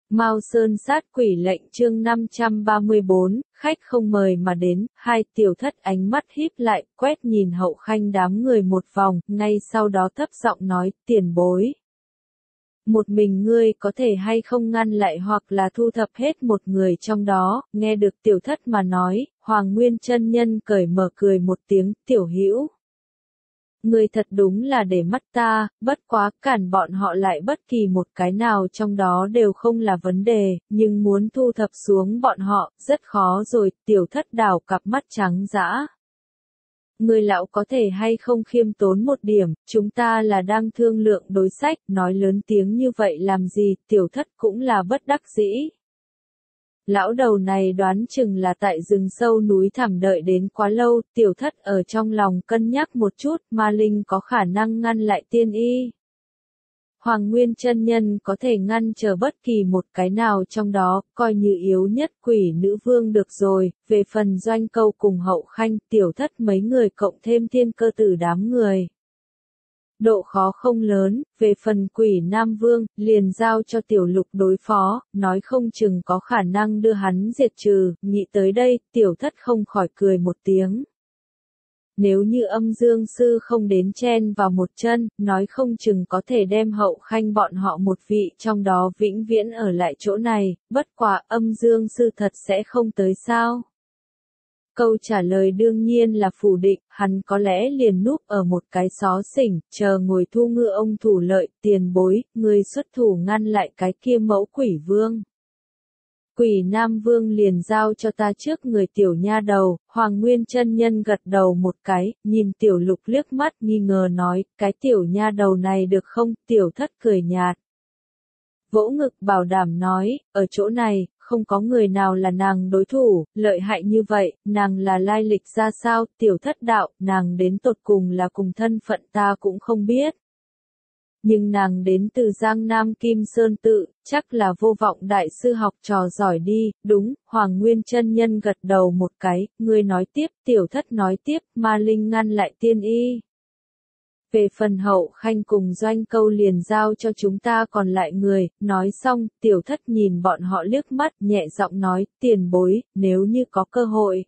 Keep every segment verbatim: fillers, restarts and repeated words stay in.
Mao Sơn sát quỷ lệnh chương năm trăm ba mươi bốn, khách không mời mà đến, hai tiểu thất ánh mắt híp lại, quét nhìn Hậu Khanh đám người một vòng, ngay sau đó thấp giọng nói, tiền bối. Một mình ngươi có thể hay không ngăn lại hoặc là thu thập hết một người trong đó, nghe được tiểu thất mà nói, Hoàng Nguyên chân nhân cởi mở cười một tiếng, tiểu hữu. Ngươi thật đúng là để mắt ta, bất quá cản bọn họ lại bất kỳ một cái nào trong đó đều không là vấn đề, nhưng muốn thu thập xuống bọn họ, rất khó rồi, tiểu thất đảo cặp mắt trắng dã. Người lão có thể hay không khiêm tốn một điểm, chúng ta là đang thương lượng đối sách, nói lớn tiếng như vậy làm gì, tiểu thất cũng là bất đắc dĩ. Lão đầu này đoán chừng là tại rừng sâu núi thẳm đợi đến quá lâu, tiểu thất ở trong lòng cân nhắc một chút, ma linh có khả năng ngăn lại tiên y. Hoàng Nguyên chân nhân có thể ngăn trở bất kỳ một cái nào trong đó, coi như yếu nhất quỷ nữ vương được rồi, về phần Doanh Câu cùng Hậu Khanh, tiểu thất mấy người cộng thêm thiên cơ tử đám người. Độ khó không lớn, về phần quỷ Nam Vương, liền giao cho tiểu lục đối phó, nói không chừng có khả năng đưa hắn diệt trừ, nghĩ tới đây, tiểu thất không khỏi cười một tiếng. Nếu như âm dương sư không đến chen vào một chân, nói không chừng có thể đem Hậu Khanh bọn họ một vị trong đó vĩnh viễn ở lại chỗ này, bất quả âm dương sư thật sẽ không tới sao? Câu trả lời đương nhiên là phủ định, hắn có lẽ liền núp ở một cái xó xỉnh, chờ ngồi thu ngư ông thủ lợi, tiền bối, người xuất thủ ngăn lại cái kia mẫu quỷ vương. Quỷ Nam Vương liền giao cho ta trước người tiểu nha đầu, Hoàng Nguyên chân nhân gật đầu một cái, nhìn tiểu lục liếc mắt nghi ngờ nói, cái tiểu nha đầu này được không, tiểu thất cười nhạt. Vỗ ngực bảo đảm nói, ở chỗ này, không có người nào là nàng đối thủ, lợi hại như vậy, nàng là lai lịch ra sao, tiểu thất đạo, nàng đến tột cùng là cùng thân phận ta cũng không biết. Nhưng nàng đến từ Giang Nam Kim Sơn Tự, chắc là vô vọng đại sư học trò giỏi đi, đúng, Hoàng Nguyên chân nhân gật đầu một cái, người nói tiếp, tiểu thất nói tiếp, ma linh ngăn lại tiên y. Về phần Hậu Khanh cùng Doanh Câu liền giao cho chúng ta còn lại người, nói xong, tiểu thất nhìn bọn họ liếc mắt, nhẹ giọng nói, tiền bối, nếu như có cơ hội.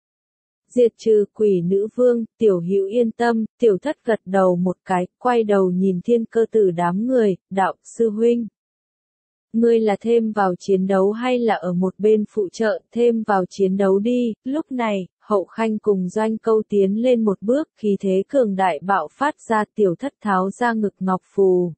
Diệt trừ quỷ nữ vương, tiểu hữu yên tâm, tiểu thất gật đầu một cái, quay đầu nhìn thiên cơ tử đám người, đạo, sư huynh. Ngươi là thêm vào chiến đấu hay là ở một bên phụ trợ, thêm vào chiến đấu đi, lúc này, Hậu Khanh cùng Doanh Câu tiến lên một bước, khí thế cường đại bạo phát ra tiểu thất tháo ra ngực ngọc phù.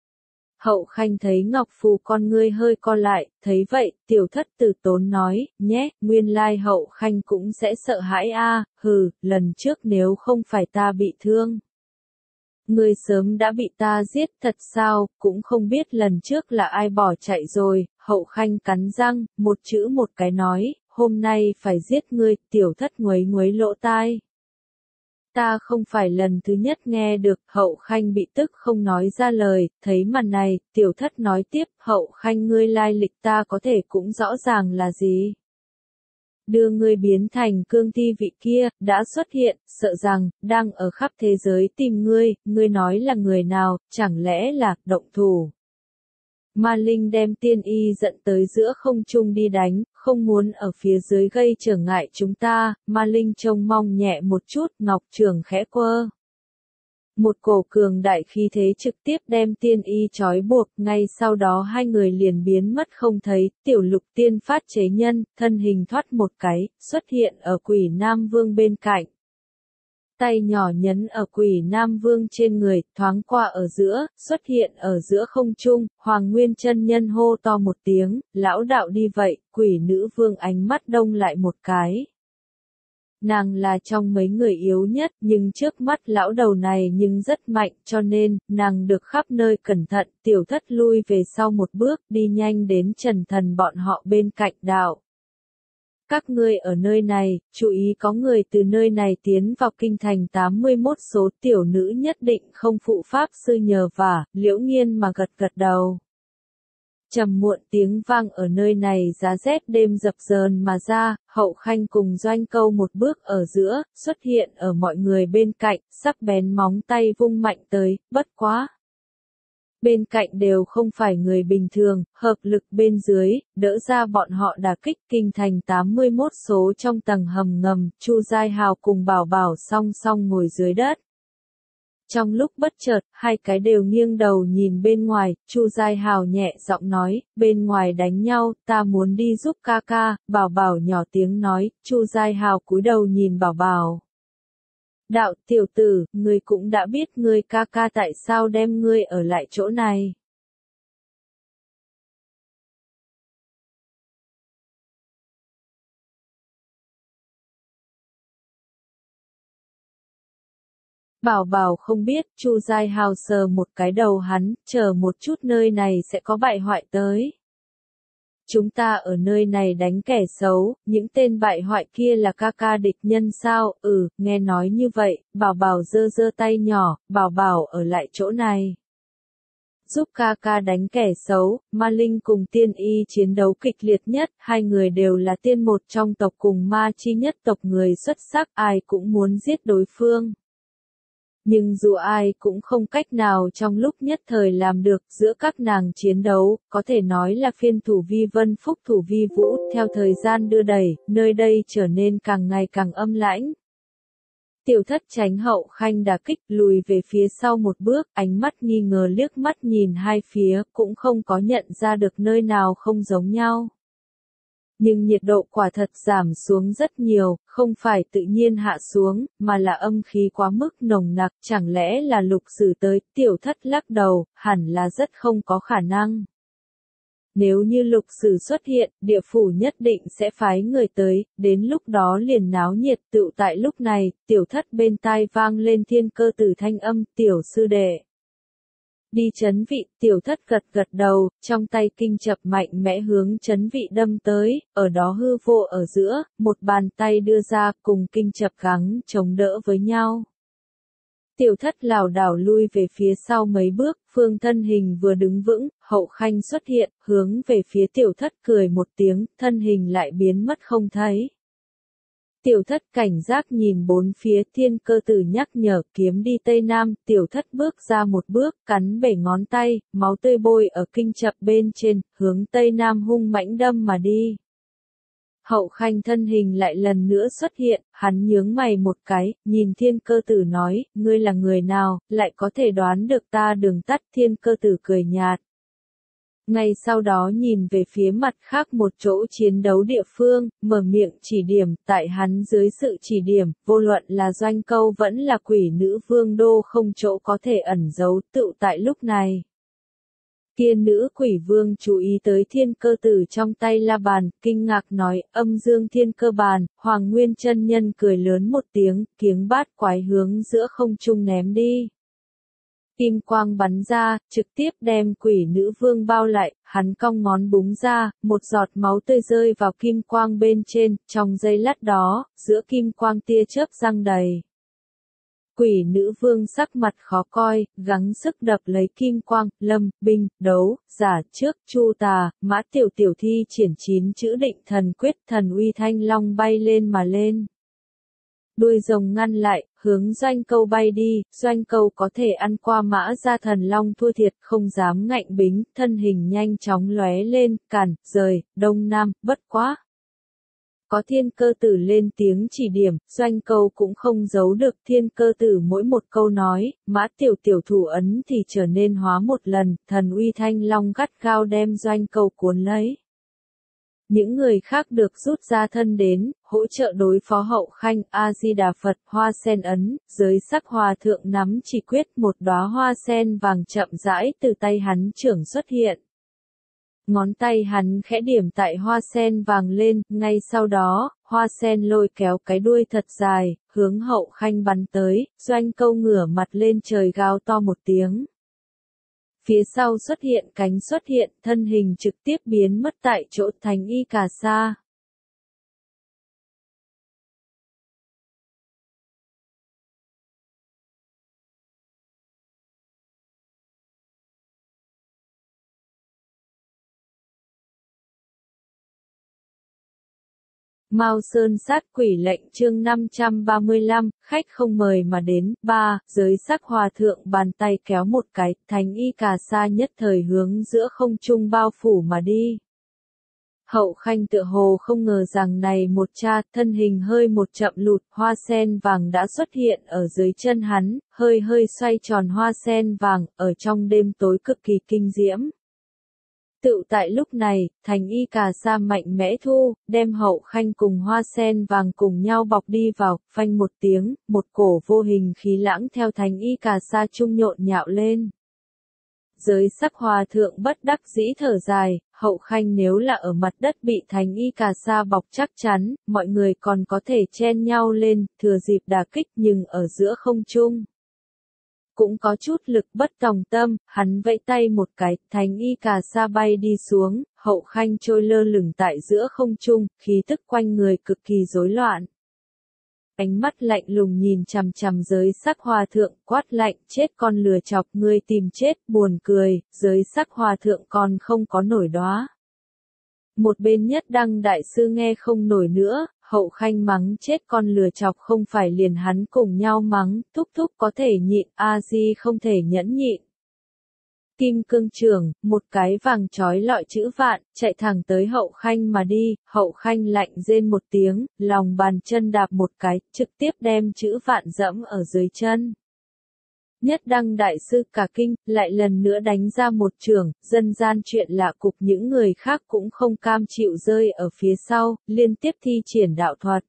Hậu Khanh thấy ngọc phù con ngươi hơi co lại, thấy vậy, tiểu thất từ tốn nói, nhé, nguyên lai Hậu Khanh cũng sẽ sợ hãi a, hừ, lần trước nếu không phải ta bị thương. Ngươi sớm đã bị ta giết thật sao, cũng không biết lần trước là ai bỏ chạy rồi, Hậu Khanh cắn răng, một chữ một cái nói, hôm nay phải giết ngươi, tiểu thất nguấy nguấy lỗ tai. Ta không phải lần thứ nhất nghe được, Hậu Khanh bị tức không nói ra lời, thấy màn này, tiểu thất nói tiếp, Hậu Khanh ngươi lai lịch ta có thể cũng rõ ràng là gì. Đưa ngươi biến thành cương thi vị kia, đã xuất hiện, sợ rằng, đang ở khắp thế giới tìm ngươi, ngươi nói là người nào, chẳng lẽ là, động thủ. Ma Linh đem tiên y dẫn tới giữa không trung đi đánh, không muốn ở phía dưới gây trở ngại chúng ta, Ma Linh trông mong nhẹ một chút, ngọc trường khẽ quơ. Một cổ cường đại khí thế trực tiếp đem tiên y trói buộc, ngay sau đó hai người liền biến mất không thấy, tiểu lục tiên phát chế nhân, thân hình thoát một cái, xuất hiện ở quỷ Nam Vương bên cạnh. Tay nhỏ nhấn ở quỷ Nam Vương trên người, thoáng qua ở giữa, xuất hiện ở giữa không trung, Hoàng Nguyên chân nhân hô to một tiếng, lão đạo đi vậy, quỷ nữ vương ánh mắt đông lại một cái. Nàng là trong mấy người yếu nhất, nhưng trước mắt lão đầu này nhưng rất mạnh, cho nên, nàng được khắp nơi cẩn thận, tiểu thất lui về sau một bước, đi nhanh đến Trần Thần bọn họ bên cạnh đạo. Các ngươi ở nơi này, chú ý có người từ nơi này tiến vào kinh thành tám mươi mốt số tiểu nữ nhất định không phụ pháp sư nhờ vả, liễu nghiên mà gật gật đầu. Trầm muộn tiếng vang ở nơi này giá rét đêm dập dờn mà ra, Hậu Khanh cùng Doanh Câu một bước ở giữa, xuất hiện ở mọi người bên cạnh, sắc bén móng tay vung mạnh tới, bất quá. Bên cạnh đều không phải người bình thường, hợp lực bên dưới, đỡ ra bọn họ đả kích kinh thành tám mươi mốt số trong tầng hầm ngầm, Chu Giai Hào cùng Bảo Bảo song song ngồi dưới đất. Trong lúc bất chợt, hai cái đều nghiêng đầu nhìn bên ngoài, Chu Giai Hào nhẹ giọng nói, bên ngoài đánh nhau, ta muốn đi giúp ca ca, Bảo Bảo nhỏ tiếng nói, Chu Giai Hào cúi đầu nhìn Bảo Bảo. Đạo tiểu tử, ngươi cũng đã biết ngươi ca ca tại sao đem ngươi ở lại chỗ này. Bảo Bảo không biết, Chu Giai Hào sờ một cái đầu hắn, chờ một chút nơi này sẽ có bại hoại tới. Chúng ta ở nơi này đánh kẻ xấu, những tên bại hoại kia là ca ca địch nhân sao? Ừ, nghe nói như vậy, Bảo Bảo giơ giơ tay nhỏ, Bảo Bảo ở lại chỗ này. Giúp ca ca đánh kẻ xấu, Ma Linh cùng Tiên Y chiến đấu kịch liệt nhất, hai người đều là tiên một trong tộc cùng ma chi nhất tộc người xuất sắc, ai cũng muốn giết đối phương. Nhưng dù ai cũng không cách nào trong lúc nhất thời làm được, giữa các nàng chiến đấu, có thể nói là phiên thủ vi vân phúc thủ vi vũ, theo thời gian đưa đẩy, nơi đây trở nên càng ngày càng âm lãnh. Tiểu thất tránh hậu khanh đả kích, lùi về phía sau một bước, ánh mắt nghi ngờ liếc mắt nhìn hai phía, cũng không có nhận ra được nơi nào không giống nhau. Nhưng nhiệt độ quả thật giảm xuống rất nhiều, không phải tự nhiên hạ xuống, mà là âm khí quá mức nồng nặc, chẳng lẽ là lục sử tới, tiểu thất lắc đầu, hẳn là rất không có khả năng. Nếu như lục sử xuất hiện, địa phủ nhất định sẽ phái người tới, đến lúc đó liền náo nhiệt tựu tại lúc này, tiểu thất bên tai vang lên thiên cơ tử thanh âm, tiểu sư đệ. Đi chấn vị, tiểu thất gật gật đầu, trong tay kinh chập mạnh mẽ hướng chấn vị đâm tới, ở đó hư vô ở giữa, một bàn tay đưa ra cùng kinh chập gắng chống đỡ với nhau. Tiểu thất lảo đảo lui về phía sau mấy bước, phương thân hình vừa đứng vững, hậu khanh xuất hiện, hướng về phía tiểu thất cười một tiếng, thân hình lại biến mất không thấy. Tiểu thất cảnh giác nhìn bốn phía, thiên cơ tử nhắc nhở kiếm đi tây nam, tiểu thất bước ra một bước, cắn bể ngón tay, máu tươi bôi ở kinh chập bên trên, hướng tây nam hung mãnh đâm mà đi. Hậu khanh thân hình lại lần nữa xuất hiện, hắn nhướng mày một cái, nhìn thiên cơ tử nói, ngươi là người nào, lại có thể đoán được ta đường tắt, thiên cơ tử cười nhạt. Ngay sau đó nhìn về phía mặt khác một chỗ chiến đấu địa phương, mở miệng chỉ điểm, tại hắn dưới sự chỉ điểm, vô luận là doanh câu vẫn là quỷ nữ vương đô không chỗ có thể ẩn giấu tựu tại lúc này. Kia nữ quỷ vương chú ý tới thiên cơ tử trong tay la bàn, kinh ngạc nói, âm dương thiên cơ bàn, Hoàng Nguyên chân nhân cười lớn một tiếng, kiếng bát quái hướng giữa không trung ném đi. Kim quang bắn ra, trực tiếp đem quỷ nữ vương bao lại, hắn cong ngón búng ra, một giọt máu tươi rơi vào kim quang bên trên, trong giây lát đó, giữa kim quang tia chớp răng đầy. Quỷ nữ vương sắc mặt khó coi, gắng sức đập lấy kim quang, lâm, binh, đấu, giả trước, chu tà, mã tiểu tiểu thi triển chín chữ định thần quyết, thần uy thanh long bay lên mà lên. Đuôi rồng ngăn lại, hướng doanh câu bay đi, doanh câu có thể ăn qua mã ra thần long thua thiệt, không dám ngạnh bính, thân hình nhanh chóng lóe lên, cản, rời, đông nam, bất quá. Có thiên cơ tử lên tiếng chỉ điểm, doanh câu cũng không giấu được thiên cơ tử mỗi một câu nói, mã tiểu tiểu thủ ấn thì trở nên hóa một lần, thần uy thanh long gắt gao đem doanh câu cuốn lấy. Những người khác được rút ra thân đến, hỗ trợ đối phó hậu khanh, A-di-đà Phật, hoa sen ấn, giới sắc hòa thượng nắm chỉ quyết một đóa hoa sen vàng chậm rãi từ tay hắn trưởng xuất hiện. Ngón tay hắn khẽ điểm tại hoa sen vàng lên, ngay sau đó, hoa sen lôi kéo cái đuôi thật dài, hướng hậu khanh bắn tới, doanh câu ngửa mặt lên trời gào to một tiếng. Phía sau xuất hiện cánh xuất hiện, thân hình trực tiếp biến mất tại chỗ thành y cà sa. Mao Sơn sát quỷ lệnh chương năm trăm ba mươi lăm, khách không mời mà đến. Ba, giới sắc hòa thượng bàn tay kéo một cái, thánh y cà sa nhất thời hướng giữa không trung bao phủ mà đi. Hậu Khanh tựa hồ không ngờ rằng này một cha, thân hình hơi một chậm lụt, hoa sen vàng đã xuất hiện ở dưới chân hắn, hơi hơi xoay tròn hoa sen vàng, ở trong đêm tối cực kỳ kinh diễm. Tự tại lúc này, thành y cà sa mạnh mẽ thu, đem Hậu Khanh cùng hoa sen vàng cùng nhau bọc đi vào, phanh một tiếng, một cổ vô hình khí lãng theo thành y cà sa trung nhộn nhạo lên. Giới sắc hòa thượng bất đắc dĩ thở dài, Hậu Khanh nếu là ở mặt đất bị thành y cà sa bọc chắc chắn, mọi người còn có thể chen nhau lên, thừa dịp đả kích nhưng ở giữa không trung. Cũng có chút lực bất tòng tâm, hắn vẫy tay một cái, thành y cà sa bay đi xuống, Hậu Khanh trôi lơ lửng tại giữa không trung, khí tức quanh người cực kỳ rối loạn. Ánh mắt lạnh lùng nhìn chằm chằm giới sắc hòa thượng, quát lạnh, chết con lừa chọc ngươi tìm chết, buồn cười, giới sắc hòa thượng còn không có nổi đóa. Một bên Nhất Đăng đại sư nghe không nổi nữa, Hậu Khanh mắng chết con lừa chọc không phải liền hắn cùng nhau mắng, thúc thúc có thể nhịn, a di không thể nhẫn nhịn. Kim cương trưởng, một cái vàng trói lọi chữ vạn, chạy thẳng tới Hậu Khanh mà đi, Hậu Khanh lạnh rên một tiếng, lòng bàn chân đạp một cái, trực tiếp đem chữ vạn dẫm ở dưới chân. Nhất Đăng đại sư cả kinh, lại lần nữa đánh ra một trường, dân gian chuyện lạ cục những người khác cũng không cam chịu rơi ở phía sau, liên tiếp thi triển đạo thuật.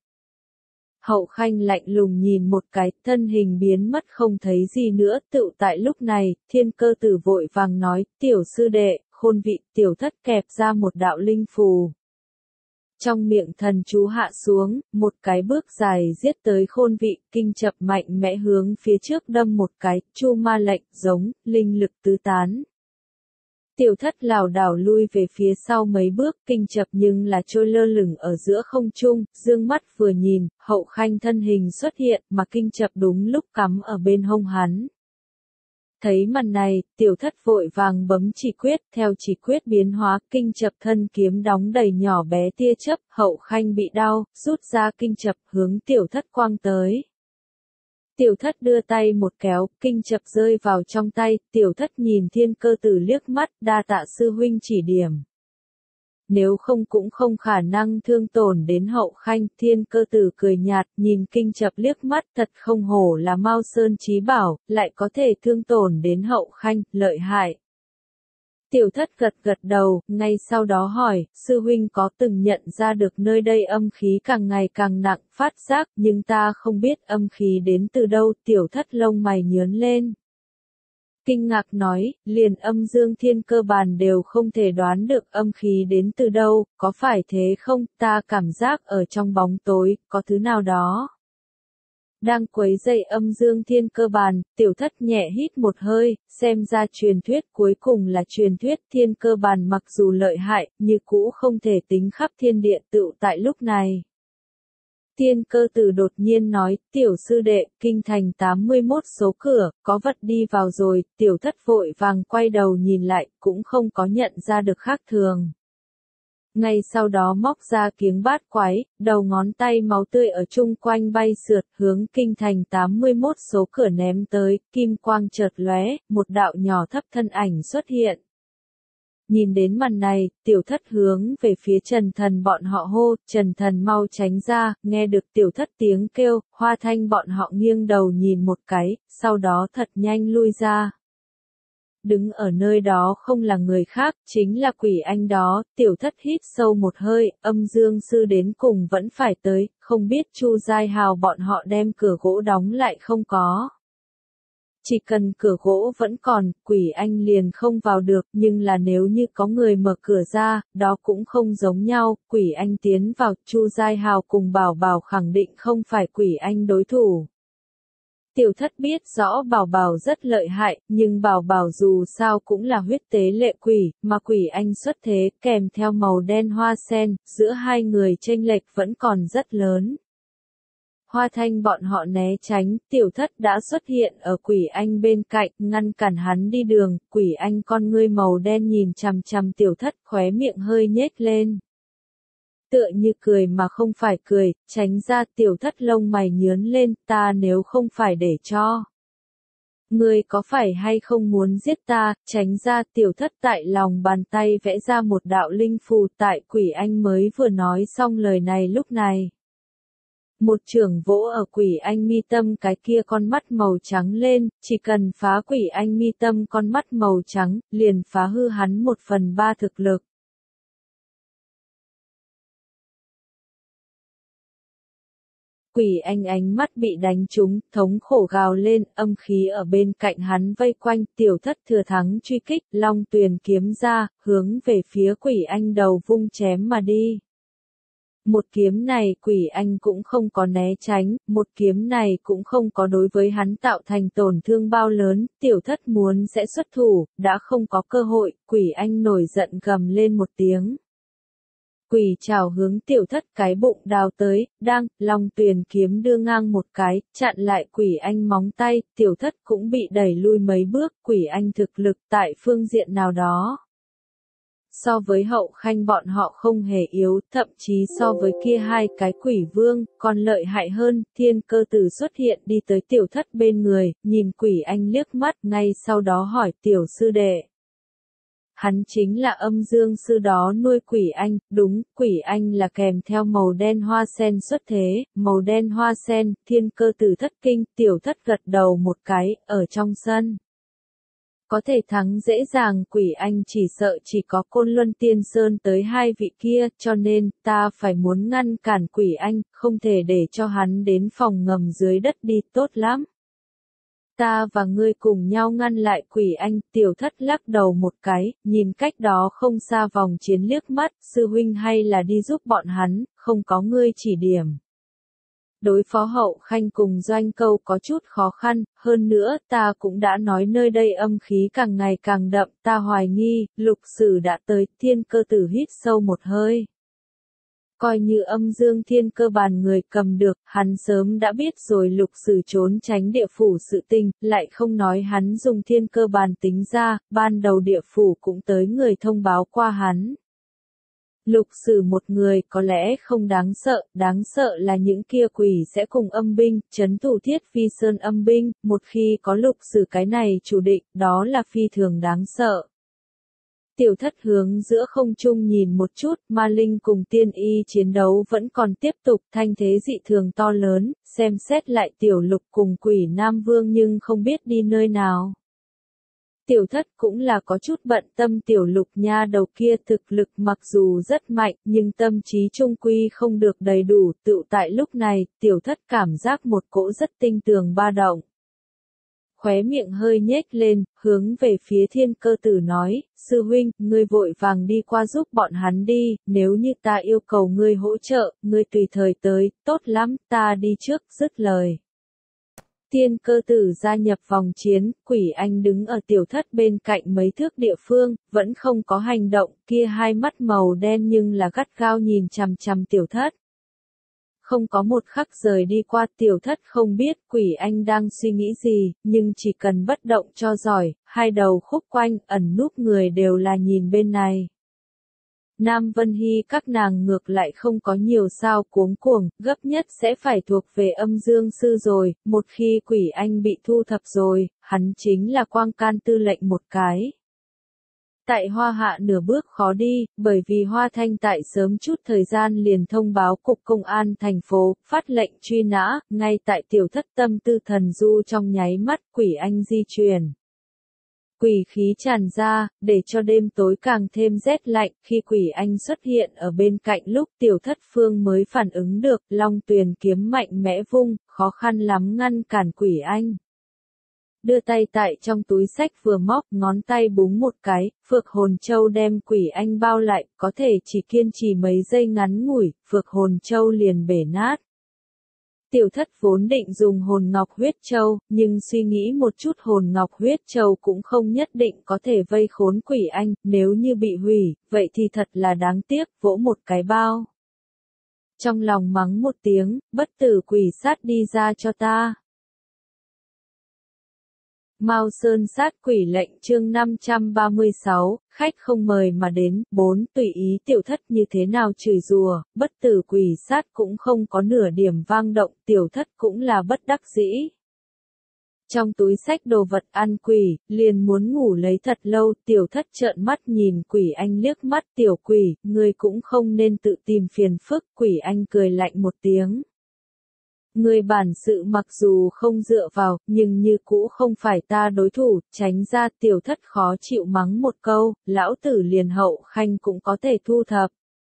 Hậu Khanh lạnh lùng nhìn một cái, thân hình biến mất không thấy gì nữa, tựu tại lúc này, Thiên Cơ Tử vội vàng nói, tiểu sư đệ, khôn vị, tiểu thất kẹp ra một đạo linh phù. Trong miệng thần chú hạ xuống, một cái bước dài giết tới khôn vị, kinh chập mạnh mẽ hướng phía trước đâm một cái, chu ma lệnh, giống, linh lực tứ tán. Tiểu thất lảo đảo lui về phía sau mấy bước, kinh chập nhưng là trôi lơ lửng ở giữa không trung, dương mắt vừa nhìn, Hậu Khanh thân hình xuất hiện, mà kinh chập đúng lúc cắm ở bên hông hắn. Thấy màn này, tiểu thất vội vàng bấm chỉ quyết, theo chỉ quyết biến hóa, kinh chập thân kiếm đóng đầy nhỏ bé tia chớp, Hậu Khanh bị đau, rút ra kinh chập hướng tiểu thất quang tới. Tiểu thất đưa tay một kéo, kinh chập rơi vào trong tay, tiểu thất nhìn Thiên Cơ Tử liếc mắt, đa tạ sư huynh chỉ điểm. Nếu không cũng không khả năng thương tổn đến Hậu Khanh, Thiên Cơ Tử cười nhạt, nhìn kinh chập liếc mắt, thật không hổ là Mao Sơn chí bảo, lại có thể thương tổn đến Hậu Khanh, lợi hại. Tiểu thất gật gật đầu, ngay sau đó hỏi, sư huynh có từng nhận ra được nơi đây âm khí càng ngày càng nặng, phát giác, nhưng ta không biết âm khí đến từ đâu, tiểu thất lông mày nhướng lên. Kinh ngạc nói, liền âm dương thiên cơ bản đều không thể đoán được âm khí đến từ đâu, có phải thế không, ta cảm giác ở trong bóng tối, có thứ nào đó. Đang quấy dậy âm dương thiên cơ bản, tiểu thất nhẹ hít một hơi, xem ra truyền thuyết cuối cùng là truyền thuyết thiên cơ bản mặc dù lợi hại, như cũ không thể tính khắp thiên địa tựu tại lúc này. Thiên Cơ Tử đột nhiên nói, tiểu sư đệ, kinh thành tám mươi mốt số cửa, có vật đi vào rồi, tiểu thất vội vàng quay đầu nhìn lại, cũng không có nhận ra được khác thường. Ngay sau đó móc ra kiếng bát quái, đầu ngón tay máu tươi ở chung quanh bay sượt, hướng kinh thành tám mươi mốt số cửa ném tới, kim quang chợt lóe, một đạo nhỏ thấp thân ảnh xuất hiện. Nhìn đến màn này, tiểu thất hướng về phía Trần Thần bọn họ hô, Trần Thần mau tránh ra, nghe được tiểu thất tiếng kêu, Hoa Thanh bọn họ nghiêng đầu nhìn một cái, sau đó thật nhanh lui ra. Đứng ở nơi đó không là người khác, chính là quỷ anh đó, tiểu thất hít sâu một hơi, âm dương sư đến cùng vẫn phải tới, không biết Chu Giai Hào bọn họ đem cửa gỗ đóng lại không có. Chỉ cần cửa gỗ vẫn còn, quỷ anh liền không vào được, nhưng là nếu như có người mở cửa ra, đó cũng không giống nhau, quỷ anh tiến vào, Chu Giai Hào cùng Bảo Bảo khẳng định không phải quỷ anh đối thủ. Tiểu thất biết rõ Bảo Bảo rất lợi hại, nhưng Bảo Bảo dù sao cũng là huyết tế lệ quỷ, mà quỷ anh xuất thế, kèm theo màu đen hoa sen, giữa hai người chênh lệch vẫn còn rất lớn. Hoa Thanh bọn họ né tránh, tiểu thất đã xuất hiện ở quỷ anh bên cạnh, ngăn cản hắn đi đường, quỷ anh con ngươi màu đen nhìn chằm chằm tiểu thất, khóe miệng hơi nhếch lên. tựa như cười mà không phải cười, tránh ra. Tiểu thất lông mày nhướn lên, ta nếu không phải để cho. Ngươi có phải hay không muốn giết ta, tránh ra. Tiểu thất tại lòng bàn tay vẽ ra một đạo linh phù. Tại Quỷ Anh mới vừa nói xong lời này lúc này. Một chưởng vỗ ở Quỷ Anh mi tâm, cái kia con mắt màu trắng lên, chỉ cần phá Quỷ Anh mi tâm con mắt màu trắng, liền phá hư hắn một phần ba thực lực. Quỷ Anh ánh mắt bị đánh trúng, thống khổ gào lên, âm khí ở bên cạnh hắn vây quanh. Tiểu thất thừa thắng truy kích, long tuyền kiếm ra, hướng về phía Quỷ Anh đầu vung chém mà đi. Một kiếm này Quỷ Anh cũng không có né tránh, một kiếm này cũng không có đối với hắn tạo thành tổn thương bao lớn. Tiểu thất muốn sẽ xuất thủ, đã không có cơ hội. Quỷ Anh nổi giận gầm lên một tiếng. Quỷ trảo hướng tiểu thất cái bụng đào tới, đang, long tuyền kiếm đưa ngang một cái, chặn lại Quỷ Anh móng tay. Tiểu thất cũng bị đẩy lui mấy bước. Quỷ Anh thực lực tại phương diện nào đó so với Hậu Khanh bọn họ không hề yếu, thậm chí so với kia hai cái quỷ vương, còn lợi hại hơn. Thiên Cơ Tử xuất hiện đi tới tiểu thất bên người, nhìn Quỷ Anh liếc mắt, ngay sau đó hỏi tiểu sư đệ. Hắn chính là âm dương sư đó nuôi Quỷ Anh, đúng, Quỷ Anh là kèm theo màu đen hoa sen xuất thế, màu đen hoa sen. Thiên Cơ Tử thất kinh, tiểu thất gật đầu một cái, ở trong sân. Có thể thắng dễ dàng. Quỷ Anh chỉ sợ chỉ có Côn Luân Tiên Sơn tới hai vị kia, cho nên, ta phải muốn ngăn cản Quỷ Anh, không thể để cho hắn đến phòng ngầm dưới đất đi, tốt lắm. Ta và ngươi cùng nhau ngăn lại Quỷ Anh. Tiểu thất lắc đầu một cái, nhìn cách đó không xa vòng chiến liếc mắt, sư huynh hay là đi giúp bọn hắn, không có ngươi chỉ điểm. Đối phó Hậu Khanh cùng Doanh Câu có chút khó khăn, hơn nữa ta cũng đã nói nơi đây âm khí càng ngày càng đậm, ta hoài nghi, Lục Sử đã tới. Thiên Cơ Tử hít sâu một hơi. Coi như âm dương thiên cơ bàn người cầm được, hắn sớm đã biết rồi Lục Sử trốn tránh địa phủ sự tình, lại không nói hắn dùng thiên cơ bàn tính ra, ban đầu địa phủ cũng tới người thông báo qua hắn. Lục Sử một người có lẽ không đáng sợ, đáng sợ là những kia quỷ sẽ cùng âm binh, trấn thủ Thiết Phi Sơn âm binh, một khi có Lục Sử cái này chủ định, đó là phi thường đáng sợ. Tiểu thất hướng giữa không trung nhìn một chút, ma linh cùng tiên y chiến đấu vẫn còn tiếp tục, thanh thế dị thường to lớn, xem xét lại tiểu lục cùng Quỷ Nam Vương nhưng không biết đi nơi nào. Tiểu thất cũng là có chút bận tâm. Tiểu lục nha đầu kia thực lực mặc dù rất mạnh, nhưng tâm trí trung quy không được đầy đủ. Tựu tại lúc này, tiểu thất cảm giác một cỗ rất tinh tường ba động. Khóe miệng hơi nhếch lên, hướng về phía Thiên Cơ Tử nói, sư huynh, ngươi vội vàng đi qua giúp bọn hắn đi, nếu như ta yêu cầu ngươi hỗ trợ, ngươi tùy thời tới, tốt lắm, ta đi trước, dứt lời. Thiên Cơ Tử gia nhập vòng chiến, Quỷ Anh đứng ở tiểu thất bên cạnh mấy thước địa phương, vẫn không có hành động, kia hai mắt màu đen nhưng là gắt gao nhìn chằm chằm tiểu thất. Không có một khắc rời đi qua. Tiểu thất không biết Quỷ Anh đang suy nghĩ gì, nhưng chỉ cần bất động cho giỏi, hai đầu khúc quanh, ẩn núp người đều là nhìn bên này. Nam Vân Hy các nàng ngược lại không có nhiều sao cuống cuồng, gấp nhất sẽ phải thuộc về âm dương sư rồi, một khi Quỷ Anh bị thu thập rồi, hắn chính là Quang Can tư lệnh một cái. Tại Hoa Hạ nửa bước khó đi, bởi vì Hoa Thanh tại sớm chút thời gian liền thông báo cục công an thành phố, phát lệnh truy nã, ngay tại tiểu thất tâm tư thần du trong nháy mắt, Quỷ Anh di chuyển. Quỷ khí tràn ra, để cho đêm tối càng thêm rét lạnh. Khi Quỷ Anh xuất hiện ở bên cạnh lúc tiểu thất phương mới phản ứng được, long tuyền kiếm mạnh mẽ vung, khó khăn lắm ngăn cản Quỷ Anh. Đưa tay tại trong túi sách vừa móc, ngón tay búng một cái, Phược Hồn Châu đem Quỷ Anh bao lại, có thể chỉ kiên trì mấy giây ngắn ngủi, Phược Hồn Châu liền bể nát. Tiểu thất vốn định dùng Hồn Ngọc Huyết Châu, nhưng suy nghĩ một chút Hồn Ngọc Huyết Châu cũng không nhất định có thể vây khốn Quỷ Anh, nếu như bị hủy, vậy thì thật là đáng tiếc, vỗ một cái bao. Trong lòng mắng một tiếng, bất tử quỷ sát đi ra cho ta. Mao Sơn sát quỷ lệnh chương năm trăm ba mươi sáu, khách không mời mà đến, bốn tùy ý tiểu thất như thế nào chửi rủa, bất tử quỷ sát cũng không có nửa điểm vang động, tiểu thất cũng là bất đắc dĩ. Trong túi xách đồ vật ăn quỷ, liền muốn ngủ lấy thật lâu, tiểu thất trợn mắt nhìn quỷ anh liếc mắt, tiểu quỷ, ngươi cũng không nên tự tìm phiền phức, quỷ anh cười lạnh một tiếng. Ngươi bản sự mặc dù không dựa vào, nhưng như cũ không phải ta đối thủ, tránh ra, tiểu thất khó chịu mắng một câu, lão tử liền hậu khanh cũng có thể thu thập.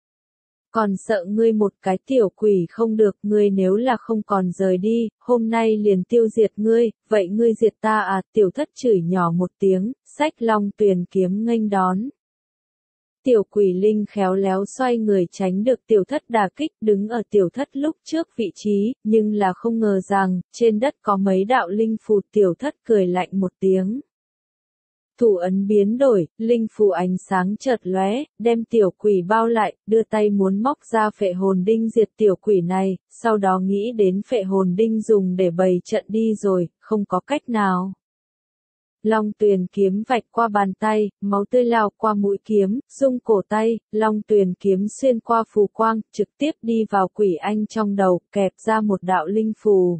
Còn sợ ngươi một cái tiểu quỷ không được, ngươi nếu là không còn rời đi, hôm nay liền tiêu diệt ngươi, vậy ngươi diệt ta à, tiểu thất chửi nhỏ một tiếng, xách long tuyền kiếm nghênh đón. Tiểu quỷ linh khéo léo xoay người tránh được tiểu thất đả kích, đứng ở tiểu thất lúc trước vị trí, nhưng là không ngờ rằng, trên đất có mấy đạo linh phù, tiểu thất cười lạnh một tiếng. Thủ ấn biến đổi, linh phù ánh sáng chợt lóe, đem tiểu quỷ bao lại, đưa tay muốn móc ra phệ hồn đinh diệt tiểu quỷ này, sau đó nghĩ đến phệ hồn đinh dùng để bày trận đi rồi, không có cách nào. Long tuyền kiếm vạch qua bàn tay, máu tươi lao qua mũi kiếm, rung cổ tay, long tuyền kiếm xuyên qua phù quang, trực tiếp đi vào quỷ anh trong đầu, kẹp ra một đạo linh phù.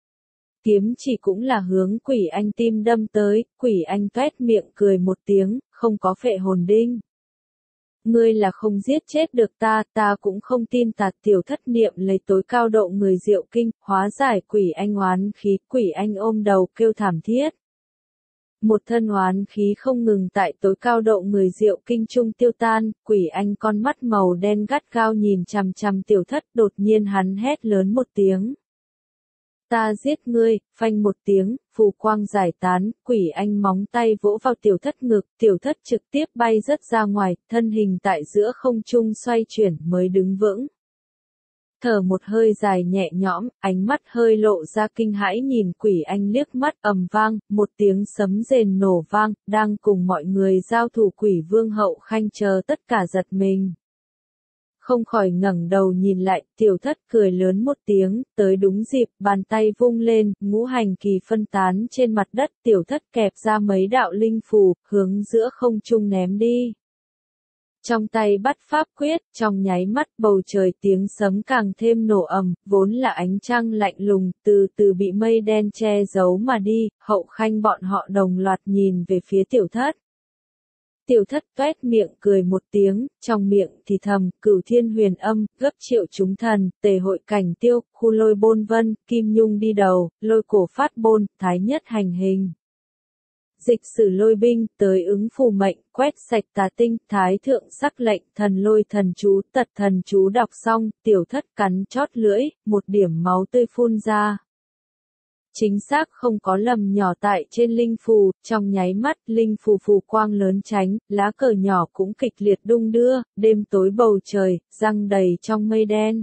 Kiếm chỉ cũng là hướng quỷ anh tim đâm tới, quỷ anh toét miệng cười một tiếng, không có phệ hồn đinh. Ngươi là không giết chết được ta, ta cũng không tin tạt tiểu thất niệm lấy tối cao độ người diệu kinh, hóa giải quỷ anh oán khí, quỷ anh ôm đầu kêu thảm thiết. Một thân oán khí không ngừng tại tối cao độ người diệu kinh trung tiêu tan, quỷ anh con mắt màu đen gắt gao nhìn chằm chằm tiểu thất, đột nhiên hắn hét lớn một tiếng. Ta giết ngươi, phanh một tiếng, phù quang giải tán, quỷ anh móng tay vỗ vào tiểu thất ngực, tiểu thất trực tiếp bay rất ra ngoài, thân hình tại giữa không trung xoay chuyển mới đứng vững. Thở một hơi dài nhẹ nhõm, ánh mắt hơi lộ ra kinh hãi nhìn quỷ anh liếc mắt, ầm vang, một tiếng sấm rền nổ vang, đang cùng mọi người giao thủ quỷ vương hậu khanh chờ tất cả giật mình. Không khỏi ngẩng đầu nhìn lại, tiểu thất cười lớn một tiếng, tới đúng dịp, bàn tay vung lên, ngũ hành kỳ phân tán trên mặt đất, tiểu thất kẹp ra mấy đạo linh phù, hướng giữa không trung ném đi. Trong tay bắt pháp quyết, trong nháy mắt bầu trời tiếng sấm càng thêm nổ ầm, vốn là ánh trăng lạnh lùng, từ từ bị mây đen che giấu mà đi, hậu khanh bọn họ đồng loạt nhìn về phía tiểu thất. Tiểu thất toét miệng cười một tiếng, trong miệng thì thầm, cửu thiên huyền âm, gấp triệu chúng thần, tề hội cảnh tiêu, khu lôi bôn vân, kim nhung đi đầu, lôi cổ phát bôn, thái nhất hành hình. Dịch sử lôi binh, tới ứng phù mệnh, quét sạch tà tinh, thái thượng sắc lệnh, thần lôi thần chú, tật thần chú đọc xong, tiểu thất cắn chót lưỡi, một điểm máu tươi phun ra. Chính xác không có lầm nhỏ tại trên linh phù, trong nháy mắt, linh phù phù quang lớn tránh, lá cờ nhỏ cũng kịch liệt đung đưa, đêm tối bầu trời, răng đầy trong mây đen.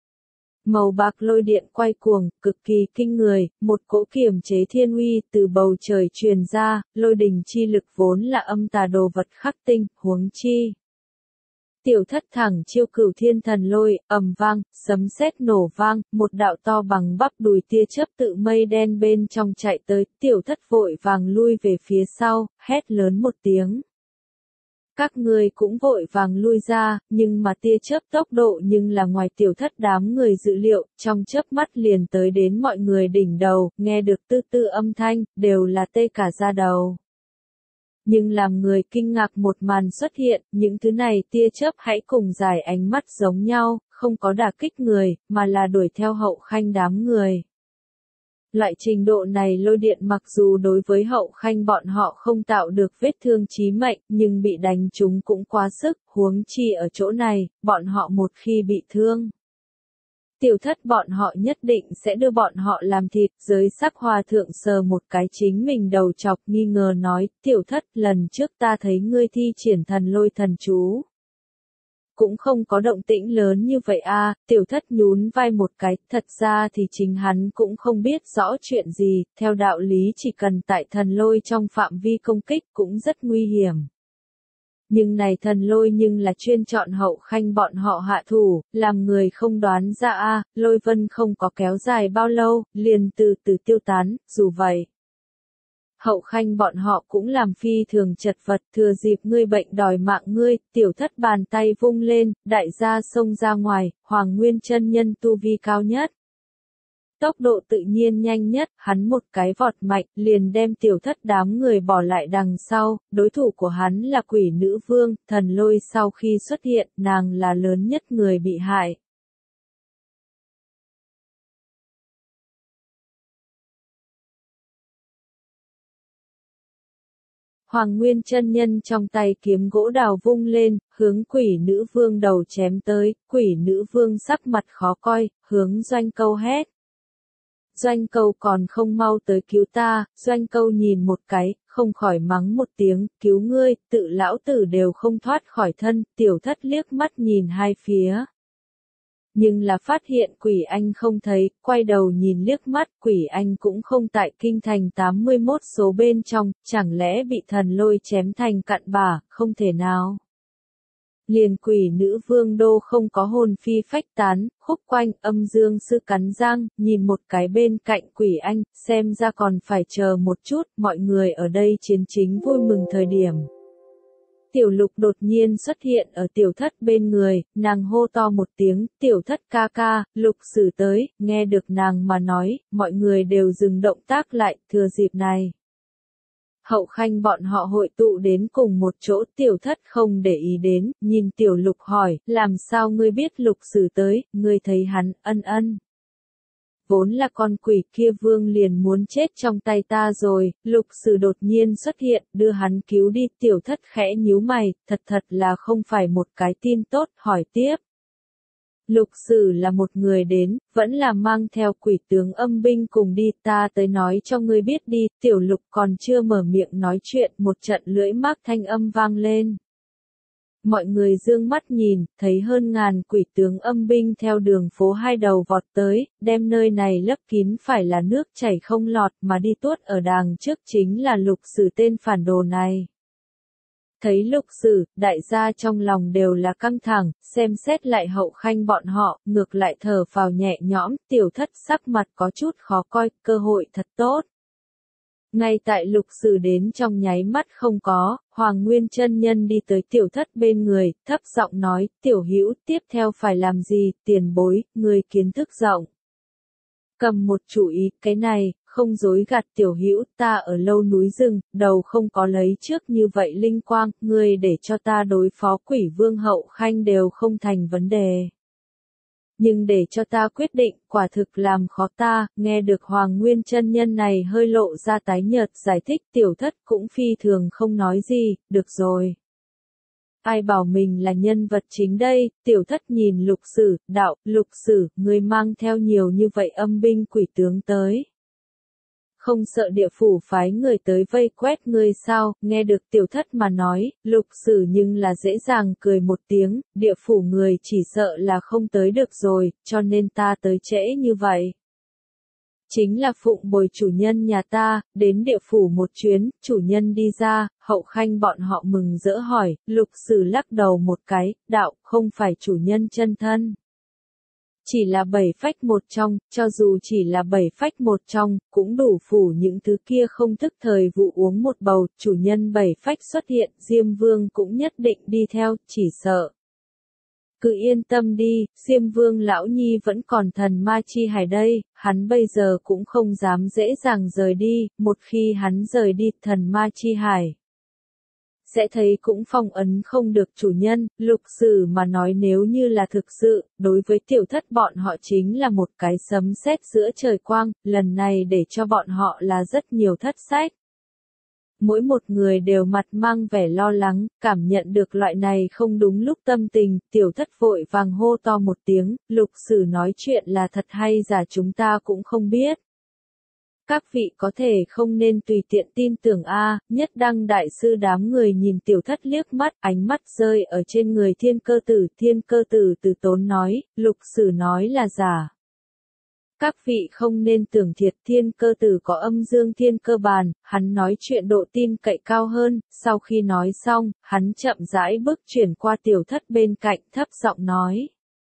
Màu bạc lôi điện quay cuồng, cực kỳ kinh người, một cỗ kiềm chế thiên uy từ bầu trời truyền ra, lôi đình chi lực vốn là âm tà đồ vật khắc tinh, huống chi. Tiểu thất thẳng chiêu cửu thiên thần lôi, ầm vang, sấm sét nổ vang, một đạo to bằng bắp đùi tia chớp tự mây đen bên trong chạy tới, tiểu thất vội vàng lui về phía sau, hét lớn một tiếng. Các người cũng vội vàng lui ra, nhưng mà tia chớp tốc độ nhưng là ngoài tiểu thất đám người dự liệu, trong chớp mắt liền tới đến mọi người đỉnh đầu, nghe được tư tư âm thanh, đều là tê cả da đầu. Nhưng làm người kinh ngạc một màn xuất hiện, những thứ này tia chớp hãy cùng dài ánh mắt giống nhau, không có đả kích người, mà là đuổi theo hậu khanh đám người. Loại trình độ này lôi điện mặc dù đối với hậu khanh bọn họ không tạo được vết thương chí mệnh, nhưng bị đánh chúng cũng quá sức, huống chi ở chỗ này, bọn họ một khi bị thương. Tiểu thất bọn họ nhất định sẽ đưa bọn họ làm thịt, giới sắc hòa thượng sờ một cái chính mình đầu chọc nghi ngờ nói, tiểu thất lần trước ta thấy ngươi thi triển thần lôi thần chú. Cũng không có động tĩnh lớn như vậy a, tiểu thất nhún vai một cái, thật ra thì chính hắn cũng không biết rõ chuyện gì, theo đạo lý chỉ cần tại thần lôi trong phạm vi công kích cũng rất nguy hiểm. Nhưng này thần lôi nhưng là chuyên chọn hậu khanh bọn họ hạ thủ, làm người không đoán ra a, lôi vân không có kéo dài bao lâu, liền từ từ tiêu tán, dù vậy. Hậu Khanh bọn họ cũng làm phi thường chật vật, thừa dịp ngươi bệnh đòi mạng ngươi, tiểu thất bàn tay vung lên, đại gia xông ra ngoài, Hoàng Nguyên chân nhân tu vi cao nhất. Tốc độ tự nhiên nhanh nhất, hắn một cái vọt mạnh, liền đem tiểu thất đám người bỏ lại đằng sau, đối thủ của hắn là quỷ nữ vương, thần lôi sau khi xuất hiện, nàng là lớn nhất người bị hại. Hoàng Nguyên chân nhân trong tay kiếm gỗ đào vung lên, hướng quỷ nữ vương đầu chém tới, quỷ nữ vương sắc mặt khó coi, hướng Doanh Câu hét. Doanh Câu còn không mau tới cứu ta, Doanh Câu nhìn một cái, không khỏi mắng một tiếng, cứu ngươi, tự lão tử đều không thoát khỏi thân, tiểu thất liếc mắt nhìn hai phía. Nhưng là phát hiện quỷ anh không thấy, quay đầu nhìn liếc mắt, quỷ anh cũng không tại kinh thành tám mươi mốt số bên trong, chẳng lẽ bị thần lôi chém thành cặn bã, không thể nào. Liền quỷ nữ vương đô không có hồn phi phách tán, khúc quanh âm dương sư cắn răng, nhìn một cái bên cạnh quỷ anh, xem ra còn phải chờ một chút, mọi người ở đây chiến chính vui mừng thời điểm. Tiểu Lục đột nhiên xuất hiện ở tiểu thất bên người, nàng hô to một tiếng, tiểu thất ca ca, Lục Sử tới, nghe được nàng mà nói, mọi người đều dừng động tác lại, thừa dịp này. Hậu Khanh bọn họ hội tụ đến cùng một chỗ, tiểu thất không để ý đến, nhìn tiểu Lục hỏi, làm sao ngươi biết Lục Sử tới, ngươi thấy hắn, ân ân. Vốn là con quỷ kia vương liền muốn chết trong tay ta rồi, Lục Sử đột nhiên xuất hiện, đưa hắn cứu đi, tiểu thất khẽ nhíu mày, thật thật là không phải một cái tin tốt, hỏi tiếp. Lục Sử là một người đến, vẫn là mang theo quỷ tướng âm binh cùng đi, ta tới nói cho ngươi biết đi, tiểu Lục còn chưa mở miệng nói chuyện, một trận lưỡi mác thanh âm vang lên. Mọi người dương mắt nhìn, thấy hơn ngàn quỷ tướng âm binh theo đường phố hai đầu vọt tới, đem nơi này lấp kín phải là nước chảy không lọt mà đi tuốt ở đàng trước chính là Lục Sử tên phản đồ này. Thấy Lục Sử, đại gia trong lòng đều là căng thẳng, xem xét lại Hậu Khanh bọn họ, ngược lại thở phào nhẹ nhõm, tiểu thất sắc mặt có chút khó coi, cơ hội thật tốt. Ngay tại Lục Sử đến trong nháy mắt không có, Hoàng Nguyên chân nhân đi tới tiểu thất bên người, thấp giọng nói, tiểu hữu tiếp theo phải làm gì, tiền bối, người kiến thức rộng. Cầm một chủ ý, cái này, không dối gạt tiểu hữu, ta ở lâu núi rừng, đầu không có lấy trước như vậy linh quang, người để cho ta đối phó quỷ vương Hậu Khanh đều không thành vấn đề. Nhưng để cho ta quyết định, quả thực làm khó ta, nghe được Hoàng Nguyên chân nhân này hơi lộ ra tái nhợt giải thích, tiểu thất cũng phi thường không nói gì, được rồi. Ai bảo mình là nhân vật chính đây, tiểu thất nhìn Lục Sử, đạo, Lục Sử, người mang theo nhiều như vậy âm binh quỷ tướng tới. Không sợ địa phủ phái người tới vây quét ngươi sao, nghe được tiểu thất mà nói, Lục Sử nhưng là dễ dàng cười một tiếng, địa phủ người chỉ sợ là không tới được rồi, cho nên ta tới trễ như vậy. Chính là phụng bồi chủ nhân nhà ta, đến địa phủ một chuyến, chủ nhân đi ra, Hậu Khanh bọn họ mừng rỡ hỏi, Lục Sử lắc đầu một cái, đạo, không phải chủ nhân chân thân. Chỉ là bảy phách một trong, cho dù chỉ là bảy phách một trong, cũng đủ phủ những thứ kia không thức thời vụ uống một bầu, chủ nhân bảy phách xuất hiện, Diêm Vương cũng nhất định đi theo, chỉ sợ. Cứ yên tâm đi, Diêm Vương lão nhi vẫn còn thần ma chi hải đây, hắn bây giờ cũng không dám dễ dàng rời đi, một khi hắn rời đi thần ma chi hải. Sẽ thấy cũng phong ấn không được chủ nhân, Lục Sử mà nói nếu như là thực sự, đối với tiểu thất bọn họ chính là một cái sấm sét giữa trời quang, lần này để cho bọn họ là rất nhiều thất sách. Mỗi một người đều mặt mang vẻ lo lắng, cảm nhận được loại này không đúng lúc tâm tình, tiểu thất vội vàng hô to một tiếng, Lục Sử nói chuyện là thật hay giả chúng ta cũng không biết. Các vị có thể không nên tùy tiện tin tưởng a, Nhất Đăng đại sư đám người nhìn tiểu thất liếc mắt, ánh mắt rơi ở trên người Thiên Cơ Tử, Thiên Cơ Tử từ tốn nói, Lục Sử nói là giả. Các vị không nên tưởng thiệt, Thiên Cơ Tử có âm dương thiên cơ bàn, hắn nói chuyện độ tin cậy cao hơn, sau khi nói xong, hắn chậm rãi bước chuyển qua tiểu thất bên cạnh thấp giọng nói.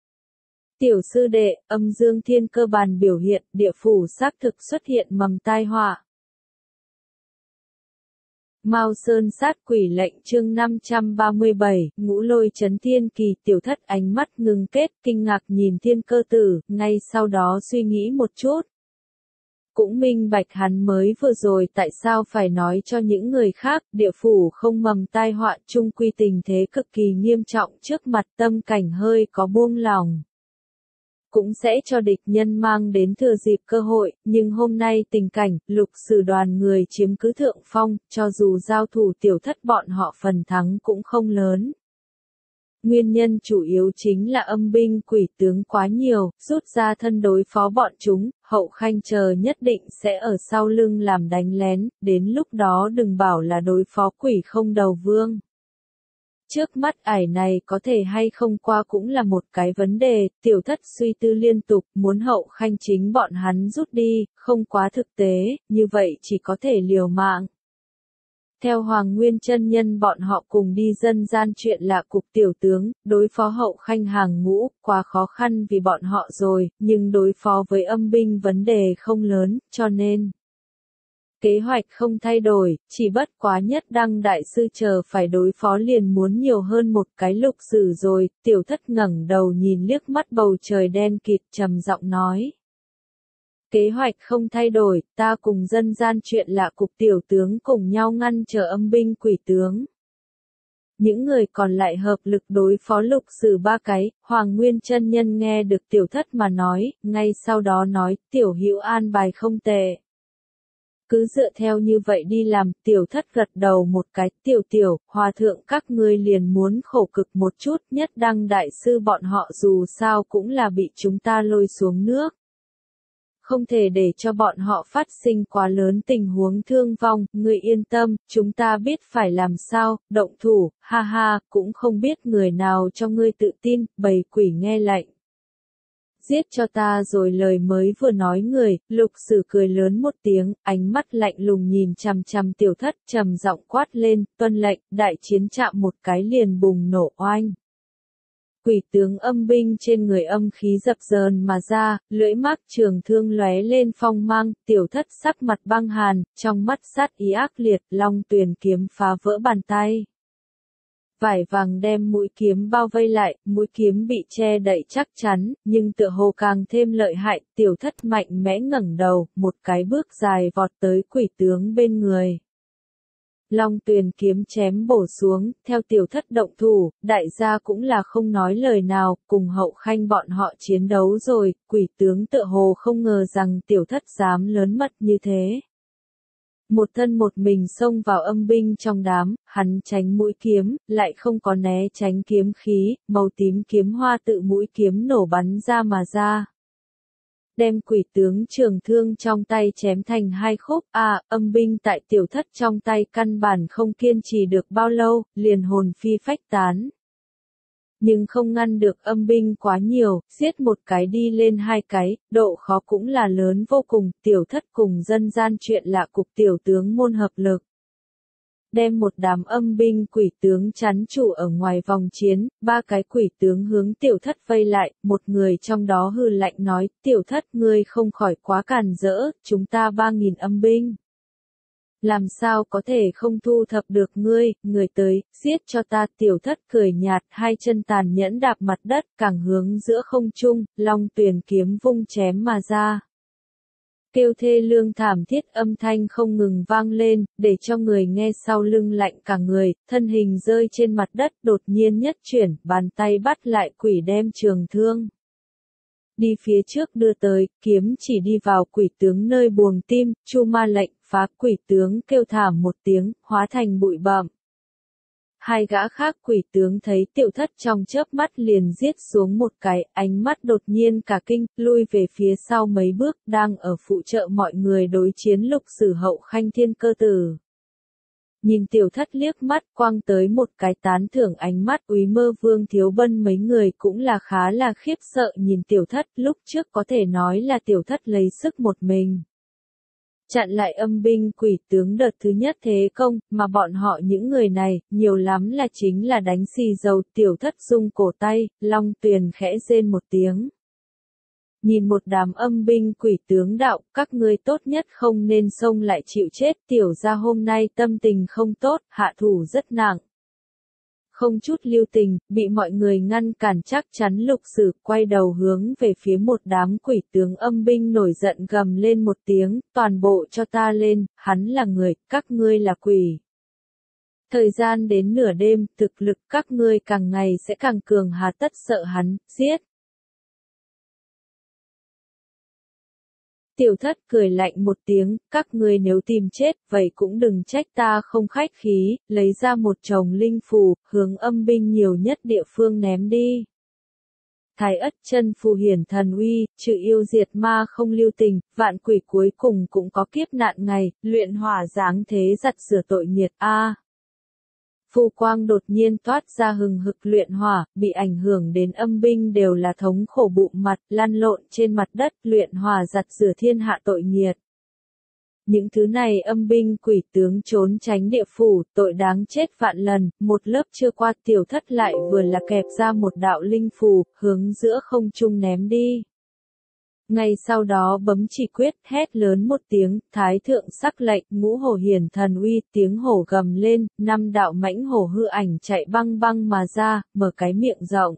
Tiểu sư đệ, âm dương thiên cơ bàn biểu hiện, địa phủ xác thực xuất hiện mầm tai họa. Mao Sơn sát quỷ lệnh chương năm trăm ba mươi bảy, ngũ lôi chấn thiên kỳ. Tiểu thất ánh mắt ngưng kết, kinh ngạc nhìn Thiên Cơ Tử, ngay sau đó suy nghĩ một chút. Cũng minh bạch hắn mới vừa rồi tại sao phải nói cho những người khác, địa phủ không mầm tai họa, chung quy tình thế cực kỳ nghiêm trọng, trước mặt tâm cảnh hơi có buông lòng. Cũng sẽ cho địch nhân mang đến thừa dịp cơ hội, nhưng hôm nay tình cảnh, Lục Sử đoàn người chiếm cứ thượng phong, cho dù giao thủ tiểu thất bọn họ phần thắng cũng không lớn. Nguyên nhân chủ yếu chính là âm binh quỷ tướng quá nhiều, rút ra thân đối phó bọn chúng, Hậu Khanh chờ nhất định sẽ ở sau lưng làm đánh lén, đến lúc đó đừng bảo là đối phó quỷ không đầu vương. Trước mắt ải này có thể hay không qua cũng là một cái vấn đề, tiểu thất suy tư liên tục, muốn Hậu Khanh chính bọn hắn rút đi, không quá thực tế, như vậy chỉ có thể liều mạng. Theo Hoàng Nguyên chân nhân bọn họ cùng đi dân gian chuyện lạ cục tiểu tướng, đối phó Hậu Khanh hàng ngũ, quá khó khăn vì bọn họ rồi, nhưng đối phó với âm binh vấn đề không lớn, cho nên kế hoạch không thay đổi, chỉ bất quá nhất đăng đại sư chờ phải đối phó liền muốn nhiều hơn một cái Lục Sử rồi. Tiểu thất ngẩng đầu nhìn liếc mắt bầu trời đen kịt, trầm giọng nói. Kế hoạch không thay đổi, ta cùng dân gian chuyện lạ cục tiểu tướng cùng nhau ngăn trở âm binh quỷ tướng. Những người còn lại hợp lực đối phó Lục Sử ba cái. Hoàng Nguyên chân nhân nghe được tiểu thất mà nói, ngay sau đó nói, tiểu hữu an bài không tệ. Cứ dựa theo như vậy đi làm, tiểu thất gật đầu một cái, tiểu tiểu, hòa thượng các ngươi liền muốn khổ cực một chút, nhất đăng đại sư bọn họ dù sao cũng là bị chúng ta lôi xuống nước. Không thể để cho bọn họ phát sinh quá lớn tình huống thương vong, ngươi yên tâm, chúng ta biết phải làm sao, động thủ, ha ha, cũng không biết người nào cho ngươi tự tin, bầy quỷ nghe lệnh. Giết cho ta rồi lời mới vừa nói người, Lục Sử cười lớn một tiếng, ánh mắt lạnh lùng nhìn chằm chằm tiểu thất, trầm giọng quát lên, tuân lệnh, đại chiến chạm một cái liền bùng nổ oanh. Quỷ tướng âm binh trên người âm khí dập dờn mà ra, lưỡi mác trường thương lóe lên phong mang, tiểu thất sắc mặt băng hàn, trong mắt sát ý ác liệt, long tuyền kiếm phá vỡ bàn tay. Vải vàng đem mũi kiếm bao vây lại, mũi kiếm bị che đậy chắc chắn, nhưng tựa hồ càng thêm lợi hại, tiểu thất mạnh mẽ ngẩng đầu, một cái bước dài vọt tới quỷ tướng bên người. Long tuyền kiếm chém bổ xuống, theo tiểu thất động thủ, đại gia cũng là không nói lời nào, cùng Hậu Khanh bọn họ chiến đấu rồi, quỷ tướng tựa hồ không ngờ rằng tiểu thất dám lớn mật như thế. Một thân một mình xông vào âm binh trong đám, hắn tránh mũi kiếm, lại không có né tránh kiếm khí, màu tím kiếm hoa tự mũi kiếm nổ bắn ra mà ra. Đem quỷ tướng trường thương trong tay chém thành hai khúc, à, âm binh tại tiểu thất trong tay căn bản không kiên trì được bao lâu, liền hồn phi phách tán. Nhưng không ngăn được âm binh quá nhiều, giết một cái đi lên hai cái, độ khó cũng là lớn vô cùng, tiểu thất cùng dân gian chuyện lạ cục tiểu tướng môn hợp lực. Đem một đám âm binh quỷ tướng chắn trụ ở ngoài vòng chiến, ba cái quỷ tướng hướng tiểu thất vây lại, một người trong đó hừ lạnh nói, tiểu thất ngươi không khỏi quá càn rỡ, chúng ta ba nghìn âm binh. Làm sao có thể không thu thập được ngươi, người tới, giết cho ta. Tiểu thất cười nhạt, hai chân tàn nhẫn đạp mặt đất, càng hướng giữa không trung, long tuyền kiếm vung chém mà ra. Kêu thê lương thảm thiết âm thanh không ngừng vang lên, để cho người nghe sau lưng lạnh cả người, thân hình rơi trên mặt đất đột nhiên nhất chuyển, bàn tay bắt lại quỷ đem trường thương. Đi phía trước đưa tới, kiếm chỉ đi vào quỷ tướng nơi buồng tim, chu ma lệnh, phá. Quỷ tướng kêu thảm một tiếng, hóa thành bụi bặm. Hai gã khác quỷ tướng thấy tiểu thất trong chớp mắt liền giết xuống một cái, ánh mắt đột nhiên cả kinh, lui về phía sau mấy bước, đang ở phụ trợ mọi người đối chiến Lục Sử Hậu Khanh Thiên Cơ Tử. Nhìn tiểu thất liếc mắt quang tới một cái tán thưởng ánh mắt. Úy Mơ Vương Thiếu Bân mấy người cũng là khá là khiếp sợ nhìn tiểu thất, lúc trước có thể nói là tiểu thất lấy sức một mình chặn lại âm binh quỷ tướng đợt thứ nhất thế công, mà bọn họ những người này, nhiều lắm là chính là đánh xì dầu. Tiểu thất rung cổ tay, long tuyền khẽ rên một tiếng. Nhìn một đám âm binh quỷ tướng đạo, các ngươi tốt nhất không nên xông lại chịu chết, tiểu gia hôm nay tâm tình không tốt, hạ thủ rất nặng. Không chút lưu tình, bị mọi người ngăn cản, chắc chắn Lục Sử quay đầu hướng về phía một đám quỷ tướng âm binh nổi giận gầm lên một tiếng, toàn bộ cho ta lên, hắn là người, các ngươi là quỷ. Thời gian đến nửa đêm, thực lực các ngươi càng ngày sẽ càng cường, hà tất sợ hắn, giết. Tiểu Thất cười lạnh một tiếng, các ngươi nếu tìm chết, vậy cũng đừng trách ta không khách khí, lấy ra một chồng linh phù, hướng âm binh nhiều nhất địa phương ném đi. Thái Ất chân phù hiển thần uy, trừ yêu diệt ma không lưu tình, vạn quỷ cuối cùng cũng có kiếp nạn ngày, luyện hỏa giáng thế giặt rửa tội nghiệt a. À. Phù quang đột nhiên toát ra hừng hực luyện hỏa, bị ảnh hưởng đến âm binh đều là thống khổ bụng mặt, lăn lộn trên mặt đất, luyện hỏa giặt rửa thiên hạ tội nghiệt. Những thứ này âm binh quỷ tướng trốn tránh địa phủ, tội đáng chết vạn lần, một lớp chưa qua Tiểu Thất lại vừa là kẹp ra một đạo linh phù, hướng giữa không trung ném đi. Ngay sau đó bấm chỉ quyết, hét lớn một tiếng, thái thượng sắc lệnh, ngũ hổ hiển thần uy, tiếng hổ gầm lên, năm đạo mãnh hổ hư ảnh chạy băng băng mà ra, mở cái miệng rộng.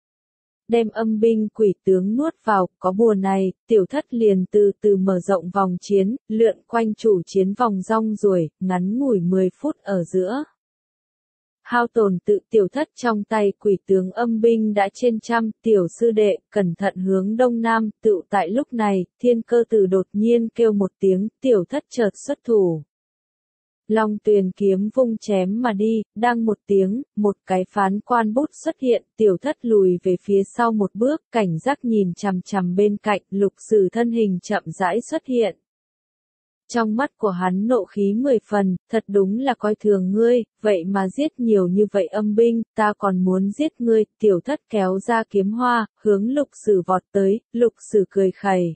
Đem âm binh quỷ tướng nuốt vào, có bùa này, Tiểu Thất liền từ từ mở rộng vòng chiến, lượn quanh chủ chiến vòng rong ruổi, ngắn ngủi mười phút ở giữa. Hao tổn tự Tiểu Thất trong tay quỷ tướng âm binh đã trên trăm, tiểu sư đệ, cẩn thận hướng đông nam, tự tại lúc này, Thiên Cơ Tử đột nhiên kêu một tiếng, Tiểu Thất chợt xuất thủ. Long Tuyền kiếm vung chém mà đi, đang một tiếng, một cái phán quan bút xuất hiện, Tiểu Thất lùi về phía sau một bước, cảnh giác nhìn chằm chằm bên cạnh, Lục Sử thân hình chậm rãi xuất hiện. Trong mắt của hắn nộ khí mười phần, thật đúng là coi thường ngươi, vậy mà giết nhiều như vậy âm binh, ta còn muốn giết ngươi, Tiểu Thất kéo ra kiếm hoa, hướng Lục Sử vọt tới, Lục Sử cười khẩy.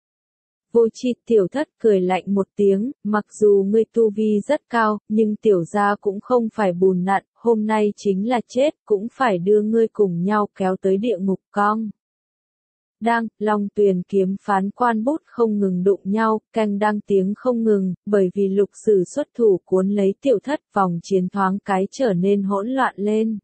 Vô tri Tiểu Thất cười lạnh một tiếng, mặc dù ngươi tu vi rất cao, nhưng tiểu gia cũng không phải bùn nặn, hôm nay chính là chết, cũng phải đưa ngươi cùng nhau kéo tới địa ngục cong. Đang, Long Tuyền kiếm phán quan bút không ngừng đụng nhau, canh đang tiếng không ngừng, bởi vì Lục Sử xuất thủ cuốn lấy Tiểu Thất, vòng chiến thoáng cái trở nên hỗn loạn lên.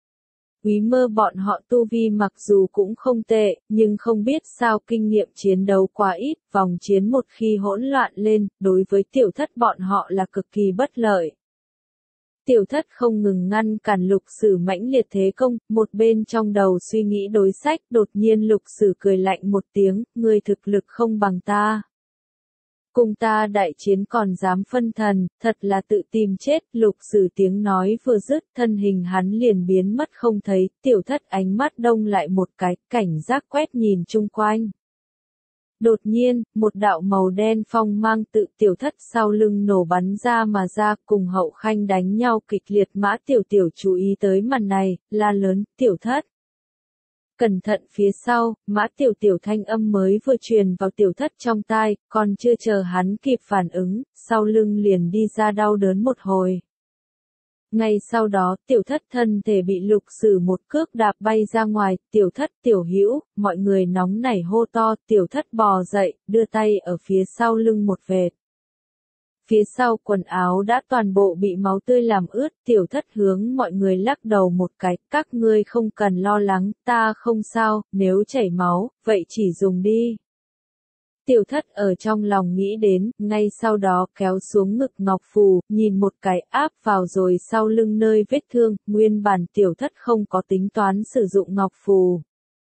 Quý Mơ bọn họ tu vi mặc dù cũng không tệ, nhưng không biết sao kinh nghiệm chiến đấu quá ít, vòng chiến một khi hỗn loạn lên, đối với Tiểu Thất bọn họ là cực kỳ bất lợi. Tiểu Thất không ngừng ngăn cản Lục Sử mãnh liệt thế công, một bên trong đầu suy nghĩ đối sách, đột nhiên Lục Sử cười lạnh một tiếng, ngươi thực lực không bằng ta. Cùng ta đại chiến còn dám phân thần, thật là tự tìm chết, Lục Sử tiếng nói vừa dứt, thân hình hắn liền biến mất không thấy, Tiểu Thất ánh mắt đông lại một cái, cảnh giác quét nhìn chung quanh. Đột nhiên, một đạo màu đen phong mang tự Tiểu Thất sau lưng nổ bắn ra mà ra, cùng Hậu Khanh đánh nhau kịch liệt. Mã Tiểu Tiểu chú ý tới màn này, la lớn, Tiểu Thất. Cẩn thận phía sau, Mã Tiểu Tiểu thanh âm mới vừa truyền vào Tiểu Thất trong tai, còn chưa chờ hắn kịp phản ứng, sau lưng liền đi ra đau đớn một hồi. Ngay sau đó, Tiểu Thất thân thể bị Lục Sử một cước đạp bay ra ngoài, Tiểu Thất Tiểu Hữu, mọi người nóng nảy hô to, Tiểu Thất bò dậy, đưa tay ở phía sau lưng một vệt. Phía sau quần áo đã toàn bộ bị máu tươi làm ướt, Tiểu Thất hướng mọi người lắc đầu một cái, các ngươi không cần lo lắng, ta không sao, nếu chảy máu, vậy chỉ dùng đi. Tiểu Thất ở trong lòng nghĩ đến, ngay sau đó kéo xuống ngực ngọc phù, nhìn một cái áp vào rồi sau lưng nơi vết thương, nguyên bản Tiểu Thất không có tính toán sử dụng ngọc phù.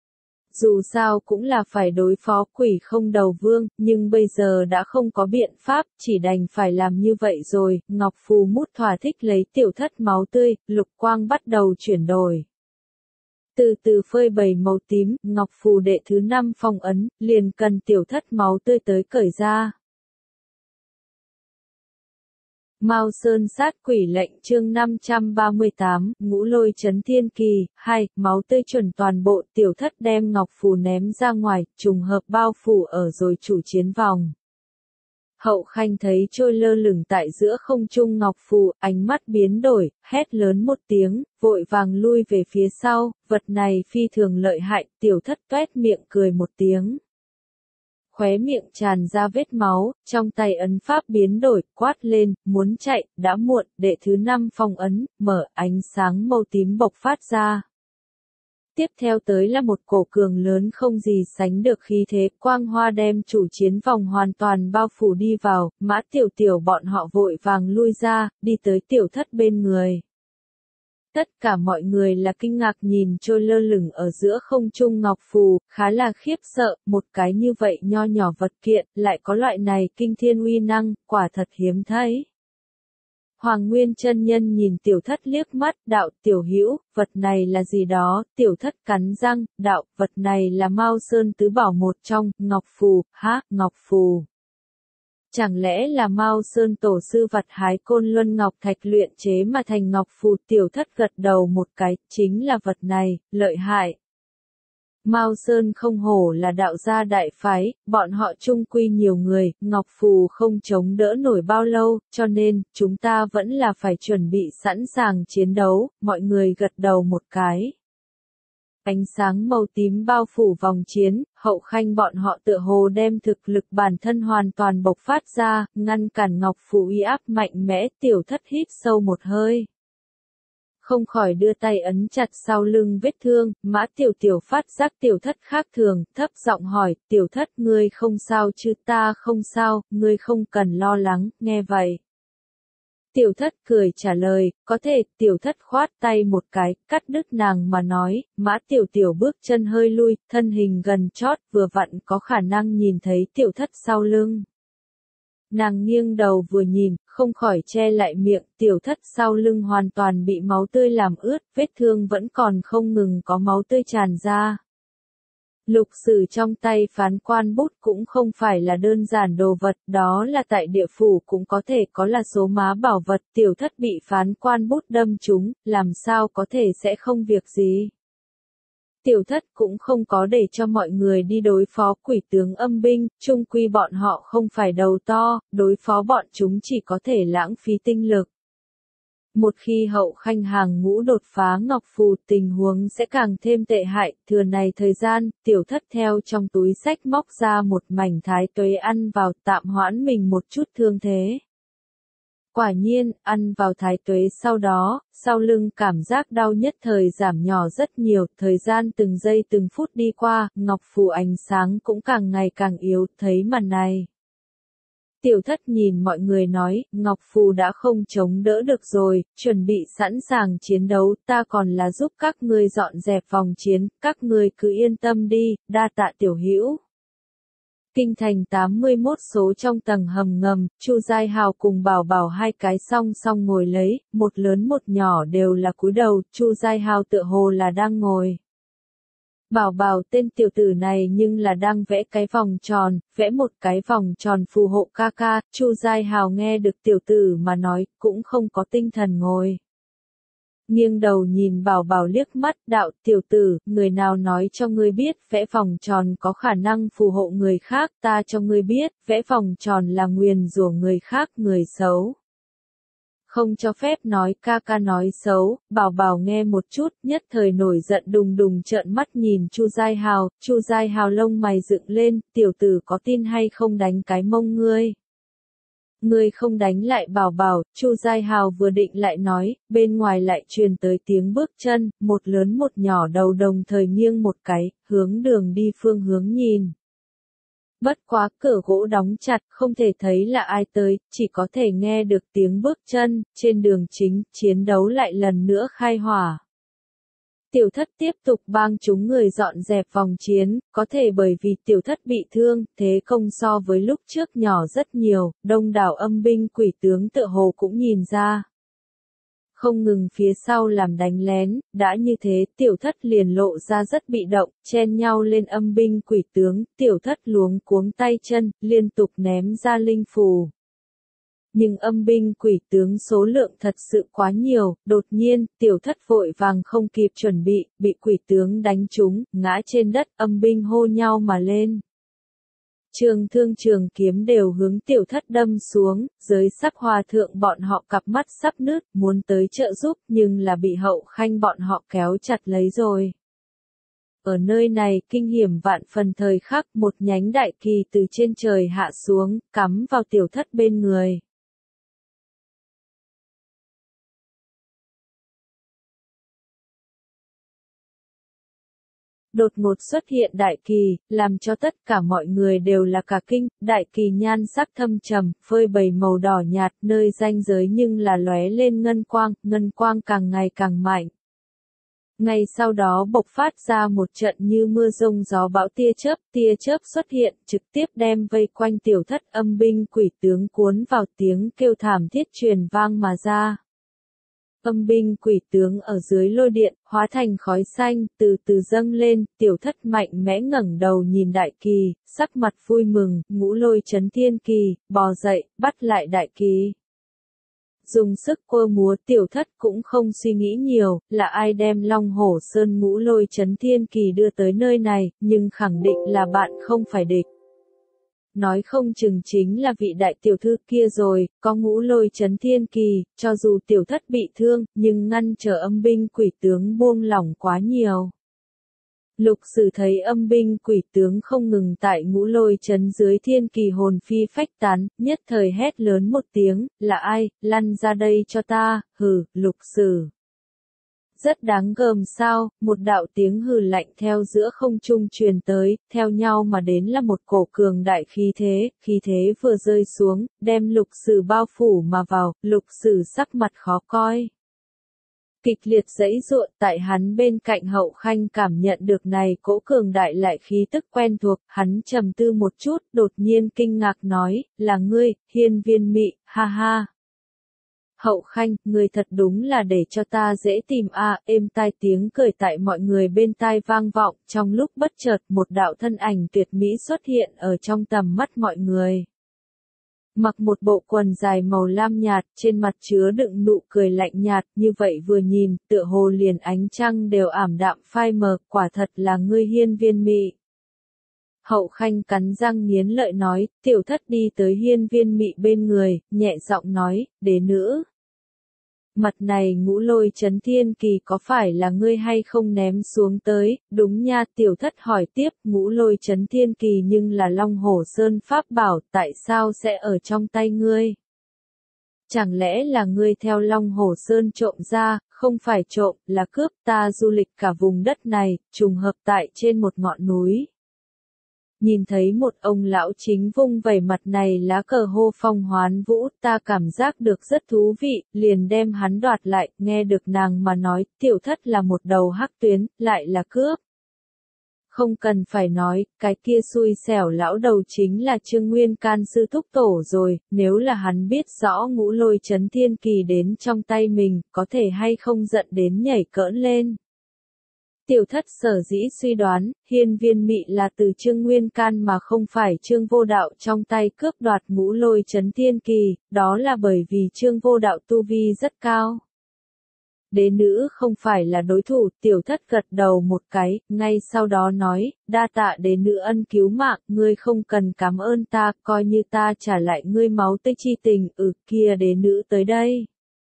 Dù sao cũng là phải đối phó quỷ không đầu vương, nhưng bây giờ đã không có biện pháp, chỉ đành phải làm như vậy rồi, ngọc phù mút thỏa thích lấy Tiểu Thất máu tươi, lục quang bắt đầu chuyển đổi. Từ từ phơi bày màu tím, ngọc phù đệ thứ năm phong ấn, liền cần Tiểu Thất máu tươi tới cởi ra. Mao Sơn sát quỷ lệnh chương năm trăm ba mươi tám, ngũ lôi chấn thiên kỳ, hai, máu tươi chuẩn toàn bộ, Tiểu Thất đem ngọc phù ném ra ngoài, trùng hợp bao phủ ở rồi chủ chiến vòng. Hậu Khanh thấy trôi lơ lửng tại giữa không trung ngọc phù, ánh mắt biến đổi, hét lớn một tiếng, vội vàng lui về phía sau, vật này phi thường lợi hại, Tiểu Thất toét miệng cười một tiếng. khóe miệng tràn ra vết máu, trong tay ấn pháp biến đổi, quát lên, muốn chạy, đã muộn, đệ thứ năm phong ấn, mở, ánh sáng màu tím bộc phát ra. Tiếp theo tới là một cổ cường lớn không gì sánh được khí thế, quang hoa đem chủ chiến vòng hoàn toàn bao phủ đi vào, Mã Tiểu Tiểu bọn họ vội vàng lui ra, đi tới Tiểu Thất bên người. Tất cả mọi người là kinh ngạc nhìn trôi lơ lửng ở giữa không trung ngọc phù, khá là khiếp sợ, một cái như vậy nho nhỏ vật kiện, lại có loại này kinh thiên uy năng, quả thật hiếm thấy. Hoàng Nguyên chân nhân nhìn Tiểu Thất liếc mắt, đạo, Tiểu Hữu, vật này là gì đó, Tiểu Thất cắn răng, đạo, vật này là Mao Sơn tứ bảo một trong, ngọc phù, há, ngọc phù. Chẳng lẽ là Mao Sơn tổ sư vặt hái côn luân ngọc thạch luyện chế mà thành ngọc phù? Tiểu Thất gật đầu một cái, chính là vật này, lợi hại. Mao Sơn không hổ là đạo gia đại phái, bọn họ chung quy nhiều người, ngọc phù không chống đỡ nổi bao lâu, cho nên, chúng ta vẫn là phải chuẩn bị sẵn sàng chiến đấu, mọi người gật đầu một cái. Ánh sáng màu tím bao phủ vòng chiến, Hậu Khanh bọn họ tựa hồ đem thực lực bản thân hoàn toàn bộc phát ra, ngăn cản ngọc phù uy áp mạnh mẽ. Tiểu Thất hít sâu một hơi, không khỏi đưa tay ấn chặt sau lưng vết thương. Mã Tiểu Tiểu phát giác Tiểu Thất khác thường, thấp giọng hỏi, Tiểu Thất, ngươi không sao chứ? Ta không sao, ngươi không cần lo lắng. Nghe vậy, Tiểu Thất cười trả lời, có thể. Tiểu Thất khoát tay một cái, cắt đứt nàng mà nói. Mã Tiểu Tiểu bước chân hơi lui, thân hình gần chót, vừa vặn có khả năng nhìn thấy Tiểu Thất sau lưng. Nàng nghiêng đầu vừa nhìn, không khỏi che lại miệng. Tiểu Thất sau lưng hoàn toàn bị máu tươi làm ướt, vết thương vẫn còn không ngừng có máu tươi tràn ra. Lục sử trong tay phán quan bút cũng không phải là đơn giản đồ vật, đó là tại địa phủ cũng có thể có là số má bảo vật. Tiểu Thất bị phán quan bút đâm trúng, làm sao có thể sẽ không việc gì. Tiểu Thất cũng không có để cho mọi người đi đối phó quỷ tướng âm binh, chung quy bọn họ không phải đầu to, đối phó bọn chúng chỉ có thể lãng phí tinh lực. Một khi Hậu Khanh hàng ngũ đột phá ngọc phù, tình huống sẽ càng thêm tệ hại. Thừa này thời gian, Tiểu Thất theo trong túi xách móc ra một mảnh thái tuế ăn vào, tạm hoãn mình một chút thương thế. Quả nhiên, ăn vào thái tuế sau đó, sau lưng cảm giác đau nhất thời giảm nhỏ rất nhiều, thời gian từng giây từng phút đi qua, ngọc phù ánh sáng cũng càng ngày càng yếu. Thấy màn này, Tiểu Thất nhìn mọi người nói, ngọc phù đã không chống đỡ được rồi, chuẩn bị sẵn sàng chiến đấu, ta còn là giúp các ngươi dọn dẹp vòng chiến, các ngươi cứ yên tâm đi, đa tạ Tiểu Hữu. Kinh thành tám mươi mốt số trong tầng hầm ngầm, Chu Giai Hào cùng Bảo Bảo hai cái song song ngồi lấy, một lớn một nhỏ đều là cúi đầu. Chu Giai Hào tựa hồ là đang ngồi. Bảo Bảo tên tiểu tử này nhưng là đang vẽ cái vòng tròn, vẽ một cái vòng tròn phù hộ ca ca. Chu Giai Hào nghe được tiểu tử mà nói, cũng không có tinh thần ngồi. Nghiêng đầu nhìn Bảo Bảo liếc mắt, đạo, tiểu tử, người nào nói cho ngươi biết, vẽ vòng tròn có khả năng phù hộ người khác? Ta cho ngươi biết, vẽ vòng tròn là nguyền rủa người khác, người xấu. Không cho phép nói ca ca nói xấu. Bảo Bảo nghe một chút, nhất thời nổi giận đùng đùng trợn mắt nhìn Chu Giai Hào. Chu Giai Hào lông mày dựng lên, tiểu tử có tin hay không đánh cái mông ngươi? Ngươi không đánh lại Bảo Bảo. Chu Giai Hào vừa định lại nói, bên ngoài lại truyền tới tiếng bước chân, một lớn một nhỏ đầu đồng thời nghiêng một cái, hướng đường đi phương hướng nhìn. Bất quá cửa gỗ đóng chặt, không thể thấy là ai tới, chỉ có thể nghe được tiếng bước chân. Trên đường chính, chiến đấu lại lần nữa khai hỏa. Tiểu Thất tiếp tục bang chúng người dọn dẹp vòng chiến, có thể bởi vì Tiểu Thất bị thương, thế công so với lúc trước nhỏ rất nhiều, đông đảo âm binh quỷ tướng tựa hồ cũng nhìn ra. Không ngừng phía sau làm đánh lén, đã như thế, Tiểu Thất liền lộ ra rất bị động, chen nhau lên âm binh quỷ tướng. Tiểu Thất luống cuống tay chân, liên tục ném ra linh phù. Nhưng âm binh quỷ tướng số lượng thật sự quá nhiều, đột nhiên, Tiểu Thất vội vàng không kịp chuẩn bị, bị quỷ tướng đánh trúng, ngã trên đất, âm binh hô nhau mà lên. Trường thương trường kiếm đều hướng Tiểu Thất đâm xuống, giới sắc hòa thượng bọn họ cặp mắt sắp nứt, muốn tới trợ giúp, nhưng là bị Hậu Khanh bọn họ kéo chặt lấy rồi. ở nơi này kinh hiểm vạn phần thời khắc, một nhánh đại kỳ từ trên trời hạ xuống, cắm vào tiểu thất bên người. Đột ngột xuất hiện đại kỳ, làm cho tất cả mọi người đều là cả kinh, đại kỳ nhan sắc thâm trầm, phơi bày màu đỏ nhạt, nơi ranh giới nhưng là lóe lên ngân quang, ngân quang càng ngày càng mạnh. Ngay sau đó bộc phát ra một trận như mưa rông gió bão tia chớp, tia chớp xuất hiện, trực tiếp đem vây quanh tiểu thất, âm binh quỷ tướng cuốn vào, tiếng kêu thảm thiết truyền vang mà ra. Âm binh quỷ tướng ở dưới lôi điện, hóa thành khói xanh, từ từ dâng lên, tiểu thất mạnh mẽ ngẩng đầu nhìn đại kỳ, sắc mặt vui mừng, ngũ lôi chấn thiên kỳ, bò dậy, bắt lại đại kỳ. Dùng sức quơ múa, tiểu thất cũng không suy nghĩ nhiều, là ai đem Long Hổ Sơn ngũ lôi chấn thiên kỳ đưa tới nơi này, nhưng khẳng định là bạn không phải địch. Nói không chừng chính là vị đại tiểu thư kia rồi, có ngũ lôi chấn thiên kỳ, cho dù tiểu thất bị thương, nhưng ngăn trở âm binh quỷ tướng buông lỏng quá nhiều. Lục Sử thấy âm binh quỷ tướng không ngừng tại ngũ lôi chấn dưới thiên kỳ hồn phi phách tán, nhất thời hét lớn một tiếng, là ai, lăn ra đây cho ta, hừ, Lục Sử. Rất đáng gờm sao, một đạo tiếng hừ lạnh theo giữa không trung truyền tới, theo nhau mà đến là một cổ cường đại khí thế, khí thế vừa rơi xuống, đem Lục Sử bao phủ mà vào, Lục Sử sắc mặt khó coi. Kịch liệt giãy giụa, tại hắn bên cạnh Hậu Khanh cảm nhận được này cỗ cường đại lại khí tức quen thuộc, hắn trầm tư một chút, đột nhiên kinh ngạc nói, là ngươi, Hiên Viên Mị, ha ha. Hậu Khanh, người thật đúng là để cho ta dễ tìm a, à, êm tai tiếng cười tại mọi người bên tai vang vọng, trong lúc bất chợt một đạo thân ảnh tuyệt mỹ xuất hiện ở trong tầm mắt mọi người. Mặc một bộ quần dài màu lam nhạt, trên mặt chứa đựng nụ cười lạnh nhạt, như vậy vừa nhìn, tựa hồ liền ánh trăng đều ảm đạm phai mờ, quả thật là ngươi Hiên Viên Mị. Hậu Khanh cắn răng nghiến lợi nói, tiểu thất đi tới Hiên Viên Mị bên người, nhẹ giọng nói, đế nữ. Mặt này ngũ lôi chấn thiên kỳ có phải là ngươi hay không ném xuống tới, đúng nha, tiểu thất hỏi tiếp, ngũ lôi chấn thiên kỳ nhưng là Long Hổ Sơn pháp bảo, tại sao sẽ ở trong tay ngươi? Chẳng lẽ là ngươi theo Long Hổ Sơn trộm ra, không phải trộm, là cướp, ta du lịch cả vùng đất này, trùng hợp tại trên một ngọn núi. Nhìn thấy một ông lão chính vung vẩy mặt này lá cờ hô phong hoán vũ, ta cảm giác được rất thú vị, liền đem hắn đoạt lại, nghe được nàng mà nói, tiểu thất là một đầu hắc tuyến, lại là cướp. Không cần phải nói, cái kia xui xẻo lão đầu chính là Trương Nguyên Can sư thúc tổ rồi, nếu là hắn biết rõ ngũ lôi chấn thiên kỳ đến trong tay mình, có thể hay không giận đến nhảy cỡn lên. Tiểu thất sở dĩ suy đoán, Hiên Viên Mị là từ Trương Nguyên Can mà không phải Trương Vô Đạo trong tay cướp đoạt ngũ lôi chấn thiên kỳ, đó là bởi vì Trương Vô Đạo tu vi rất cao. Đế nữ không phải là đối thủ, tiểu thất gật đầu một cái, ngay sau đó nói, đa tạ đế nữ ân cứu mạng, ngươi không cần cảm ơn ta, coi như ta trả lại ngươi máu tươi chi tình, ừ kia đế nữ tới đây.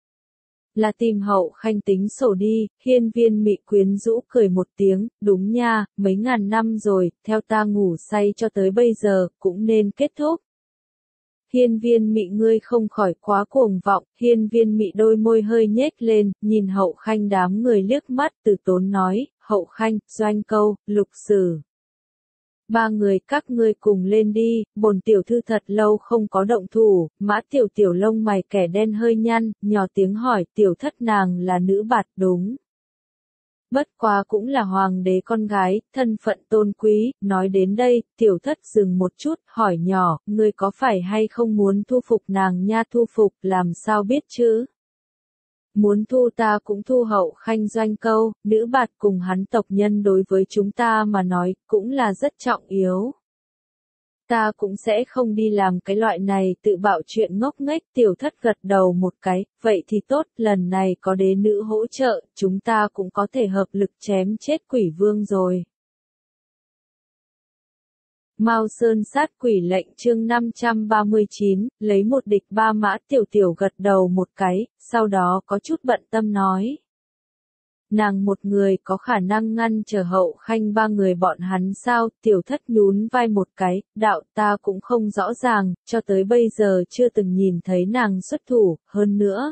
Là tìm Hậu Khanh tính sổ đi, Hiên Viên Mị quyến rũ cười một tiếng, đúng nha, mấy ngàn năm rồi, theo ta ngủ say cho tới bây giờ, cũng nên kết thúc. Hiên Viên Mị ngươi không khỏi quá cuồng vọng, Hiên Viên Mị đôi môi hơi nhếch lên, nhìn Hậu Khanh đám người liếc mắt từ tốn nói, Hậu Khanh, Doanh Câu, Lục Sử. Ba người các ngươi cùng lên đi, bổn tiểu thư thật lâu không có động thủ, Mã Tiểu Tiểu lông mày kẻ đen hơi nhăn, nhỏ tiếng hỏi tiểu thất nàng là nữ bạt đúng. Bất quá cũng là hoàng đế con gái, thân phận tôn quý, nói đến đây, tiểu thất dừng một chút, hỏi nhỏ, ngươi có phải hay không muốn thu phục nàng nha, thu phục, làm sao biết chứ? Muốn thu ta cũng thu. Hậu Khanh Doanh Câu, nữ bạt cùng hắn tộc nhân đối với chúng ta mà nói, cũng là rất trọng yếu. Ta cũng sẽ không đi làm cái loại này tự bạo chuyện ngốc nghếch. Tiểu thất gật đầu một cái, vậy thì tốt, lần này có đế nữ hỗ trợ, chúng ta cũng có thể hợp lực chém chết quỷ vương rồi. Mao Sơn sát quỷ lệnh chương năm trăm ba mươi chín, lấy một địch ba. Mã Tiểu Tiểu gật đầu một cái, sau đó có chút bận tâm nói. Nàng một người có khả năng ngăn trở Hậu Khanh ba người bọn hắn sao? Tiểu thất nhún vai một cái, đạo ta cũng không rõ ràng, cho tới bây giờ chưa từng nhìn thấy nàng xuất thủ, hơn nữa.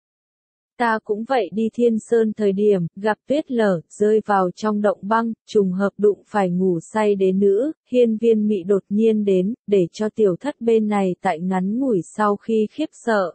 Ta cũng vậy đi Thiên Sơn thời điểm, gặp tuyết lở, rơi vào trong động băng, trùng hợp đụng phải ngủ say đế nữ, Hiên Viên Mị đột nhiên đến, để cho tiểu thất bên này tại ngắn ngủi sau khi khiếp sợ.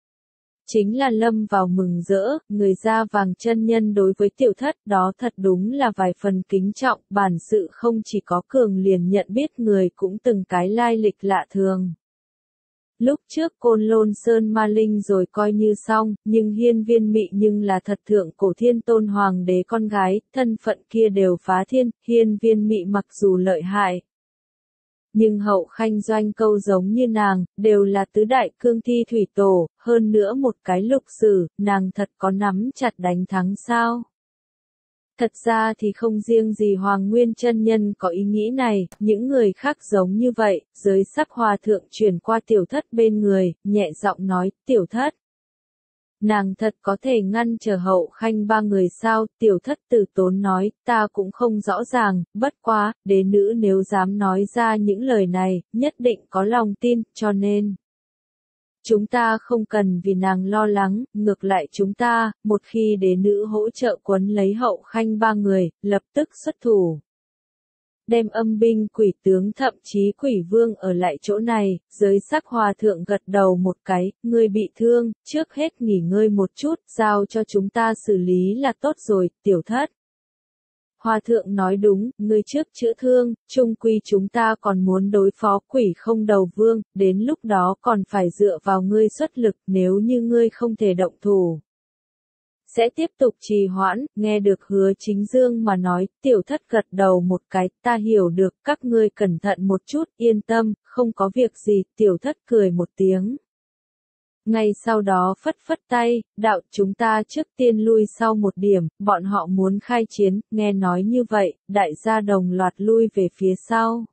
Chính là lâm vào mừng rỡ, người da vàng chân nhân đối với tiểu thất đó thật đúng là vài phần kính trọng, bản sự không chỉ có cường liền nhận biết người cũng từng cái lai lịch lạ thường. Lúc trước Côn Lôn Sơn Ma Linh rồi coi như xong, nhưng Hiên Viên Mị nhưng là thật thượng cổ thiên tôn hoàng đế con gái, thân phận kia đều phá thiên, Hiên Viên Mị mặc dù lợi hại. Nhưng Hậu Khanh Doanh Câu giống như nàng, đều là tứ đại cương thi thủy tổ, hơn nữa một cái lục sử, nàng thật có nắm chặt đánh thắng sao? Thật ra thì không riêng gì Hoàng Nguyên chân nhân có ý nghĩ này, những người khác giống như vậy, giới sắc hòa thượng chuyển qua tiểu thất bên người, nhẹ giọng nói, tiểu thất. Nàng thật có thể ngăn trở Hậu Khanh ba người sao? Tiểu thất từ tốn nói, ta cũng không rõ ràng, bất quá, đế nữ nếu dám nói ra những lời này, nhất định có lòng tin, cho nên. Chúng ta không cần vì nàng lo lắng, ngược lại chúng ta, một khi đế nữ hỗ trợ quấn lấy Hậu Khanh ba người, lập tức xuất thủ. Đem âm binh quỷ tướng thậm chí quỷ vương ở lại chỗ này, giới sắc hòa thượng gật đầu một cái, ngươi bị thương, trước hết nghỉ ngơi một chút, giao cho chúng ta xử lý là tốt rồi, tiểu thất. Hòa thượng nói đúng, ngươi trước chữa thương, chung quy chúng ta còn muốn đối phó quỷ không đầu vương, đến lúc đó còn phải dựa vào ngươi xuất lực, nếu như ngươi không thể động thủ. Sẽ tiếp tục trì hoãn, nghe được Hứa Chính Dương mà nói, tiểu thất gật đầu một cái, ta hiểu được, các ngươi cẩn thận một chút, yên tâm, không có việc gì, tiểu thất cười một tiếng. Ngay sau đó phất phất tay, đạo chúng ta trước tiên lui sau một điểm, bọn họ muốn khai chiến, nghe nói như vậy, đại gia đồng loạt lui về phía sau.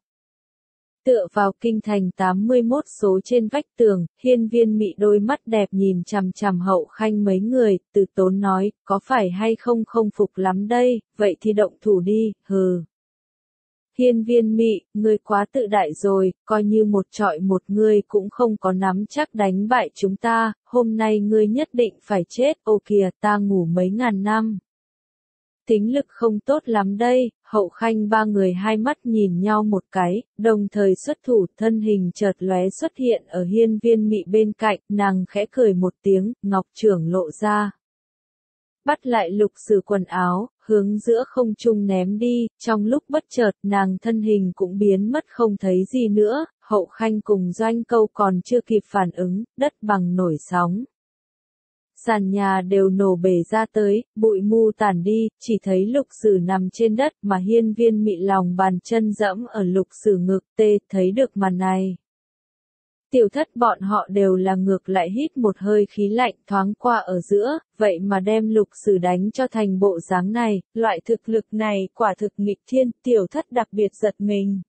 Tựa vào kinh thành tám mươi mốt số trên vách tường, Hiên Viên Mị đôi mắt đẹp nhìn chằm chằm Hậu Khanh mấy người, từ tốn nói, có phải hay không không phục lắm đây, vậy thì động thủ đi, hừ. Hiên Viên Mị, ngươi quá tự đại rồi, coi như một trọi một ngươi cũng không có nắm chắc đánh bại chúng ta, hôm nay ngươi nhất định phải chết, ô kìa ta ngủ mấy ngàn năm. Tính lực không tốt lắm đây, Hậu Khanh ba người hai mắt nhìn nhau một cái, đồng thời xuất thủ, thân hình chợt lóe xuất hiện ở Hiên Viên Mị bên cạnh, nàng khẽ cười một tiếng, ngọc trưởng lộ ra. Bắt lại lục sử quần áo, hướng giữa không trung ném đi, trong lúc bất chợt nàng thân hình cũng biến mất không thấy gì nữa, Hậu Khanh cùng Doanh Câu còn chưa kịp phản ứng, đất bằng nổi sóng. Sàn nhà đều nổ bể ra tới, bụi mù tản đi, chỉ thấy lục sử nằm trên đất mà Hiên Viên Mị lòng bàn chân dẫm ở lục sử ngực tê, thấy được màn này. Tiểu thất bọn họ đều là ngược lại hít một hơi khí lạnh thoáng qua ở giữa, vậy mà đem lục sử đánh cho thành bộ dáng này, loại thực lực này quả thực nghịch thiên, tiểu thất đặc biệt giật mình.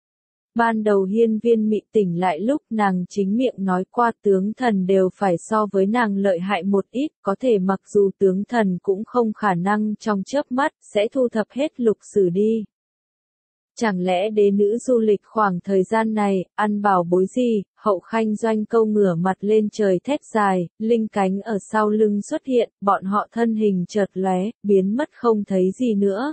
Ban đầu Hiên Viên Mị tỉnh lại lúc nàng chính miệng nói qua tướng thần đều phải so với nàng lợi hại một ít, có thể mặc dù tướng thần cũng không khả năng trong chớp mắt sẽ thu thập hết lục sử đi. Chẳng lẽ đế nữ du lịch khoảng thời gian này, ăn bảo bối gì, Hậu Khanh Doanh Câu ngửa mặt lên trời thét dài, linh cánh ở sau lưng xuất hiện, bọn họ thân hình chợt lóe, biến mất không thấy gì nữa.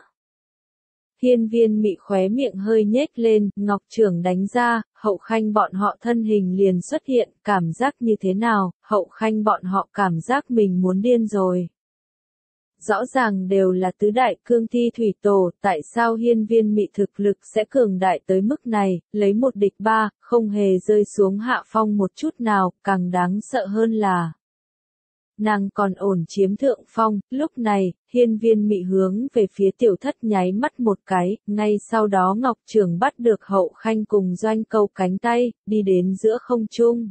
Hiên Viên Mị khóe miệng hơi nhếch lên, ngọc trưởng đánh ra, Hậu Khanh bọn họ thân hình liền xuất hiện, cảm giác như thế nào, Hậu Khanh bọn họ cảm giác mình muốn điên rồi. Rõ ràng đều là tứ đại cương thi thủy tổ, tại sao Hiên Viên Mị thực lực sẽ cường đại tới mức này, lấy một địch ba, không hề rơi xuống hạ phong một chút nào, càng đáng sợ hơn là nàng còn ổn chiếm thượng phong, lúc này, Hiên Viên Mị hướng về phía tiểu thất nháy mắt một cái, ngay sau đó Ngọc Trường bắt được Hậu Khanh cùng Doanh Câu cánh tay, đi đến giữa không trung.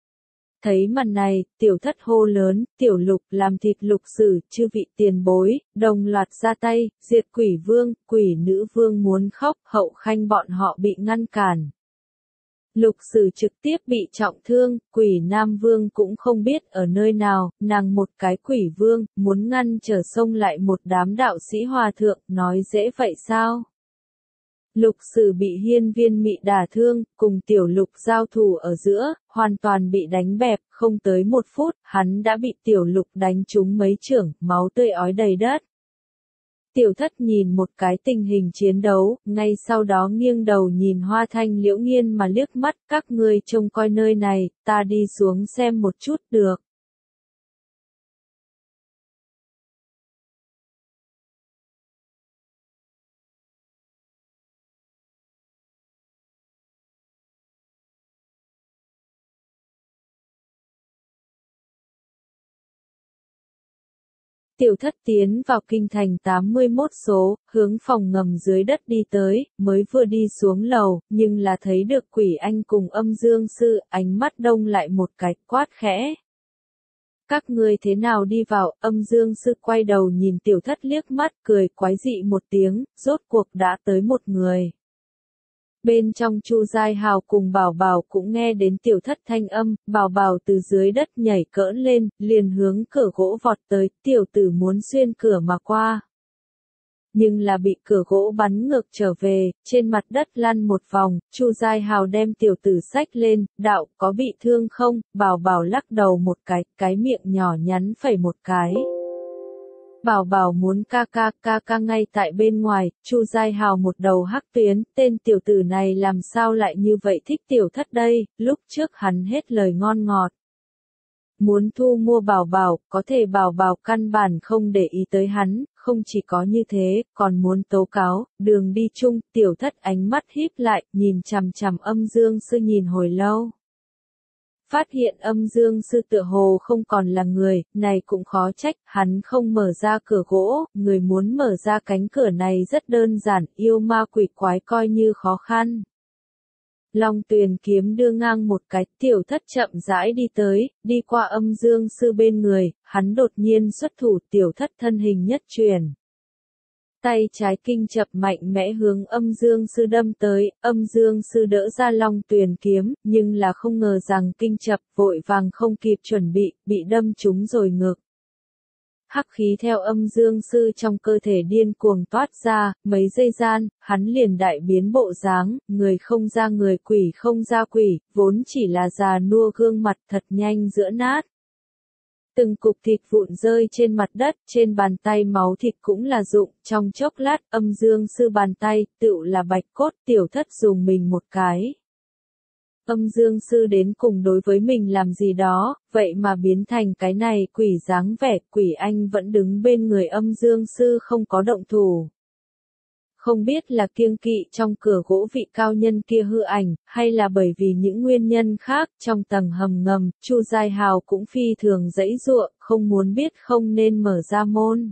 Thấy màn này, tiểu thất hô lớn, tiểu lục làm thịt lục sử, chư vị tiền bối, đồng loạt ra tay, diệt quỷ vương, quỷ nữ vương muốn khóc, Hậu Khanh bọn họ bị ngăn cản. Lục Sử trực tiếp bị trọng thương, Quỷ Nam Vương cũng không biết ở nơi nào, nàng một cái quỷ vương, muốn ngăn trở xông lại một đám đạo sĩ hòa thượng, nói dễ vậy sao? Lục Sử bị hiên viên mị đả thương, cùng tiểu lục giao thủ ở giữa, hoàn toàn bị đánh bẹp, không tới một phút, hắn đã bị tiểu lục đánh trúng mấy chưởng, máu tươi ói đầy đất. Tiểu thất nhìn một cái tình hình chiến đấu, ngay sau đó nghiêng đầu nhìn Hoa Thanh Liễu Nghiên mà liếc mắt, các ngươi trông coi nơi này, ta đi xuống xem một chút được. Tiểu thất tiến vào kinh thành tám mươi mốt số, hướng phòng ngầm dưới đất đi tới, mới vừa đi xuống lầu, nhưng là thấy được Quỷ Anh cùng Âm Dương Sư, ánh mắt đông lại một cái, quát khẽ. Các ngươi thế nào đi vào? Âm Dương Sư quay đầu nhìn tiểu thất liếc mắt, cười quái dị một tiếng, rốt cuộc đã tới một người. Bên trong Chu Giai Hào cùng Bảo Bảo cũng nghe đến tiểu thất thanh âm, Bảo Bảo từ dưới đất nhảy cỡn lên, liền hướng cửa gỗ vọt tới, tiểu tử muốn xuyên cửa mà qua. Nhưng là bị cửa gỗ bắn ngược trở về, trên mặt đất lăn một vòng, Chu Giai Hào đem tiểu tử xách lên, đạo, có bị thương không? Bảo Bảo lắc đầu một cái, cái miệng nhỏ nhắn phẩy một cái. Bảo Bảo muốn ca ca, ca ca ngay tại bên ngoài, Chu Giai Hào một đầu hắc tuyến, tên tiểu tử này làm sao lại như vậy thích tiểu thất đây, lúc trước hắn hết lời ngon ngọt. Muốn thu mua Bảo Bảo, có thể Bảo Bảo căn bản không để ý tới hắn, không chỉ có như thế, còn muốn tố cáo, đường đi chung, tiểu thất ánh mắt híp lại, nhìn chằm chằm Âm Dương Sư nhìn hồi lâu. Phát hiện Âm Dương Sư tựa hồ không còn là người, này cũng khó trách, hắn không mở ra cửa gỗ, người muốn mở ra cánh cửa này rất đơn giản, yêu ma quỷ quái coi như khó khăn. Long Tuyền kiếm đưa ngang một cái, tiểu thất chậm rãi đi tới, đi qua Âm Dương Sư bên người, hắn đột nhiên xuất thủ, tiểu thất thân hình nhất chuyển. Tay trái kinh chập mạnh mẽ hướng Âm Dương Sư đâm tới, Âm Dương Sư đỡ ra Long Tuyền kiếm, nhưng là không ngờ rằng kinh chập vội vàng không kịp chuẩn bị, bị đâm trúng rồi ngược. Hắc khí theo Âm Dương Sư trong cơ thể điên cuồng toát ra, mấy giây gian, hắn liền đại biến bộ dáng, người không ra người, quỷ không ra quỷ, vốn chỉ là già nua gương mặt thật nhanh giữa nát. Từng cục thịt vụn rơi trên mặt đất, trên bàn tay máu thịt cũng là rụng, trong chốc lát, Âm Dương Sư bàn tay, tựu là bạch cốt, tiểu thất dùng mình một cái. Âm Dương Sư đến cùng đối với mình làm gì đó, vậy mà biến thành cái này quỷ dáng vẻ, Quỷ Anh vẫn đứng bên người Âm Dương Sư không có động thủ. Không biết là kiêng kỵ trong cửa gỗ vị cao nhân kia hư ảnh, hay là bởi vì những nguyên nhân khác, trong tầng hầm ngầm, Chu Giai Hào cũng phi thường dãy dụa, không muốn biết không nên mở ra môn.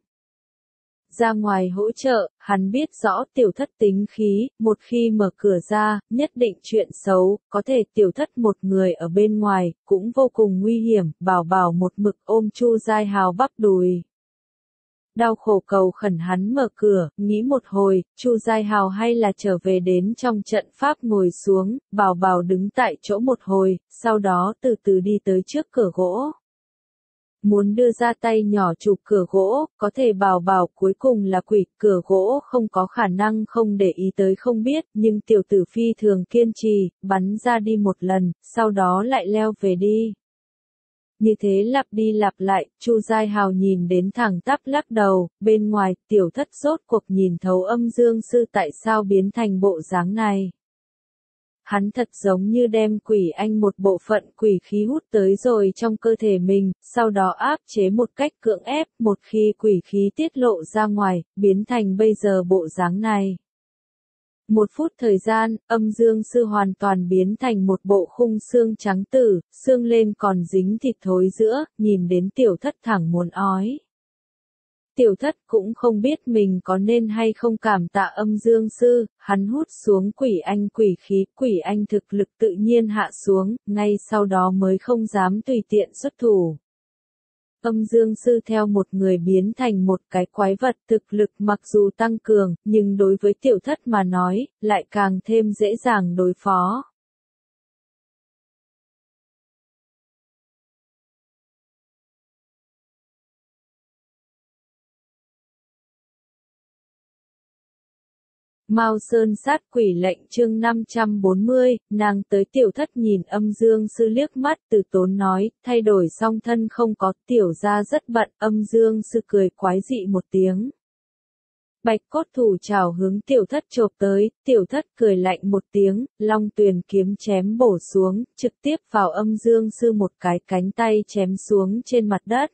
Ra ngoài hỗ trợ, hắn biết rõ tiểu thất tính khí, một khi mở cửa ra, nhất định chuyện xấu, có thể tiểu thất một người ở bên ngoài, cũng vô cùng nguy hiểm, Bảo Bảo một mực ôm Chu Giai Hào bắp đùi. Đau khổ cầu khẩn hắn mở cửa, nghĩ một hồi, Chu Giai Hào hay là trở về đến trong trận pháp ngồi xuống, Bảo Bảo đứng tại chỗ một hồi, sau đó từ từ đi tới trước cửa gỗ. Muốn đưa ra tay nhỏ chụp cửa gỗ, có thể Bảo Bảo cuối cùng là quỷ, cửa gỗ không có khả năng không để ý tới không biết, nhưng tiểu tử phi thường kiên trì, bắn ra đi một lần, sau đó lại leo về đi. Như thế lặp đi lặp lại, Chu Giai Hào nhìn đến thẳng tắp lắc đầu, bên ngoài, tiểu thất rốt cuộc nhìn thấu Âm Dương Sư tại sao biến thành bộ dáng này. Hắn thật giống như đem Quỷ Anh một bộ phận quỷ khí hút tới rồi trong cơ thể mình, sau đó áp chế một cách cưỡng ép, một khi quỷ khí tiết lộ ra ngoài, biến thành bây giờ bộ dáng này. Một phút thời gian, Âm Dương Sư hoàn toàn biến thành một bộ khung xương trắng tử, xương lên còn dính thịt thối giữa, nhìn đến tiểu thất thẳng muốn ói. Tiểu thất cũng không biết mình có nên hay không cảm tạ Âm Dương Sư, hắn hút xuống Quỷ Anh quỷ khí, Quỷ Anh thực lực tự nhiên hạ xuống, ngay sau đó mới không dám tùy tiện xuất thủ. Âm Dương Sư theo một người biến thành một cái quái vật, thực lực mặc dù tăng cường, nhưng đối với tiểu thất mà nói, lại càng thêm dễ dàng đối phó. Mao Sơn sát quỷ lệnh chương năm trăm bốn mươi, nàng tới. Tiểu thất nhìn Âm Dương Sư liếc mắt từ tốn nói, thay đổi song thân không có, tiểu gia rất bận. Âm Dương Sư cười quái dị một tiếng. Bạch cốt thủ trảo hướng tiểu thất chộp tới, tiểu thất cười lạnh một tiếng, long tuyền kiếm chém bổ xuống, trực tiếp vào Âm Dương Sư một cái, cánh tay chém xuống trên mặt đất.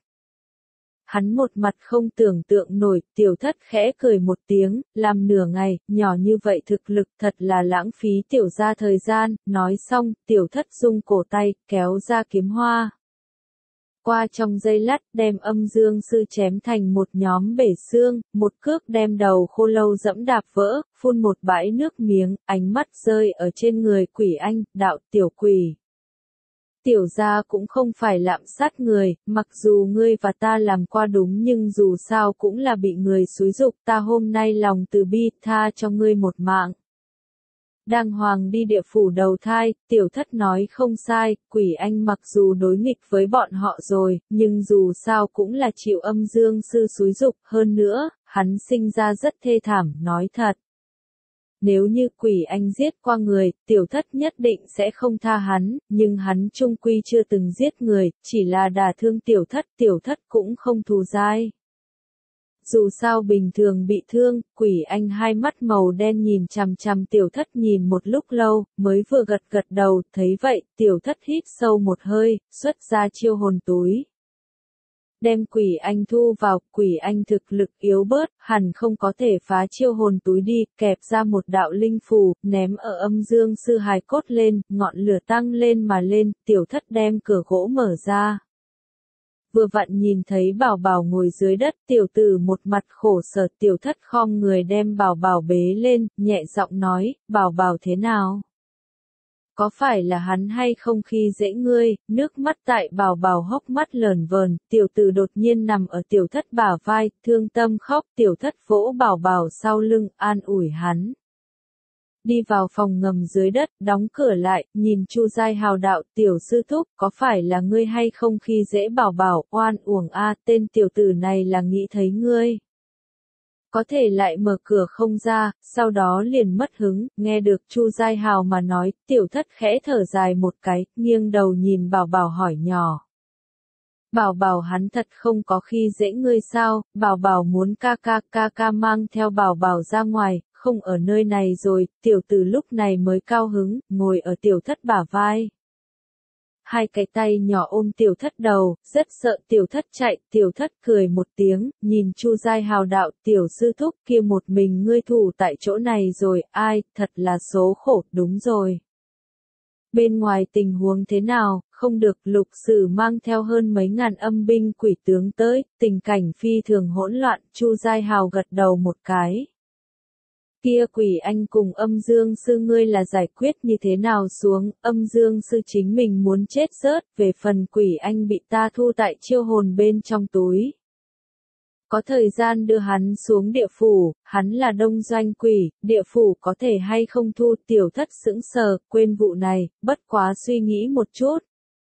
Hắn một mặt không tưởng tượng nổi, tiểu thất khẽ cười một tiếng, làm nửa ngày, nhỏ như vậy thực lực thật là lãng phí tiểu gia thời gian, nói xong, tiểu thất rung cổ tay, kéo ra kiếm hoa. Qua trong giây lát đem Âm Dương Sư chém thành một nhóm bể xương, một cước đem đầu khô lâu dẫm đạp vỡ, phun một bãi nước miếng, ánh mắt rơi ở trên người quỷ anh, đạo tiểu quỷ. Tiểu gia cũng không phải lạm sát người, mặc dù ngươi và ta làm qua đúng nhưng dù sao cũng là bị người xúi giục, ta hôm nay lòng từ bi tha cho ngươi một mạng. Đàng hoàng đi địa phủ đầu thai, tiểu thất nói không sai, quỷ anh mặc dù đối nghịch với bọn họ rồi, nhưng dù sao cũng là chịu Âm Dương Sư xúi giục, hơn nữa, hắn sinh ra rất thê thảm, nói thật. Nếu như quỷ anh giết qua người, tiểu thất nhất định sẽ không tha hắn, nhưng hắn chung quy chưa từng giết người, chỉ là đả thương tiểu thất, tiểu thất cũng không thù dai. Dù sao bình thường bị thương, quỷ anh hai mắt màu đen nhìn chằm chằm tiểu thất nhìn một lúc lâu, mới vừa gật gật đầu, thấy vậy, tiểu thất hít sâu một hơi, xuất ra chiêu hồn túi. Đem quỷ anh thu vào, quỷ anh thực lực yếu bớt, hẳn không có thể phá chiêu hồn túi đi, kẹp ra một đạo linh phù, ném ở Âm Dương Sư hài cốt lên, ngọn lửa tăng lên mà lên, tiểu thất đem cửa gỗ mở ra. Vừa vặn nhìn thấy Bảo Bảo ngồi dưới đất, tiểu tử một mặt khổ sở, tiểu thất khom người đem Bảo Bảo bế lên, nhẹ giọng nói, Bảo Bảo thế nào? Có phải là hắn hay không khi dễ ngươi? Nước mắt tại Bảo Bảo hốc mắt lờn vờn, tiểu tử đột nhiên nằm ở tiểu thất bả vai, thương tâm khóc, tiểu thất vỗ Bảo Bảo sau lưng, an ủi hắn. Đi vào phòng ngầm dưới đất, đóng cửa lại, nhìn Chu Giai Hào đạo, tiểu sư thúc, có phải là ngươi hay không khi dễ Bảo Bảo, oan uổng a, tên tiểu tử này là nghĩ thấy ngươi. Có thể lại mở cửa không ra, sau đó liền mất hứng, nghe được Chu Giai Hào mà nói, tiểu thất khẽ thở dài một cái, nghiêng đầu nhìn Bảo Bảo hỏi nhỏ. Bảo Bảo hắn thật không có khi dễ ngươi sao? Bảo Bảo muốn ca ca ca ca mang theo Bảo Bảo ra ngoài, không ở nơi này rồi, tiểu tử lúc này mới cao hứng, ngồi ở tiểu thất bả vai. Hai cái tay nhỏ ôm tiểu thất đầu, rất sợ tiểu thất chạy, tiểu thất cười một tiếng, nhìn Chu Giai Hào đạo, tiểu sư thúc kia một mình ngươi thủ tại chỗ này rồi, ai, thật là số khổ, đúng rồi. Bên ngoài tình huống thế nào, không được, Lục Sử mang theo hơn mấy ngàn âm binh quỷ tướng tới, tình cảnh phi thường hỗn loạn, Chu Giai Hào gật đầu một cái. Kia quỷ anh cùng Âm Dương Sư ngươi là giải quyết như thế nào xuống, Âm Dương Sư chính mình muốn chết rớt, về phần quỷ anh bị ta thu tại chiêu hồn bên trong túi. Có thời gian đưa hắn xuống địa phủ, hắn là đông doanh quỷ, địa phủ có thể hay không thu, tiểu thất sững sờ, quên vụ này, bất quá suy nghĩ một chút.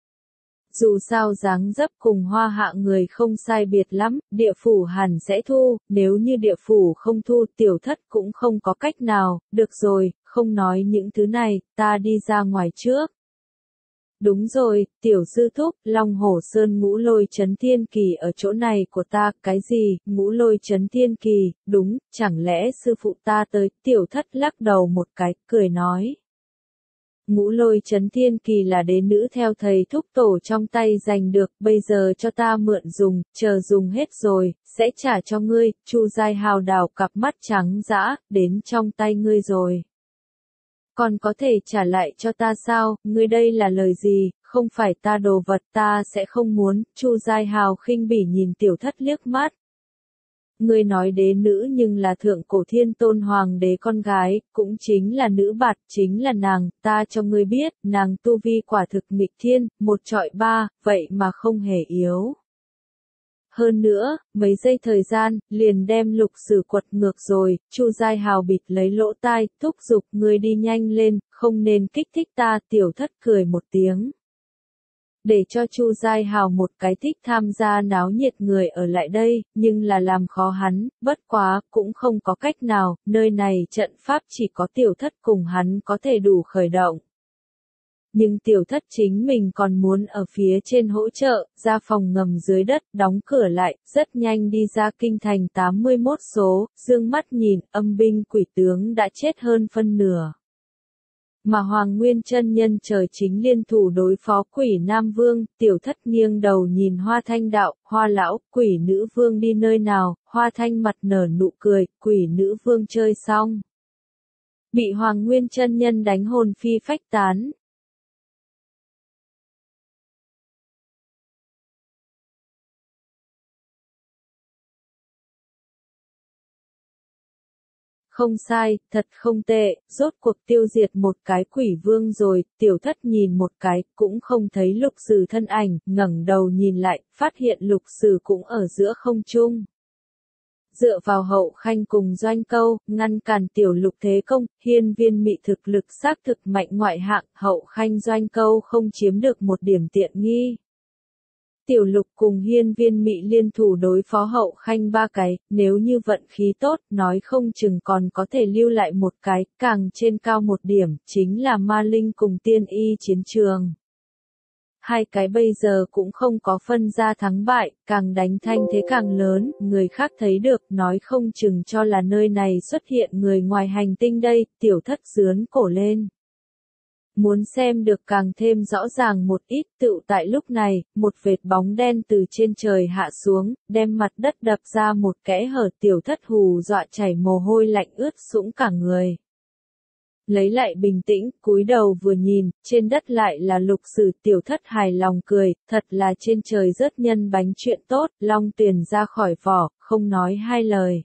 Dù sao dáng dấp cùng Hoa Hạ người không sai biệt lắm, địa phủ hẳn sẽ thu, nếu như địa phủ không thu tiểu thất cũng không có cách nào, được rồi, không nói những thứ này, ta đi ra ngoài trước. Đúng rồi, tiểu sư thúc, Long Hổ Sơn Ngũ Lôi Chấn Thiên Kỳ ở chỗ này của ta, cái gì, Ngũ Lôi Chấn Thiên Kỳ, đúng, chẳng lẽ sư phụ ta tới, tiểu thất lắc đầu một cái, cười nói. Ngũ Lôi Chấn Thiên Kỳ là đế nữ theo thầy thúc tổ trong tay giành được, bây giờ cho ta mượn dùng, chờ dùng hết rồi, sẽ trả cho ngươi, Chu Giai Hào đào cặp mắt trắng dã, đến trong tay ngươi rồi. Còn có thể trả lại cho ta sao, ngươi đây là lời gì, không phải ta đồ vật ta sẽ không muốn, Chu Giai Hào khinh bỉ nhìn tiểu thất liếc mắt. Ngươi nói đế nữ nhưng là thượng cổ thiên tôn hoàng đế con gái, cũng chính là nữ bạt, chính là nàng, ta cho ngươi biết, nàng tu vi quả thực nghịch thiên, một trọi ba, vậy mà không hề yếu. Hơn nữa, mấy giây thời gian, liền đem Lục Sử quật ngược rồi, Chu Giai Hào bịt lấy lỗ tai, thúc giục ngươi đi nhanh lên, không nên kích thích ta, tiểu thất cười một tiếng. để cho Chu Giai Hào một cái thích tham gia náo nhiệt người ở lại đây, nhưng là làm khó hắn, bất quá, cũng không có cách nào, nơi này trận pháp chỉ có tiểu thất cùng hắn có thể đủ khởi động. Nhưng tiểu thất chính mình còn muốn ở phía trên hỗ trợ, ra phòng ngầm dưới đất, đóng cửa lại, rất nhanh đi ra kinh thành tám mươi mốt số, dương mắt nhìn, âm binh quỷ tướng đã chết hơn phân nửa. Mà Hoàng Nguyên chân nhân trời chính liên thủ đối phó quỷ Nam Vương, tiểu thất nghiêng đầu nhìn Hoa Thanh đạo, Hoa lão, quỷ nữ vương đi nơi nào, Hoa Thanh mặt nở nụ cười, quỷ nữ vương chơi xong. Bị Hoàng Nguyên chân nhân đánh hồn phi phách tán. Không sai, thật không tệ, rốt cuộc tiêu diệt một cái quỷ vương rồi, tiểu thất nhìn một cái, cũng không thấy lục sử thân ảnh, ngẩng đầu nhìn lại, phát hiện lục sử cũng ở giữa không trung. Dựa vào hậu khanh cùng doanh câu, ngăn cản tiểu lục thế công, hiên viên mị thực lực xác thực mạnh ngoại hạng, hậu khanh doanh câu không chiếm được một điểm tiện nghi. Tiểu lục cùng hiên viên mị liên thủ đối phó hậu khanh ba cái, nếu như vận khí tốt, nói không chừng còn có thể lưu lại một cái, càng trên cao một điểm, chính là ma linh cùng tiên y chiến trường. Hai cái bây giờ cũng không có phân ra thắng bại, càng đánh thanh thế càng lớn, người khác thấy được, nói không chừng cho là nơi này xuất hiện người ngoài hành tinh đây, tiểu thất dướn cổ lên. Muốn xem được càng thêm rõ ràng một ít, tựu tại lúc này, một vệt bóng đen từ trên trời hạ xuống, đem mặt đất đập ra một kẽ hở, tiểu thất hù dọa chảy mồ hôi lạnh ướt sũng cả người. Lấy lại bình tĩnh, cúi đầu vừa nhìn, trên đất lại là lục sử, tiểu thất hài lòng cười, thật là trên trời rớt nhân bánh chuyện tốt, long tuyền ra khỏi vỏ, không nói hai lời.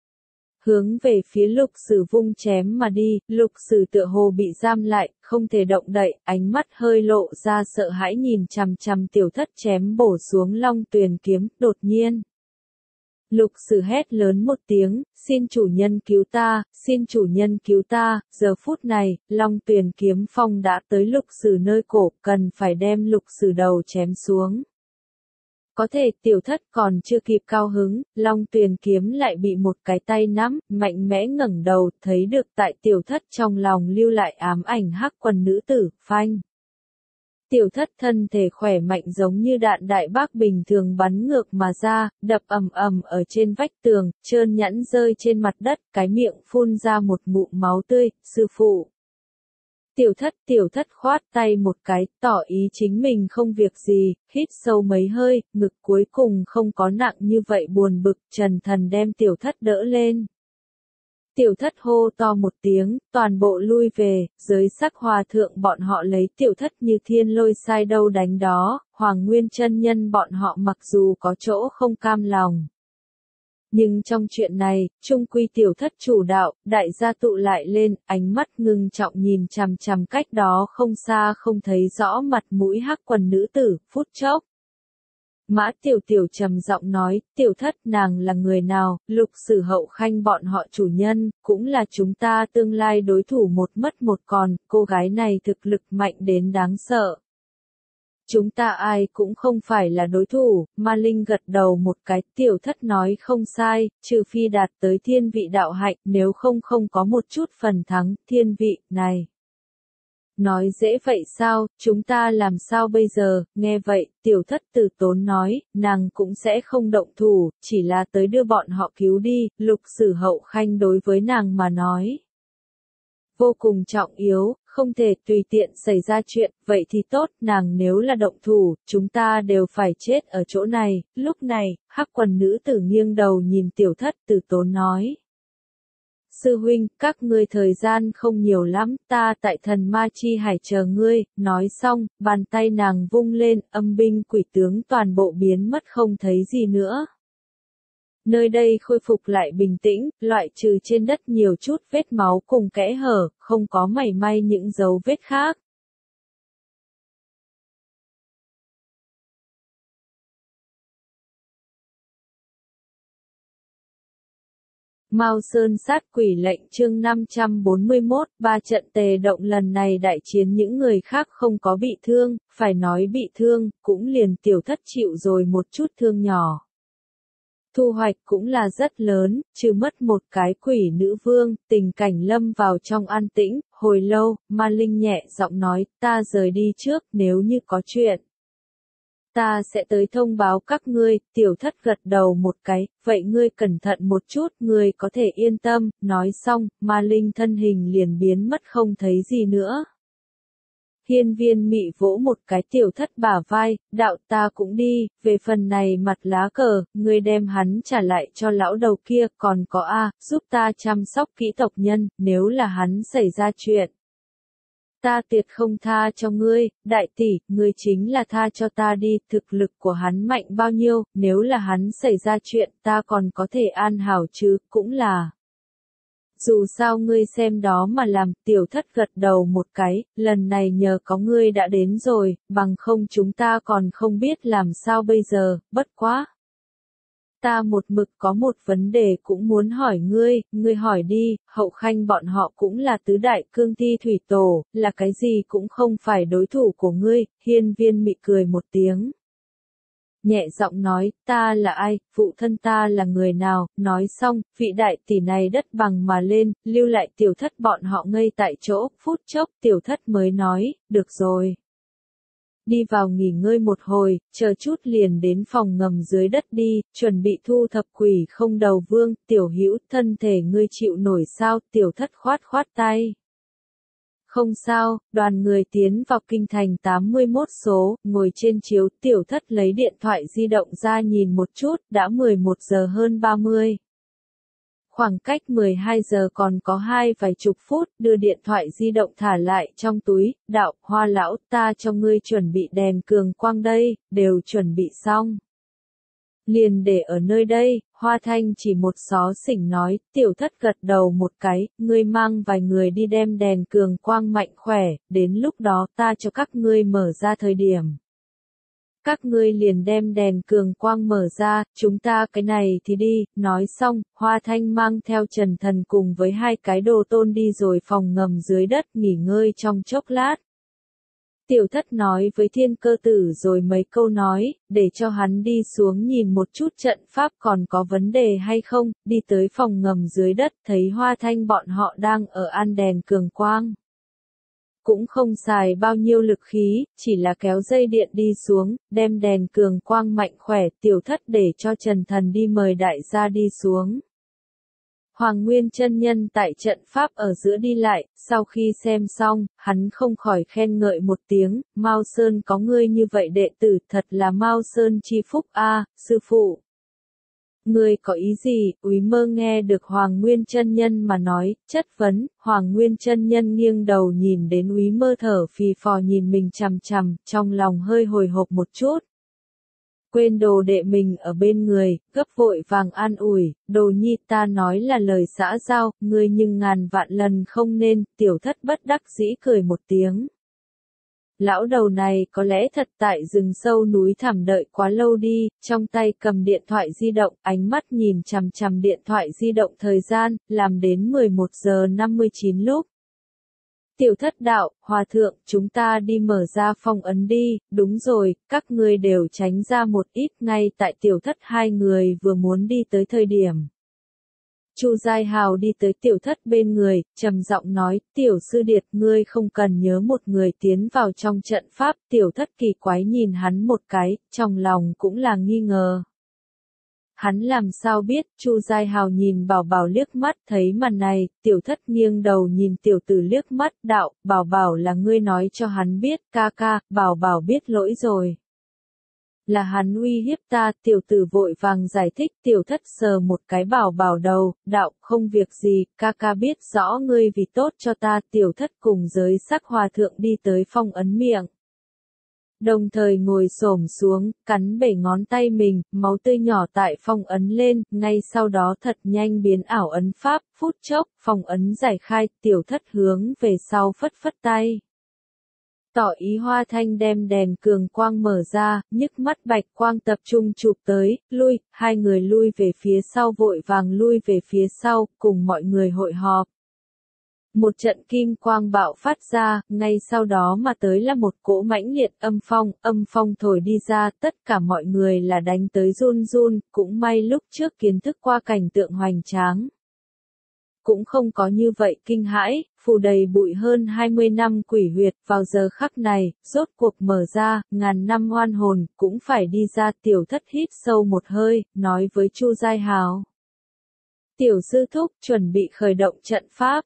Hướng về phía lục sử vung chém mà đi, lục sử tựa hồ bị giam lại, không thể động đậy, ánh mắt hơi lộ ra sợ hãi nhìn chằm chằm tiểu thất chém bổ xuống long tuyền kiếm, đột nhiên. Lục sử hét lớn một tiếng, xin chủ nhân cứu ta, xin chủ nhân cứu ta, giờ phút này, long tuyền kiếm phong đã tới lục sử nơi cổ, cần phải đem lục sử đầu chém xuống. Có thể tiểu thất còn chưa kịp cao hứng, long tuyền kiếm lại bị một cái tay nắm, mạnh mẽ ngẩng đầu, thấy được tại tiểu thất trong lòng lưu lại ám ảnh hắc quần nữ tử, phanh. Tiểu thất thân thể khỏe mạnh giống như đạn đại bác bình thường bắn ngược mà ra, đập ầm ầm ở trên vách tường, trơn nhẵn rơi trên mặt đất, cái miệng phun ra một ngụm máu tươi, sư phụ. Tiểu thất tiểu thất khoát tay một cái, tỏ ý chính mình không việc gì, hít sâu mấy hơi, ngực cuối cùng không có nặng như vậy buồn bực, trần thần đem tiểu thất đỡ lên. Tiểu thất hô to một tiếng, toàn bộ lui về, giới sắc hòa thượng bọn họ lấy tiểu thất như thiên lôi sai đâu đánh đó, Hoàng Nguyên chân nhân bọn họ mặc dù có chỗ không cam lòng. Nhưng trong chuyện này, trung quy tiểu thất chủ đạo, đại gia tụ lại lên, ánh mắt ngưng trọng nhìn chằm chằm cách đó không xa không thấy rõ mặt mũi hắc quần nữ tử, phút chốc. Mã Tiểu Tiểu trầm giọng nói, tiểu thất nàng là người nào, lục sử hậu khanh bọn họ chủ nhân, cũng là chúng ta tương lai đối thủ một mất một còn, cô gái này thực lực mạnh đến đáng sợ. Chúng ta ai cũng không phải là đối thủ, Ma Linh gật đầu một cái, tiểu thất nói không sai, trừ phi đạt tới thiên vị đạo hạnh, nếu không không có một chút phần thắng, thiên vị, này. Nói dễ vậy sao, chúng ta làm sao bây giờ, nghe vậy, tiểu thất từ tốn nói, nàng cũng sẽ không động thủ, chỉ là tới đưa bọn họ cứu đi, lục sử hậu khanh đối với nàng mà nói. Vô cùng trọng yếu, không thể tùy tiện xảy ra chuyện, vậy thì tốt, nàng nếu là động thủ, chúng ta đều phải chết ở chỗ này, lúc này, hắc quần nữ tử nghiêng đầu nhìn tiểu thất từ tốn nói. Sư huynh, các ngươi thời gian không nhiều lắm, ta tại thần ma chi hải chờ ngươi, nói xong, bàn tay nàng vung lên, âm binh quỷ tướng toàn bộ biến mất không thấy gì nữa. Nơi đây khôi phục lại bình tĩnh, loại trừ trên đất nhiều chút vết máu cùng kẽ hở, không có mảy may những dấu vết khác. Mao Sơn sát quỷ lệnh chương năm trăm bốn mươi mốt, ba trận tề động lần này đại chiến những người khác không có bị thương, phải nói bị thương, cũng liền tiểu thất chịu rồi một chút thương nhỏ. Thu hoạch cũng là rất lớn, trừ mất một cái quỷ nữ vương, tình cảnh lâm vào trong an tĩnh, hồi lâu, Ma Linh nhẹ giọng nói, ta rời đi trước, nếu như có chuyện. Ta sẽ tới thông báo các ngươi, tiểu thất gật đầu một cái, vậy ngươi cẩn thận một chút, ngươi có thể yên tâm, nói xong, Ma Linh thân hình liền biến mất không thấy gì nữa. Hiên Viên Mị vỗ một cái tiểu thất bả vai, đạo ta cũng đi, về phần này mặt lá cờ, ngươi đem hắn trả lại cho lão đầu kia, còn có a, giúp ta chăm sóc kỹ tộc nhân, nếu là hắn xảy ra chuyện. Ta tuyệt không tha cho ngươi, đại tỷ, ngươi chính là tha cho ta đi, thực lực của hắn mạnh bao nhiêu, nếu là hắn xảy ra chuyện ta còn có thể an hảo chứ, cũng là. Dù sao ngươi xem đó mà làm, tiểu thất gật đầu một cái, lần này nhờ có ngươi đã đến rồi, bằng không chúng ta còn không biết làm sao bây giờ, bất quá. Ta một mực có một vấn đề cũng muốn hỏi ngươi, ngươi hỏi đi, Hậu Khanh bọn họ cũng là tứ đại cương thi thủy tổ, là cái gì cũng không phải đối thủ của ngươi, Hiên Viên Mị cười một tiếng. Nhẹ giọng nói, ta là ai, phụ thân ta là người nào, nói xong, vị đại tỷ này đất bằng mà lên, lưu lại tiểu thất bọn họ ngây tại chỗ, phút chốc, tiểu thất mới nói, được rồi. Đi vào nghỉ ngơi một hồi, chờ chút liền đến phòng ngầm dưới đất đi, chuẩn bị thu thập quỷ không đầu vương, tiểu hữu, thân thể ngươi chịu nổi sao, tiểu thất khoát khoát tay. Không sao, đoàn người tiến vào kinh thành tám mươi mốt số, ngồi trên chiếu, tiểu thất lấy điện thoại di động ra nhìn một chút, đã mười một giờ hơn ba mươi. Khoảng cách mười hai giờ còn có hai vài chục phút, đưa điện thoại di động thả lại trong túi, đạo, Hoa lão, ta cho ngươi chuẩn bị đèn cường quang đây, đều chuẩn bị xong. Liền để ở nơi đây, Hoa Thanh chỉ một xó xỉnh nói, tiểu thất gật đầu một cái, ngươi mang vài người đi đem đèn cường quang mạnh khỏe, đến lúc đó ta cho các ngươi mở ra thời điểm. Các ngươi liền đem đèn cường quang mở ra, chúng ta cái này thì đi, nói xong, Hoa Thanh mang theo Trần Thần cùng với hai cái đồ tôn đi rồi phòng ngầm dưới đất nghỉ ngơi trong chốc lát. Tiểu thất nói với Thiên Cơ Tử rồi mấy câu nói, để cho hắn đi xuống nhìn một chút trận pháp còn có vấn đề hay không, đi tới phòng ngầm dưới đất thấy Hoa Thanh bọn họ đang ở an đèn cường quang. Cũng không xài bao nhiêu lực khí, chỉ là kéo dây điện đi xuống, đem đèn cường quang mạnh khỏe, tiểu thất để cho Trần Thần đi mời đại gia đi xuống. Hoàng Nguyên chân nhân tại trận pháp ở giữa đi lại, sau khi xem xong, hắn không khỏi khen ngợi một tiếng, Mao Sơn có ngươi như vậy đệ tử, thật là Mao Sơn chi phúc a, sư phụ. Ngươi có ý gì? Úy Mơ nghe được Hoàng Nguyên chân nhân mà nói, chất vấn, Hoàng Nguyên chân nhân nghiêng đầu nhìn đến Úy Mơ thở phì phò nhìn mình chằm chằm, trong lòng hơi hồi hộp một chút. Quên đồ đệ mình ở bên người, gấp vội vàng an ủi, đồ nhi ta nói là lời xã giao, ngươi nhưng ngàn vạn lần không nên, tiểu thất bất đắc dĩ cười một tiếng. Lão đầu này có lẽ thật tại rừng sâu núi thẳm đợi quá lâu đi, trong tay cầm điện thoại di động, ánh mắt nhìn chằm chằm điện thoại di động thời gian, làm đến mười một giờ năm mươi chín lúc. Tiểu thất đạo, hòa thượng, chúng ta đi mở ra phong ấn đi, đúng rồi, các ngươi đều tránh ra một ít ngay tại tiểu thất hai người vừa muốn đi tới thời điểm. Chu Giai Hào đi tới tiểu thất bên người, trầm giọng nói, tiểu sư điệt ngươi không cần nhớ một người tiến vào trong trận pháp, tiểu thất kỳ quái nhìn hắn một cái, trong lòng cũng là nghi ngờ. Hắn làm sao biết, Chu Giai Hào nhìn Bảo Bảo liếc mắt, thấy màn này, tiểu thất nghiêng đầu nhìn tiểu tử liếc mắt, đạo, Bảo Bảo là ngươi nói cho hắn biết, ca ca, Bảo Bảo biết lỗi rồi. Là hắn uy hiếp ta, tiểu tử vội vàng giải thích, tiểu thất sờ một cái Bảo Bảo đầu, đạo, không việc gì, ca ca biết rõ ngươi vì tốt cho ta, tiểu thất cùng giới sắc hòa thượng đi tới phong ấn miệng. Đồng thời ngồi xổm xuống, cắn bể ngón tay mình, máu tươi nhỏ tại phong ấn lên, ngay sau đó thật nhanh biến ảo ấn pháp, phút chốc, phong ấn giải khai, tiểu thất hướng về sau phất phất tay. tỏ ý Hoa Thanh đem đèn cường quang mở ra, nhức mắt bạch quang tập trung chụp tới, lui, hai người lui về phía sau vội vàng lui về phía sau, cùng mọi người hội họp. Một trận kim quang bạo phát ra, ngay sau đó mà tới là một cỗ mãnh liệt âm phong, âm phong thổi đi ra, tất cả mọi người là đánh tới run run, cũng may lúc trước kiến thức qua cảnh tượng hoành tráng. Cũng không có như vậy kinh hãi, phủ đầy bụi hơn hai mươi năm quỷ huyệt vào giờ khắc này, rốt cuộc mở ra, ngàn năm oan hồn, cũng phải đi ra. Tiểu Thất hít sâu một hơi, nói với Chu Giai Hào. Tiểu sư thúc chuẩn bị khởi động trận pháp.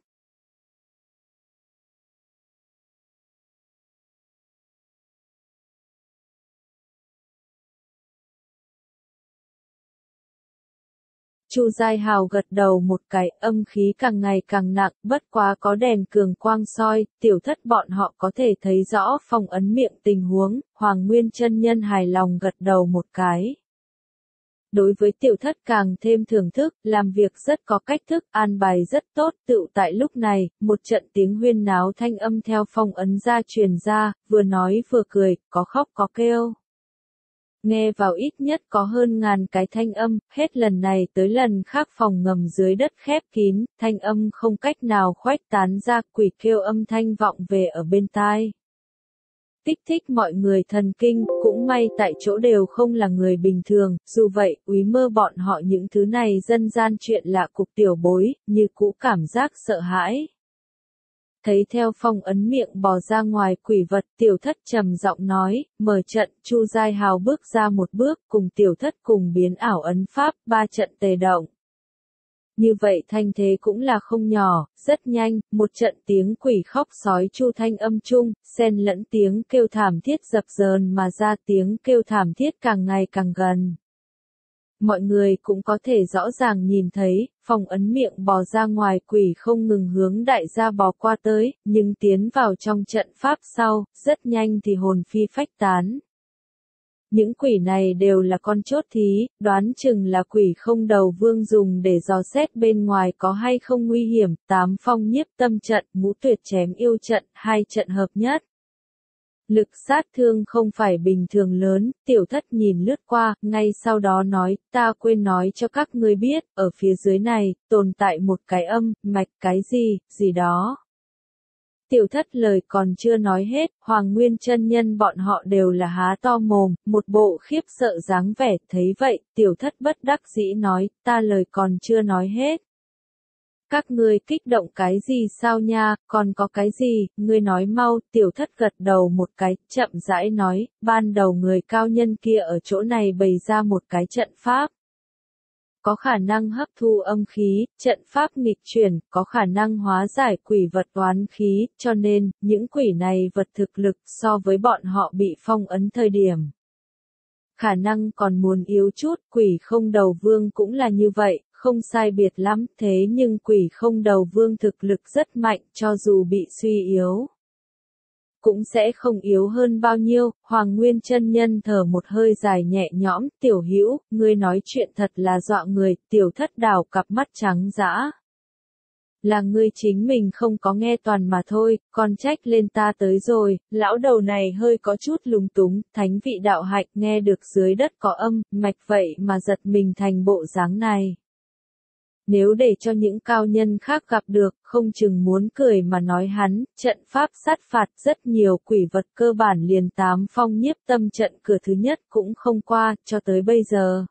Chu Giai Hào gật đầu một cái, âm khí càng ngày càng nặng, bất quá có đèn cường quang soi, Tiểu Thất bọn họ có thể thấy rõ phong ấn miệng tình huống, Hoàng Nguyên chân nhân hài lòng gật đầu một cái. Đối với Tiểu Thất càng thêm thưởng thức, làm việc rất có cách thức, an bài rất tốt, tựu tại lúc này, một trận tiếng huyên náo thanh âm theo phong ấn ra truyền ra, vừa nói vừa cười, có khóc có kêu. Nghe vào ít nhất có hơn ngàn cái thanh âm, hết lần này tới lần khác phòng ngầm dưới đất khép kín, thanh âm không cách nào khuếch tán ra, quỷ kêu âm thanh vọng về ở bên tai. Kích thích mọi người thần kinh, cũng may tại chỗ đều không là người bình thường, dù vậy, úy mơ bọn họ những thứ này dân gian chuyện lạ cục tiểu bối, như cũ cảm giác sợ hãi. Thấy theo phong ấn miệng bò ra ngoài quỷ vật, Tiểu Thất trầm giọng nói, mở trận, Chu Giai Hào bước ra một bước, cùng Tiểu Thất cùng biến ảo ấn pháp, ba trận tề động. Như vậy thanh thế cũng là không nhỏ, rất nhanh, một trận tiếng quỷ khóc sói chu thanh âm chung, xen lẫn tiếng kêu thảm thiết dập dờn mà ra, tiếng kêu thảm thiết càng ngày càng gần. Mọi người cũng có thể rõ ràng nhìn thấy, phong ấn miệng bò ra ngoài quỷ không ngừng hướng đại gia bò qua tới, nhưng tiến vào trong trận pháp sau, rất nhanh thì hồn phi phách tán. Những quỷ này đều là con chốt thí, đoán chừng là quỷ không đầu vương dùng để dò xét bên ngoài có hay không nguy hiểm, tám phong nhiếp tâm trận, ngũ tuyệt chém yêu trận, hai trận hợp nhất. Lực sát thương không phải bình thường lớn, Tiểu Thất nhìn lướt qua, ngay sau đó nói, ta quên nói cho các ngươi biết, ở phía dưới này, tồn tại một cái âm, mạch cái gì, gì đó. Tiểu Thất lời còn chưa nói hết, Hoàng Nguyên chân nhân bọn họ đều là há to mồm, một bộ khiếp sợ dáng vẻ, thấy vậy, Tiểu Thất bất đắc dĩ nói, ta lời còn chưa nói hết. Các ngươi kích động cái gì sao nha, còn có cái gì, ngươi nói mau. Tiểu Thất gật đầu một cái, chậm rãi nói, ban đầu người cao nhân kia ở chỗ này bày ra một cái trận pháp. Có khả năng hấp thu âm khí, trận pháp nghịch chuyển, có khả năng hóa giải quỷ vật oán khí, cho nên, những quỷ này vật thực lực so với bọn họ bị phong ấn thời điểm. Khả năng còn muốn yếu chút, quỷ không đầu vương cũng là như vậy, không sai biệt lắm, thế nhưng quỷ không đầu vương thực lực rất mạnh, cho dù bị suy yếu. Cũng sẽ không yếu hơn bao nhiêu. Hoàng Nguyên chân nhân thở một hơi dài nhẹ nhõm, Tiểu Hữu, ngươi nói chuyện thật là dọa người. Tiểu Thất đảo cặp mắt trắng dã. Là ngươi chính mình không có nghe toàn mà thôi, còn trách lên ta tới rồi. Lão đầu này hơi có chút lúng túng, thánh vị đạo hạnh nghe được dưới đất có âm, mạch vậy mà giật mình thành bộ dáng này. Nếu để cho những cao nhân khác gặp được, không chừng muốn cười mà nói hắn, trận pháp sát phạt rất nhiều quỷ vật cơ bản liền tám phong nhiếp tâm trận cửa thứ nhất cũng không qua, cho tới bây giờ.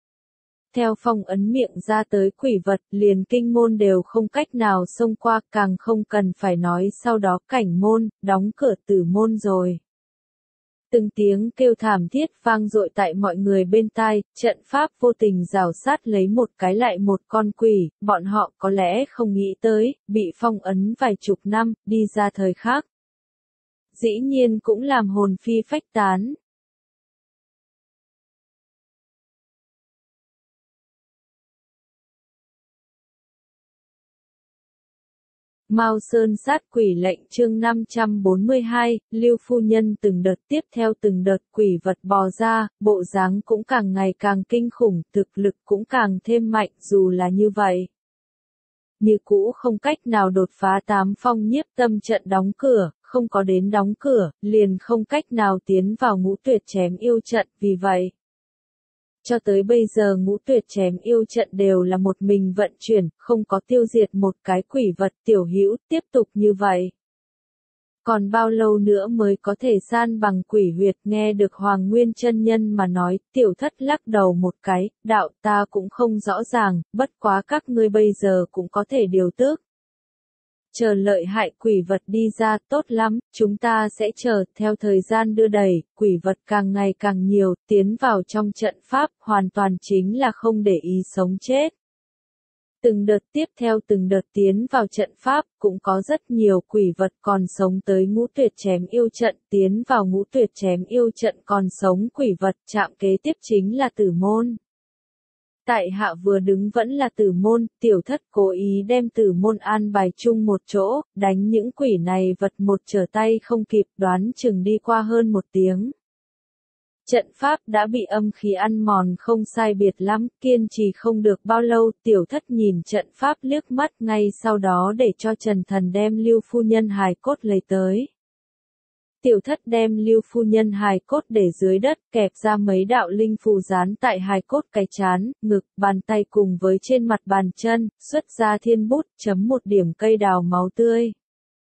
Theo phong ấn miệng ra tới quỷ vật, liền kinh môn đều không cách nào xông qua, càng không cần phải nói sau đó cảnh môn, đóng cửa tử môn rồi. Từng tiếng kêu thảm thiết vang dội tại mọi người bên tai, trận pháp vô tình rào sát lấy một cái lại một con quỷ, bọn họ có lẽ không nghĩ tới, bị phong ấn vài chục năm, đi ra thời khác. Dĩ nhiên cũng làm hồn phi phách tán. Mao Sơn sát quỷ lệnh chương năm trăm bốn mươi hai, Lưu phu nhân từng đợt tiếp theo từng đợt quỷ vật bò ra, bộ dáng cũng càng ngày càng kinh khủng, thực lực cũng càng thêm mạnh, dù là như vậy. Như cũ không cách nào đột phá tám phong nhiếp tâm trận đóng cửa, không có đến đóng cửa, liền không cách nào tiến vào Ngũ Tuyệt chém yêu trận, vì vậy. Cho tới bây giờ Ngũ Tuyệt chém yêu trận đều là một mình vận chuyển, không có tiêu diệt một cái quỷ vật. Tiểu Hữu tiếp tục như vậy. Còn bao lâu nữa mới có thể san bằng quỷ huyệt? Nghe được Hoàng Nguyên chân nhân mà nói, Tiểu Thất lắc đầu một cái, đạo ta cũng không rõ ràng, bất quá các ngươi bây giờ cũng có thể điều tước. Chờ lợi hại quỷ vật đi ra, tốt lắm, chúng ta sẽ chờ, theo thời gian đưa đẩy, quỷ vật càng ngày càng nhiều, tiến vào trong trận pháp, hoàn toàn chính là không để ý sống chết. Từng đợt tiếp theo từng đợt tiến vào trận pháp, cũng có rất nhiều quỷ vật còn sống tới Ngũ Tuyệt chém yêu trận, tiến vào Ngũ Tuyệt chém yêu trận còn sống quỷ vật, chạm kế tiếp chính là Tử Môn. Tại hạ vừa đứng vẫn là Tử Môn, Tiểu Thất cố ý đem Tử Môn an bài chung một chỗ, đánh những quỷ này vật một trở tay không kịp, đoán chừng đi qua hơn một tiếng. Trận pháp đã bị âm khí ăn mòn không sai biệt lắm, kiên trì không được bao lâu, Tiểu Thất nhìn trận pháp liếc mắt, ngay sau đó để cho Trần Thần đem Lưu phu nhân hài cốt lấy tới. Tiểu Thất đem Lưu phu nhân hài cốt để dưới đất, kẹp ra mấy đạo linh phù dán tại hài cốt cái trán, ngực, bàn tay cùng với trên mặt bàn chân, xuất ra thiên bút, chấm một điểm cây đào máu tươi.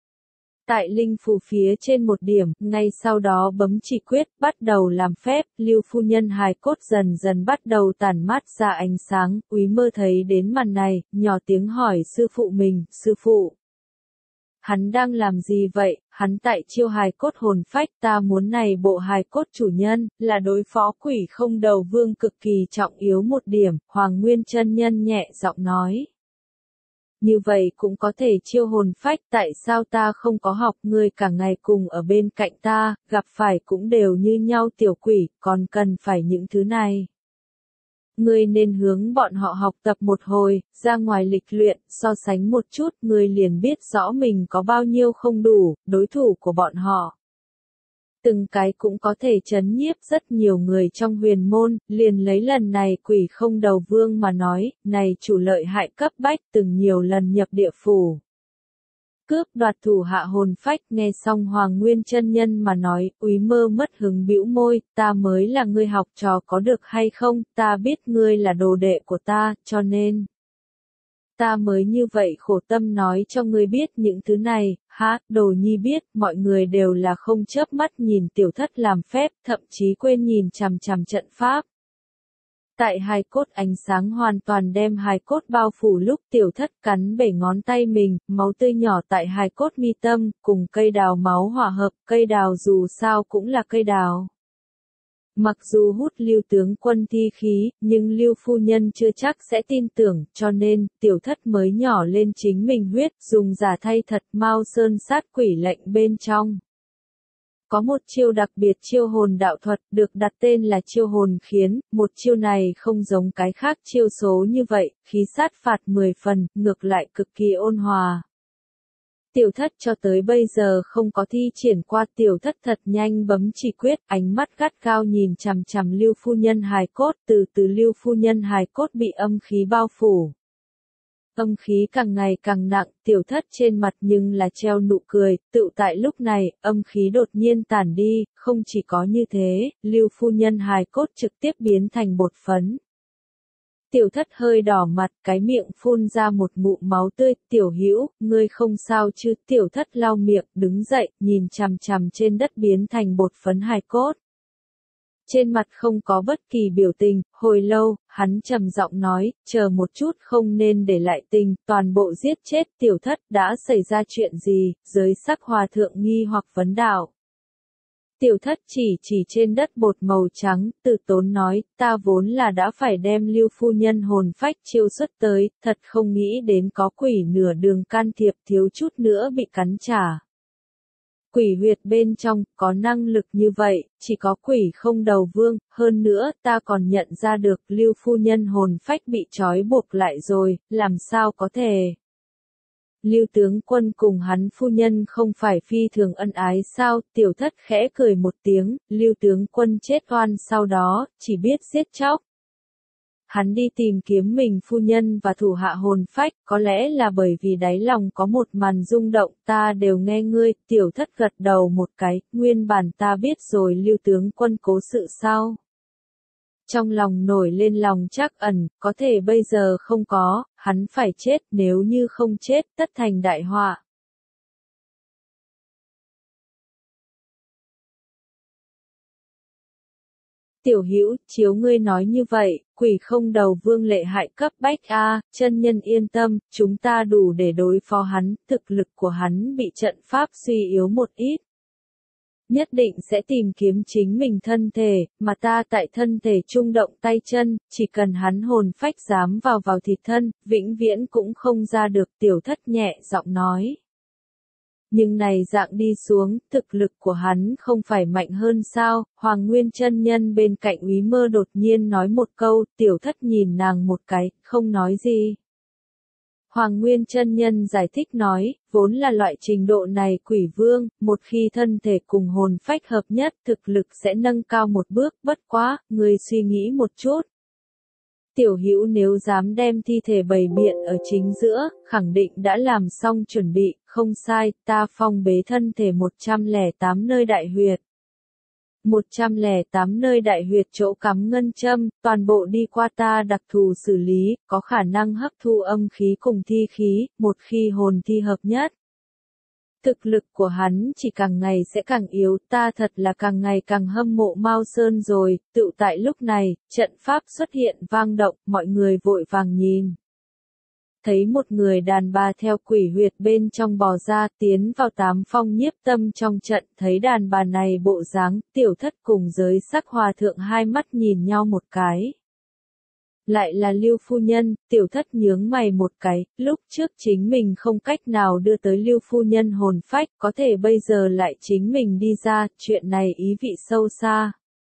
Tại linh phù phía trên một điểm, ngay sau đó bấm chỉ quyết, bắt đầu làm phép, Lưu phu nhân hài cốt dần dần bắt đầu tản mát ra ánh sáng. Úy Mơ thấy đến màn này, nhỏ tiếng hỏi sư phụ mình, sư phụ. Hắn đang làm gì vậy? Hắn tại chiêu hài cốt hồn phách, ta muốn này bộ hài cốt chủ nhân, là đối phó quỷ không đầu vương cực kỳ trọng yếu một điểm, Hoàng Nguyên chân nhân nhẹ giọng nói. Như vậy cũng có thể chiêu hồn phách, tại sao ta không có học? Ngươi cả ngày cùng ở bên cạnh ta, gặp phải cũng đều như nhau tiểu quỷ, còn cần phải những thứ này. Ngươi nên hướng bọn họ học tập một hồi, ra ngoài lịch luyện, so sánh một chút, ngươi liền biết rõ mình có bao nhiêu không đủ, đối thủ của bọn họ. Từng cái cũng có thể trấn nhiếp rất nhiều người trong huyền môn, liền lấy lần này quỷ không đầu vương mà nói, này chủ lợi hại cấp bách từng nhiều lần nhập địa phủ. Cướp đoạt thủ hạ hồn phách, nghe xong Hoàng Nguyên chân nhân mà nói, Úy Mơ mất hứng bĩu môi, ta mới là ngươi học trò có được hay không, ta biết ngươi là đồ đệ của ta, cho nên. Ta mới như vậy khổ tâm nói cho ngươi biết những thứ này, há, Đồ Nhi biết, mọi người đều là không chớp mắt nhìn Tiểu Thất làm phép, thậm chí quên nhìn chằm chằm trận pháp. Tại hài cốt ánh sáng hoàn toàn đem hài cốt bao phủ lúc Tiểu Thất cắn bể ngón tay mình, máu tươi nhỏ tại hài cốt mi tâm, cùng cây đào máu hòa hợp, cây đào dù sao cũng là cây đào. Mặc dù hút Lưu tướng quân thi khí, nhưng Lưu phu nhân chưa chắc sẽ tin tưởng, cho nên, Tiểu Thất mới nhỏ lên chính mình huyết, dùng giả thay thật Mao Sơn sát quỷ lệnh bên trong. Có một chiêu đặc biệt chiêu hồn đạo thuật, được đặt tên là chiêu hồn khiến, một chiêu này không giống cái khác chiêu số như vậy, khí sát phạt mười phần, ngược lại cực kỳ ôn hòa. Tiểu Thất cho tới bây giờ không có thi triển qua, Tiểu Thất thật nhanh bấm chỉ quyết, ánh mắt gắt gao nhìn chằm chằm Lưu phu nhân hài cốt, từ từ Lưu phu nhân hài cốt bị âm khí bao phủ. Âm khí càng ngày càng nặng, Tiểu Thất trên mặt nhưng là treo nụ cười, tự tại lúc này, âm khí đột nhiên tản đi, không chỉ có như thế, Lưu phu nhân hài cốt trực tiếp biến thành bột phấn. Tiểu Thất hơi đỏ mặt, cái miệng phun ra một ngụm máu tươi, Tiểu Hữu, ngươi không sao chứ? Tiểu Thất lau miệng, đứng dậy, nhìn chằm chằm trên đất biến thành bột phấn hài cốt. Trên mặt không có bất kỳ biểu tình, hồi lâu, hắn trầm giọng nói, chờ một chút, không nên để lại tình, toàn bộ giết chết. Tiểu Thất, đã xảy ra chuyện gì? Giới sắc hòa thượng nghi hoặc vấn đạo. Tiểu Thất chỉ chỉ trên đất bột màu trắng, từ tốn nói, ta vốn là đã phải đem Lưu phu nhân hồn phách chiêu xuất tới, thật không nghĩ đến có quỷ nửa đường can thiệp, thiếu chút nữa bị cắn trả. Quỷ huyệt bên trong, có năng lực như vậy, chỉ có quỷ không đầu vương, hơn nữa, ta còn nhận ra được Lưu phu nhân hồn phách bị trói buộc lại rồi, làm sao có thể. Lưu tướng quân cùng hắn phu nhân không phải phi thường ân ái sao? Tiểu Thất khẽ cười một tiếng, Lưu tướng quân chết oan sau đó, chỉ biết giết chóc. hắn đi tìm kiếm mình phu nhân và thủ hạ hồn phách, có lẽ là bởi vì đáy lòng có một màn rung động, ta đều nghe ngươi, tiểu thất gật đầu một cái, nguyên bản ta biết rồi Lưu tướng quân cố sự sao. Trong lòng nổi lên lòng trắc ẩn, có thể bây giờ không có, hắn phải chết, nếu như không chết, tất thành đại họa. Tiểu Hữu, chiếu ngươi nói như vậy, quỷ không đầu vương lệ hại cấp bách a, chân nhân yên tâm, chúng ta đủ để đối phó hắn, thực lực của hắn bị trận pháp suy yếu một ít. Nhất định sẽ tìm kiếm chính mình thân thể, mà ta tại thân thể trung động tay chân, chỉ cần hắn hồn phách dám vào vào thịt thân, vĩnh viễn cũng không ra được. Tiểu thất nhẹ giọng nói. Nhưng này dạng đi xuống, thực lực của hắn không phải mạnh hơn sao? Hoàng Nguyên chân nhân bên cạnh Úy Mơ đột nhiên nói một câu, tiểu thất nhìn nàng một cái, không nói gì. Hoàng Nguyên chân nhân giải thích nói, vốn là loại trình độ này quỷ vương, một khi thân thể cùng hồn phách hợp nhất, thực lực sẽ nâng cao một bước, bất quá, người suy nghĩ một chút. Tiểu Hữu nếu dám đem thi thể bày biện ở chính giữa, khẳng định đã làm xong chuẩn bị, không sai, ta phong bế thân thể một trăm lẻ tám nơi đại huyệt. một trăm lẻ tám nơi đại huyệt chỗ cắm ngân châm, toàn bộ đi qua ta đặc thù xử lý, có khả năng hấp thu âm khí cùng thi khí, một khi hồn thi hợp nhất. Thực lực của hắn chỉ càng ngày sẽ càng yếu, ta thật là càng ngày càng hâm mộ Mao Sơn rồi. Tựu tại lúc này, trận pháp xuất hiện vang động, mọi người vội vàng nhìn. Thấy một người đàn bà theo quỷ huyệt bên trong bò ra, tiến vào tám phong nhiếp tâm trong trận, thấy đàn bà này bộ dáng, tiểu thất cùng giới sắc hòa thượng hai mắt nhìn nhau một cái. Lại là Lưu phu nhân, tiểu thất nhướng mày một cái, lúc trước chính mình không cách nào đưa tới Lưu phu nhân hồn phách, có thể bây giờ lại chính mình đi ra, chuyện này ý vị sâu xa.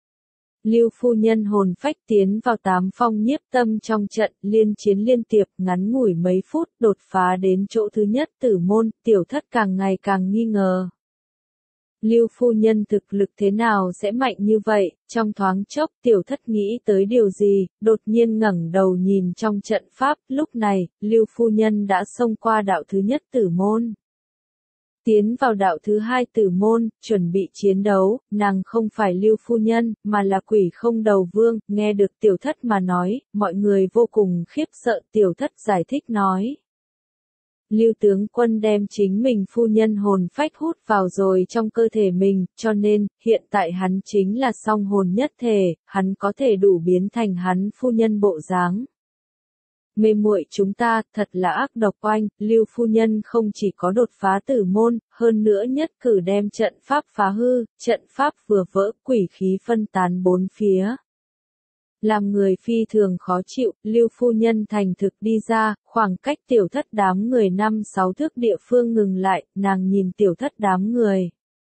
Lưu phu nhân hồn phách tiến vào tám phong nhiếp tâm trong trận, liên chiến liên tiệp, ngắn ngủi mấy phút, đột phá đến chỗ thứ nhất tử môn, tiểu thất càng ngày càng nghi ngờ. Lưu phu nhân thực lực thế nào sẽ mạnh như vậy? Trong thoáng chốc, tiểu thất nghĩ tới điều gì, đột nhiên ngẩng đầu nhìn trong trận pháp, lúc này, Lưu phu nhân đã xông qua đạo thứ nhất tử môn. Tiến vào đạo thứ hai tử môn, chuẩn bị chiến đấu, nàng không phải Lưu phu nhân, mà là quỷ không đầu vương, nghe được tiểu thất mà nói, mọi người vô cùng khiếp sợ, tiểu thất giải thích nói. Lưu tướng quân đem chính mình phu nhân hồn phách hút vào rồi trong cơ thể mình, cho nên, hiện tại hắn chính là song hồn nhất thể, hắn có thể đủ biến thành hắn phu nhân bộ dáng. Mê muội chúng ta, thật là ác độc oanh, Lưu phu nhân không chỉ có đột phá tử môn, hơn nữa nhất cử đem trận pháp phá hư, trận pháp vừa vỡ, quỷ khí phân tán bốn phía. Làm người phi thường khó chịu, Lưu phu nhân thành thực đi ra, khoảng cách tiểu thất đám người năm sáu thước địa phương ngừng lại, nàng nhìn tiểu thất đám người.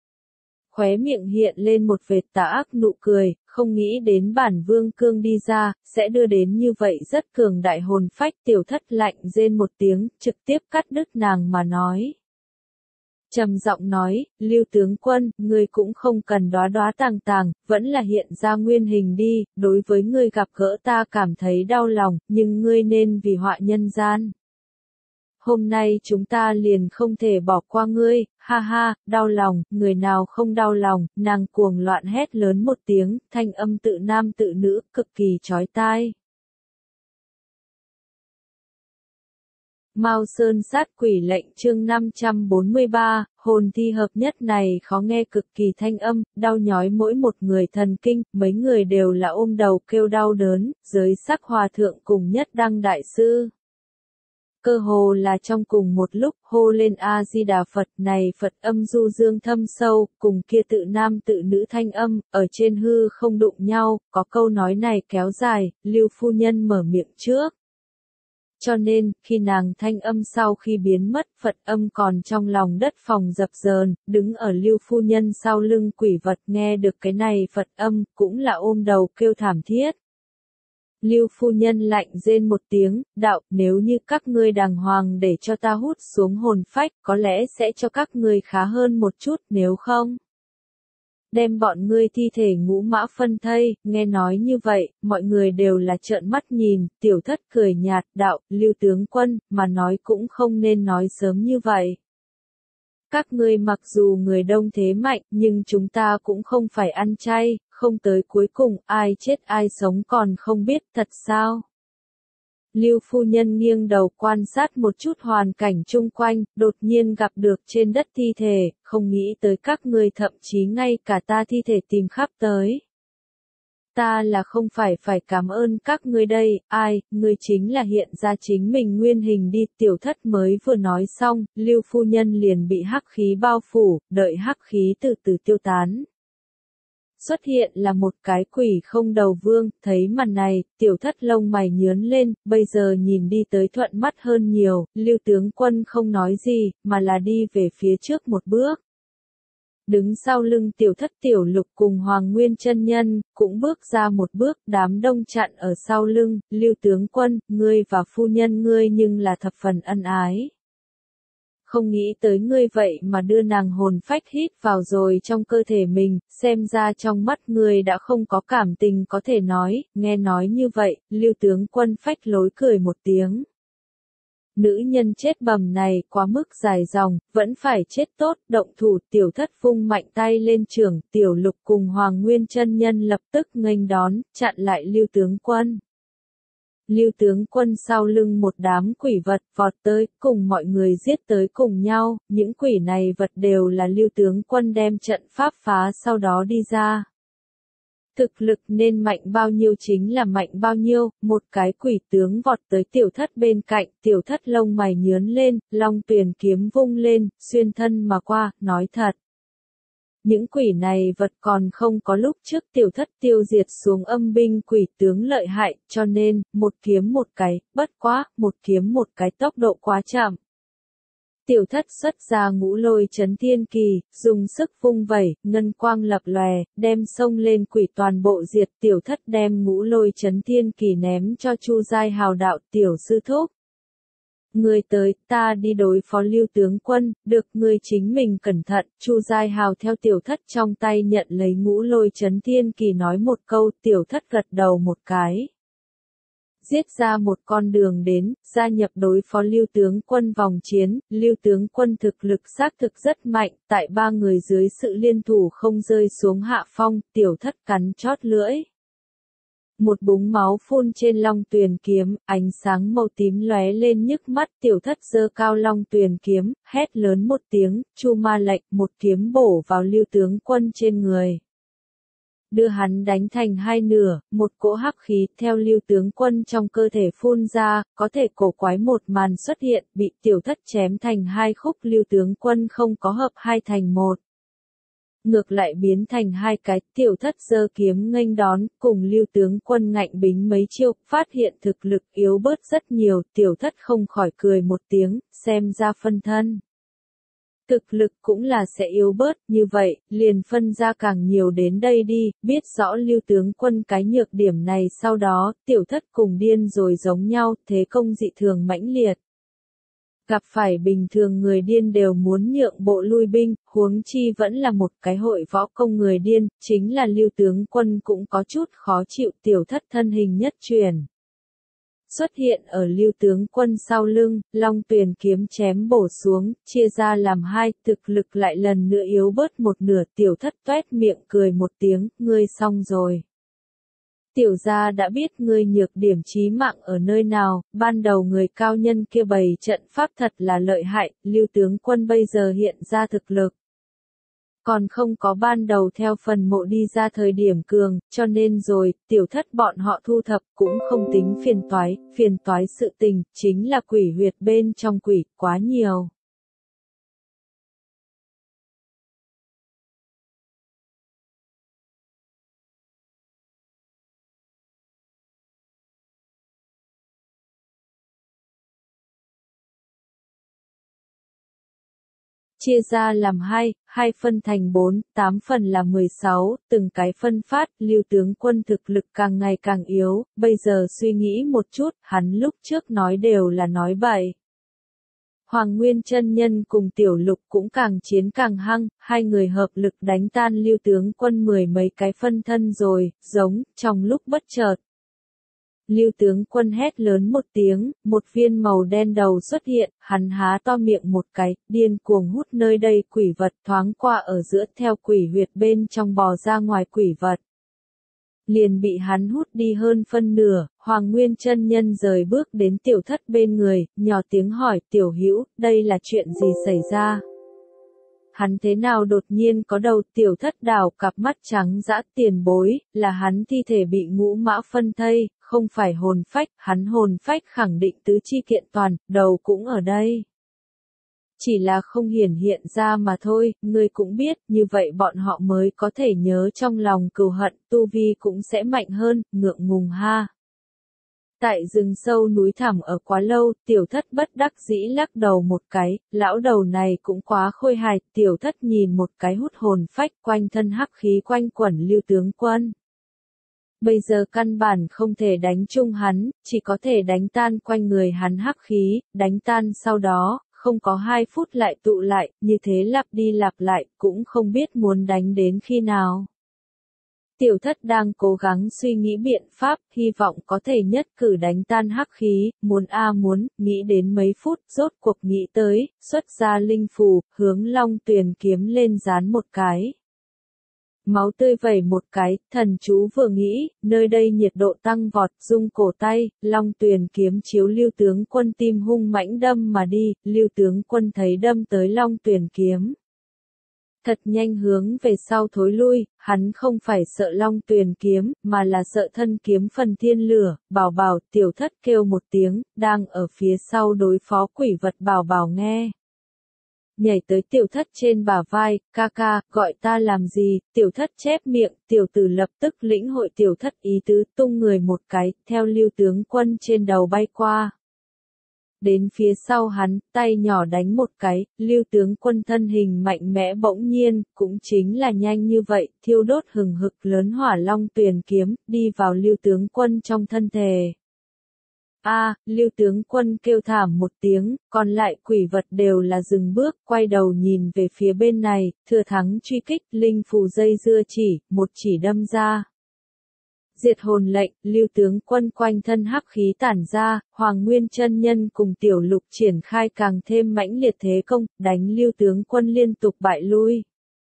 Khóe miệng hiện lên một vệt tà ác nụ cười, không nghĩ đến bản vương cương đi ra, sẽ đưa đến như vậy rất cường đại hồn phách. Tiểu thất lạnh rên một tiếng, trực tiếp cắt đứt nàng mà nói. Trầm giọng nói, Lưu tướng quân, ngươi cũng không cần đoá đoá tàng tàng, vẫn là hiện ra nguyên hình đi, đối với ngươi gặp gỡ ta cảm thấy đau lòng, nhưng ngươi nên vì họa nhân gian. Hôm nay chúng ta liền không thể bỏ qua ngươi, ha ha, đau lòng, người nào không đau lòng, nàng cuồng loạn hét lớn một tiếng, thanh âm tự nam tự nữ, cực kỳ chói tai. Mao Sơn sát quỷ lệnh chương năm trăm bốn mươi ba, hồn thi hợp nhất này khó nghe cực kỳ thanh âm, đau nhói mỗi một người thần kinh, mấy người đều là ôm đầu kêu đau đớn, giới sắc hòa thượng cùng nhất đăng đại sư. Cơ hồ là trong cùng một lúc hô lên A-di-đà Phật này Phật âm du dương thâm sâu, cùng kia tự nam tự nữ thanh âm, ở trên hư không đụng nhau, có câu nói này kéo dài, Lưu phu nhân mở miệng trước. Cho nên, khi nàng thanh âm sau khi biến mất, Phật âm còn trong lòng đất phòng dập dờn, đứng ở Lưu phu nhân sau lưng quỷ vật nghe được cái này Phật âm, cũng là ôm đầu kêu thảm thiết. Lưu phu nhân lạnh rên một tiếng, đạo, nếu như các ngươi đàng hoàng để cho ta hút xuống hồn phách, có lẽ sẽ cho các ngươi khá hơn một chút, nếu không. đem bọn ngươi thi thể ngũ mã phân thây. Nghe nói như vậy, mọi người đều là trợn mắt nhìn, tiểu thất cười nhạt, đạo, Lưu tướng quân, mà nói cũng không nên nói sớm như vậy. Các ngươi mặc dù người đông thế mạnh, nhưng chúng ta cũng không phải ăn chay, không tới cuối cùng, ai chết ai sống còn không biết, thật sao? Lưu phu nhân nghiêng đầu quan sát một chút hoàn cảnh chung quanh, đột nhiên gặp được trên đất thi thể, không nghĩ tới các ngươi thậm chí ngay cả ta thi thể tìm khắp tới. Ta là không phải phải cảm ơn các ngươi đây, ai, ngươi chính là hiện ra chính mình nguyên hình đi, tiểu thất mới vừa nói xong, Lưu phu nhân liền bị hắc khí bao phủ, đợi hắc khí từ từ tiêu tán. Xuất hiện là một cái quỷ không đầu vương, thấy màn này, tiểu thất lông mày nhướn lên, bây giờ nhìn đi tới thuận mắt hơn nhiều, Lưu tướng quân không nói gì, mà là đi về phía trước một bước. Đứng sau lưng tiểu thất tiểu lục cùng Hoàng Nguyên chân nhân, cũng bước ra một bước, đám đông chặn ở sau lưng, Lưu tướng quân, ngươi và phu nhân ngươi nhưng là thập phần ân ái. Không nghĩ tới ngươi vậy mà đưa nàng hồn phách hít vào rồi trong cơ thể mình, xem ra trong mắt ngươi đã không có cảm tình có thể nói, nghe nói như vậy, Lưu tướng quân phách lối cười một tiếng. Nữ nhân chết bầm này quá mức dài dòng, vẫn phải chết tốt, động thủ tiểu thất vung mạnh tay lên trường, tiểu lục cùng Hoàng Nguyên chân nhân lập tức nghênh đón, chặn lại Lưu tướng quân. Lưu tướng quân sau lưng một đám quỷ vật vọt tới, cùng mọi người giết tới cùng nhau, những quỷ này vật đều là Lưu tướng quân đem trận pháp phá sau đó đi ra. Thực lực nên mạnh bao nhiêu chính là mạnh bao nhiêu, một cái quỷ tướng vọt tới tiểu thất bên cạnh, tiểu thất lông mày nhướn lên, long tuyền kiếm vung lên, xuyên thân mà qua, nói thật. Những quỷ này vật còn không có lúc trước tiểu thất tiêu diệt xuống âm binh quỷ tướng lợi hại, cho nên, một kiếm một cái, bất quá, một kiếm một cái tốc độ quá chậm. Tiểu thất xuất ra ngũ lôi chấn thiên kỳ, dùng sức vung vẩy, ngân quang lập lòe, đem xông lên quỷ toàn bộ diệt. Tiểu thất đem ngũ lôi chấn thiên kỳ ném cho Chu Giai Hào đạo tiểu sư thúc. Ngươi tới, ta đi đối phó Lưu tướng quân, được ngươi chính mình cẩn thận. Chu Giai Hào theo tiểu thất trong tay nhận lấy ngũ lôi chấn thiên kỳ nói một câu, tiểu thất gật đầu một cái. Giết ra một con đường đến, gia nhập đối phó Lưu tướng quân vòng chiến, Lưu tướng quân thực lực xác thực rất mạnh, tại ba người dưới sự liên thủ không rơi xuống hạ phong, tiểu thất cắn chót lưỡi. Một búng máu phun trên long tuyền kiếm, ánh sáng màu tím lóe lên nhức mắt, tiểu thất giơ cao long tuyền kiếm, hét lớn một tiếng, Chu Ma lệnh, một kiếm bổ vào Lưu tướng quân trên người. Đưa hắn đánh thành hai nửa, một cỗ hắc khí theo Lưu tướng quân trong cơ thể phun ra, có thể cổ quái một màn xuất hiện, bị tiểu thất chém thành hai khúc, Lưu tướng quân không có hợp hai thành một. Ngược lại biến thành hai cái, tiểu thất giơ kiếm nghênh đón, cùng Lưu tướng quân ngạnh bính mấy chiêu, phát hiện thực lực yếu bớt rất nhiều, tiểu thất không khỏi cười một tiếng, xem ra phân thân. Thực lực cũng là sẽ yếu bớt, như vậy, liền phân ra càng nhiều đến đây đi, biết rõ Lưu tướng quân cái nhược điểm này sau đó, tiểu thất cùng điên rồi giống nhau, thế công dị thường mãnh liệt. Gặp phải bình thường người điên đều muốn nhượng bộ lui binh, huống chi vẫn là một cái hội võ công người điên, chính là Lưu tướng quân cũng có chút khó chịu, tiểu thất thân hình nhất chuyển. Xuất hiện ở Lưu tướng quân sau lưng, long tuyền kiếm chém bổ xuống, chia ra làm hai, thực lực lại lần nữa yếu bớt một nửa, tiểu thất toét miệng cười một tiếng, ngươi xong rồi. Tiểu gia đã biết ngươi nhược điểm chí mạng ở nơi nào, ban đầu người cao nhân kia bày trận pháp thật là lợi hại, Lưu tướng quân bây giờ hiện ra thực lực. Còn không có ban đầu theo phần mộ đi ra thời điểm cường, cho nên rồi, tiểu thất bọn họ thu thập cũng không tính phiền toái, phiền toái sự tình, chính là quỷ huyệt bên trong quỷ, quá nhiều. Chia ra làm hai, hai phân thành bốn, tám phần là mười sáu, từng cái phân phát, Lưu tướng quân thực lực càng ngày càng yếu, bây giờ suy nghĩ một chút, hắn lúc trước nói đều là nói bậy. Hoàng Nguyên chân nhân cùng Tiểu Lục cũng càng chiến càng hăng, hai người hợp lực đánh tan Lưu tướng quân mười mấy cái phân thân rồi, giống, trong lúc bất chợt. Lưu tướng quân hét lớn một tiếng, một viên màu đen đầu xuất hiện, hắn há to miệng một cái, điên cuồng hút nơi đây quỷ vật thoáng qua ở giữa theo quỷ huyệt bên trong bò ra ngoài quỷ vật. Liền bị hắn hút đi hơn phân nửa, Hoàng Nguyên chân nhân rời bước đến Tiểu Thất bên người, nhỏ tiếng hỏi Tiểu Hữu, đây là chuyện gì xảy ra? Hắn thế nào đột nhiên có đầu? Tiểu Thất đảo cặp mắt trắng dã, tiền bối, là hắn thi thể bị ngũ mã phân thây, không phải hồn phách, hắn hồn phách khẳng định tứ chi kiện toàn, đầu cũng ở đây. Chỉ là không hiển hiện ra mà thôi, ngươi cũng biết, như vậy bọn họ mới có thể nhớ trong lòng cừu hận, tu vi cũng sẽ mạnh hơn, ngượng ngùng ha. Tại rừng sâu núi thẳm ở quá lâu, Tiểu Thất bất đắc dĩ lắc đầu một cái, lão đầu này cũng quá khôi hài, Tiểu Thất nhìn một cái hút hồn phách quanh thân hắc khí quanh quẩn Lưu tướng quân. Bây giờ căn bản không thể đánh chung hắn, chỉ có thể đánh tan quanh người hắn hắc khí, đánh tan sau đó, không có hai phút lại tụ lại, như thế lặp đi lặp lại, cũng không biết muốn đánh đến khi nào. Tiểu Thất đang cố gắng suy nghĩ biện pháp, hy vọng có thể nhất cử đánh tan hắc khí, muốn a muốn, nghĩ đến mấy phút, rốt cuộc nghĩ tới, xuất ra linh phù, hướng Long Tuyền kiếm lên dán một cái. Máu tươi vẩy một cái, thần chú vừa nghĩ, nơi đây nhiệt độ tăng vọt, rung cổ tay, Long Tuyền kiếm chiếu Lưu tướng quân tim hung mãnh đâm mà đi, Lưu tướng quân thấy đâm tới Long Tuyền kiếm. Thật nhanh hướng về sau thối lui, hắn không phải sợ Long Tuyền kiếm, mà là sợ thân kiếm phần thiên lửa, Bảo Bảo, Tiểu Thất kêu một tiếng, đang ở phía sau đối phó quỷ vật Bảo Bảo nghe. Nhảy tới Tiểu Thất trên bả vai, ca ca, gọi ta làm gì? Tiểu Thất chép miệng, tiểu tử lập tức lĩnh hội Tiểu Thất ý tứ, tung người một cái, theo Lưu tướng quân trên đầu bay qua. Đến phía sau hắn, tay nhỏ đánh một cái, Lưu tướng quân thân hình mạnh mẽ bỗng nhiên, cũng chính là nhanh như vậy, thiêu đốt hừng hực lớn hỏa Long Tuyền kiếm, đi vào Lưu tướng quân trong thân thể. A, à, Lưu tướng quân kêu thảm một tiếng, còn lại quỷ vật đều là dừng bước, quay đầu nhìn về phía bên này, thừa thắng truy kích, linh phù dây dưa chỉ, một chỉ đâm ra. Diệt hồn lệnh, Lưu tướng quân quanh thân hắc khí tản ra, Hoàng Nguyên chân nhân cùng Tiểu Lục triển khai càng thêm mãnh liệt thế công, đánh Lưu tướng quân liên tục bại lui.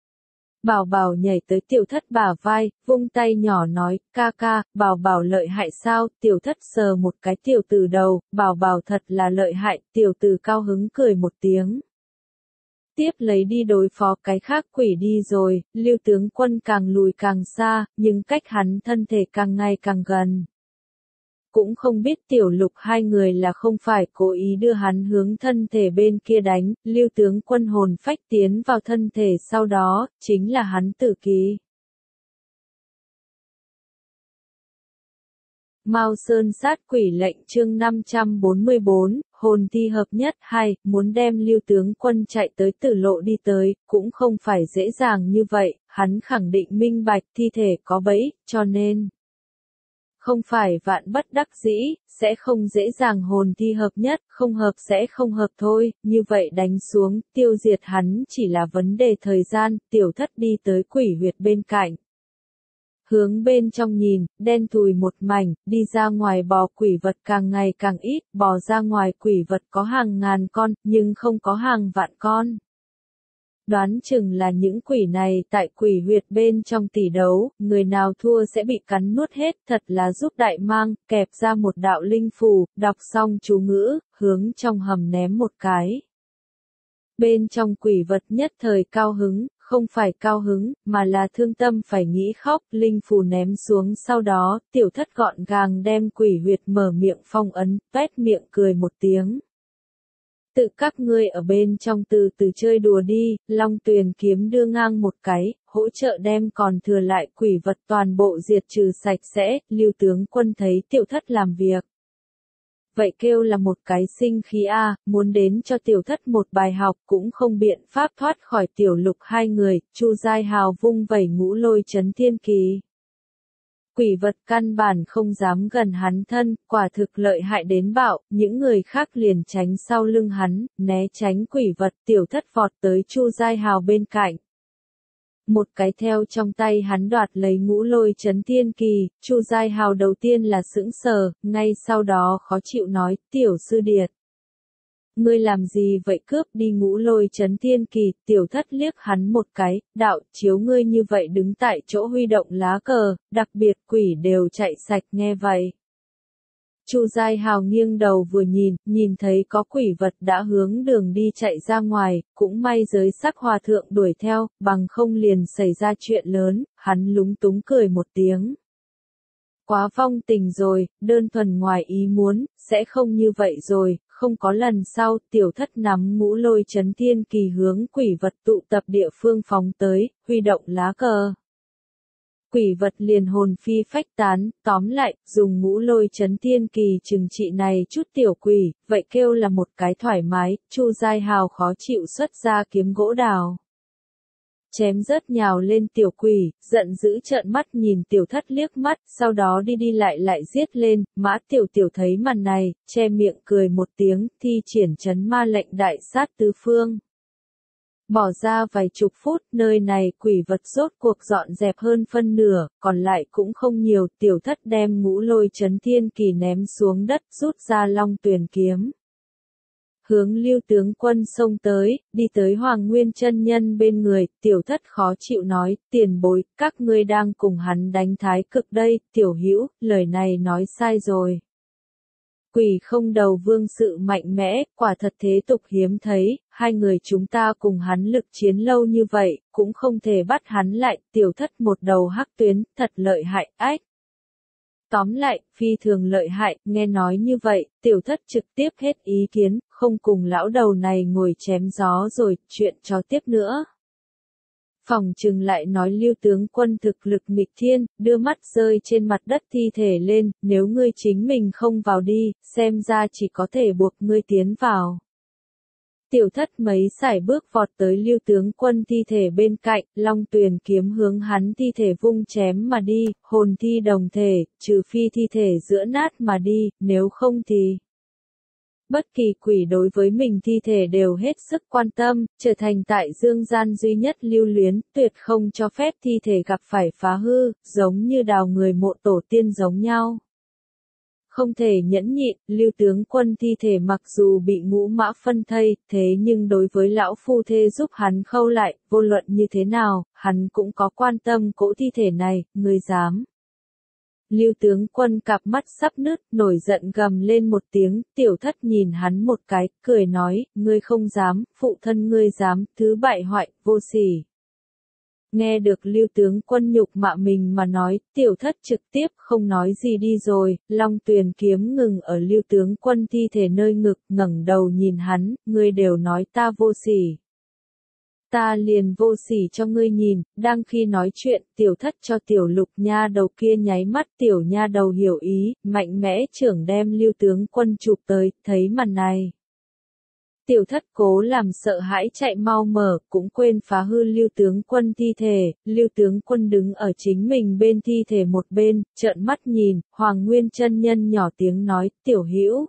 Bảo Bảo nhảy tới Tiểu Thất bả vai, vung tay nhỏ nói, ca ca, Bảo Bảo lợi hại sao? Tiểu Thất sờ một cái tiểu tử đầu, Bảo Bảo thật là lợi hại, tiểu tử cao hứng cười một tiếng. Tiếp lấy đi đối phó cái khác quỷ đi rồi, Lưu tướng quân càng lùi càng xa, nhưng cách hắn thân thể càng ngày càng gần. Cũng không biết Tiểu Lục hai người là không phải cố ý đưa hắn hướng thân thể bên kia đánh, Lưu tướng quân hồn phách tiến vào thân thể sau đó, chính là hắn tử ký. Mao Sơn sát quỷ lệnh chương năm trăm bốn mươi bốn, hồn thi hợp nhất hai, muốn đem Lưu tướng quân chạy tới Tử Lộ đi tới, cũng không phải dễ dàng như vậy, hắn khẳng định minh bạch thi thể có bẫy, cho nên không phải vạn bất đắc dĩ, sẽ không dễ dàng hồn thi hợp nhất, không hợp sẽ không hợp thôi, như vậy đánh xuống, tiêu diệt hắn chỉ là vấn đề thời gian, Tiểu Thất đi tới quỷ huyệt bên cạnh. Hướng bên trong nhìn, đen thùi một mảnh, đi ra ngoài bò quỷ vật càng ngày càng ít, bò ra ngoài quỷ vật có hàng ngàn con, nhưng không có hàng vạn con. Đoán chừng là những quỷ này tại quỷ huyệt bên trong tỷ đấu, người nào thua sẽ bị cắn nuốt hết, thật là giúp đại mang, kẹp ra một đạo linh phù, đọc xong chú ngữ, hướng trong hầm ném một cái. Bên trong quỷ vật nhất thời cao hứng, không phải cao hứng, mà là thương tâm phải nghĩ khóc, linh phù ném xuống sau đó, Tiểu Thất gọn gàng đem quỷ huyệt mở miệng phong ấn, tuét miệng cười một tiếng. Tự các ngươi ở bên trong từ từ chơi đùa đi, Long Tuyền kiếm đưa ngang một cái, hỗ trợ đem còn thừa lại quỷ vật toàn bộ diệt trừ sạch sẽ, Lưu tướng quân thấy Tiểu Thất làm việc. Vậy kêu là một cái sinh khí a, muốn đến cho Tiểu Thất một bài học cũng không biện pháp thoát khỏi Tiểu Lục hai người, Chu Giai Hào vung vẩy ngũ lôi chấn thiên kỳ. Quỷ vật căn bản không dám gần hắn thân, quả thực lợi hại đến bạo, những người khác liền tránh sau lưng hắn, né tránh quỷ vật, tiểu thất vọt tới Chu Giai Hào bên cạnh. Một cái theo trong tay hắn đoạt lấy ngũ lôi chấn thiên kỳ, Chu Giai Hào đầu tiên là sững sờ, ngay sau đó khó chịu nói, tiểu sư điệt. Ngươi làm gì vậy, cướp đi ngũ lôi chấn thiên kỳ, tiểu thất liếc hắn một cái, đạo, chiếu ngươi như vậy đứng tại chỗ huy động lá cờ, đặc biệt quỷ đều chạy sạch nghe vậy. Chu Giai Hào nghiêng đầu vừa nhìn, nhìn thấy có quỷ vật đã hướng đường đi chạy ra ngoài, cũng may giới sắc hòa thượng đuổi theo, bằng không liền xảy ra chuyện lớn, hắn lúng túng cười một tiếng. Quá vong tình rồi, đơn thuần ngoài ý muốn, sẽ không như vậy rồi, không có lần sau, tiểu thất nắm ngũ lôi chấn thiên kỳ hướng quỷ vật tụ tập địa phương phóng tới, huy động lá cờ. Quỷ vật liền hồn phi phách tán, tóm lại, dùng ngũ lôi chấn thiên kỳ trừng trị này chút tiểu quỷ, vậy kêu là một cái thoải mái, Chu Giai Hào khó chịu xuất ra kiếm gỗ đào. Chém rớt nhào lên tiểu quỷ, giận dữ trợn mắt nhìn tiểu thất liếc mắt, sau đó đi đi lại lại giết lên, Mã Tiểu Tiểu thấy màn này, che miệng cười một tiếng, thi triển chấn ma lệnh đại sát tứ phương. Bỏ ra vài chục phút, nơi này quỷ vật rốt cuộc dọn dẹp hơn phân nửa, còn lại cũng không nhiều, tiểu thất đem ngũ lôi chấn thiên kỳ ném xuống đất, rút ra long tuyền kiếm. Hướng Lưu tướng quân xông tới, đi tới Hoàng Nguyên chân nhân bên người, tiểu thất khó chịu nói, tiền bối, các ngươi đang cùng hắn đánh thái cực đây, tiểu hữu, lời này nói sai rồi. Quỷ không đầu vương sự mạnh mẽ, quả thật thế tục hiếm thấy, hai người chúng ta cùng hắn lực chiến lâu như vậy, cũng không thể bắt hắn lại, tiểu thất một đầu hắc tuyến, thật lợi hại, ách. Tóm lại, phi thường lợi hại, nghe nói như vậy, tiểu thất trực tiếp hết ý kiến, không cùng lão đầu này ngồi chém gió rồi, chuyện cho tiếp nữa. Phòng trừng lại nói Lưu tướng quân thực lực nghịch thiên, đưa mắt rơi trên mặt đất thi thể lên, nếu ngươi chính mình không vào đi, xem ra chỉ có thể buộc ngươi tiến vào. Tiểu thất mấy sải bước vọt tới Lưu tướng quân thi thể bên cạnh, long tuyền kiếm hướng hắn thi thể vung chém mà đi, hồn thi đồng thể, trừ phi thi thể giữa nát mà đi, nếu không thì... Bất kỳ quỷ đối với mình thi thể đều hết sức quan tâm, trở thành tại dương gian duy nhất lưu luyến, tuyệt không cho phép thi thể gặp phải phá hư, giống như đào người mộ tổ tiên giống nhau. Không thể nhẫn nhịn, Lưu tướng quân thi thể mặc dù bị ngũ mã phân thây, thế nhưng đối với lão phu thê giúp hắn khâu lại, vô luận như thế nào, hắn cũng có quan tâm cỗ thi thể này, người dám. Lưu tướng quân cặp mắt sắp nứt, nổi giận gầm lên một tiếng, tiểu thất nhìn hắn một cái, cười nói, ngươi không dám, phụ thân ngươi dám, thứ bại hoại, vô sỉ. Nghe được Lưu tướng quân nhục mạ mình mà nói, tiểu thất trực tiếp không nói gì đi rồi, long tuyền kiếm ngừng ở Lưu tướng quân thi thể nơi ngực, ngẩng đầu nhìn hắn, ngươi đều nói ta vô sỉ. Ta liền vô sỉ cho ngươi nhìn, đang khi nói chuyện, tiểu thất cho tiểu lục nha đầu kia nháy mắt, tiểu nha đầu hiểu ý, mạnh mẽ trưởng đem Lưu tướng quân chụp tới, thấy màn này. Tiểu thất cố làm sợ hãi chạy mau mở, cũng quên phá hư Lưu tướng quân thi thể, Lưu tướng quân đứng ở chính mình bên thi thể một bên, trợn mắt nhìn, Hoàng Nguyên chân nhân nhỏ tiếng nói, tiểu hữu.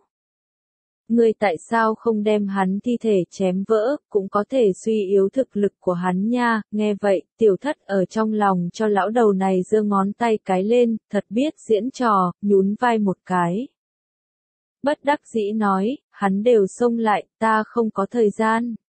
Ngươi tại sao không đem hắn thi thể chém vỡ, cũng có thể suy yếu thực lực của hắn nha, nghe vậy, tiểu thất ở trong lòng cho lão đầu này giơ ngón tay cái lên, thật biết diễn trò, nhún vai một cái. Bất đắc dĩ nói, hắn đều xông lại, ta không có thời gian.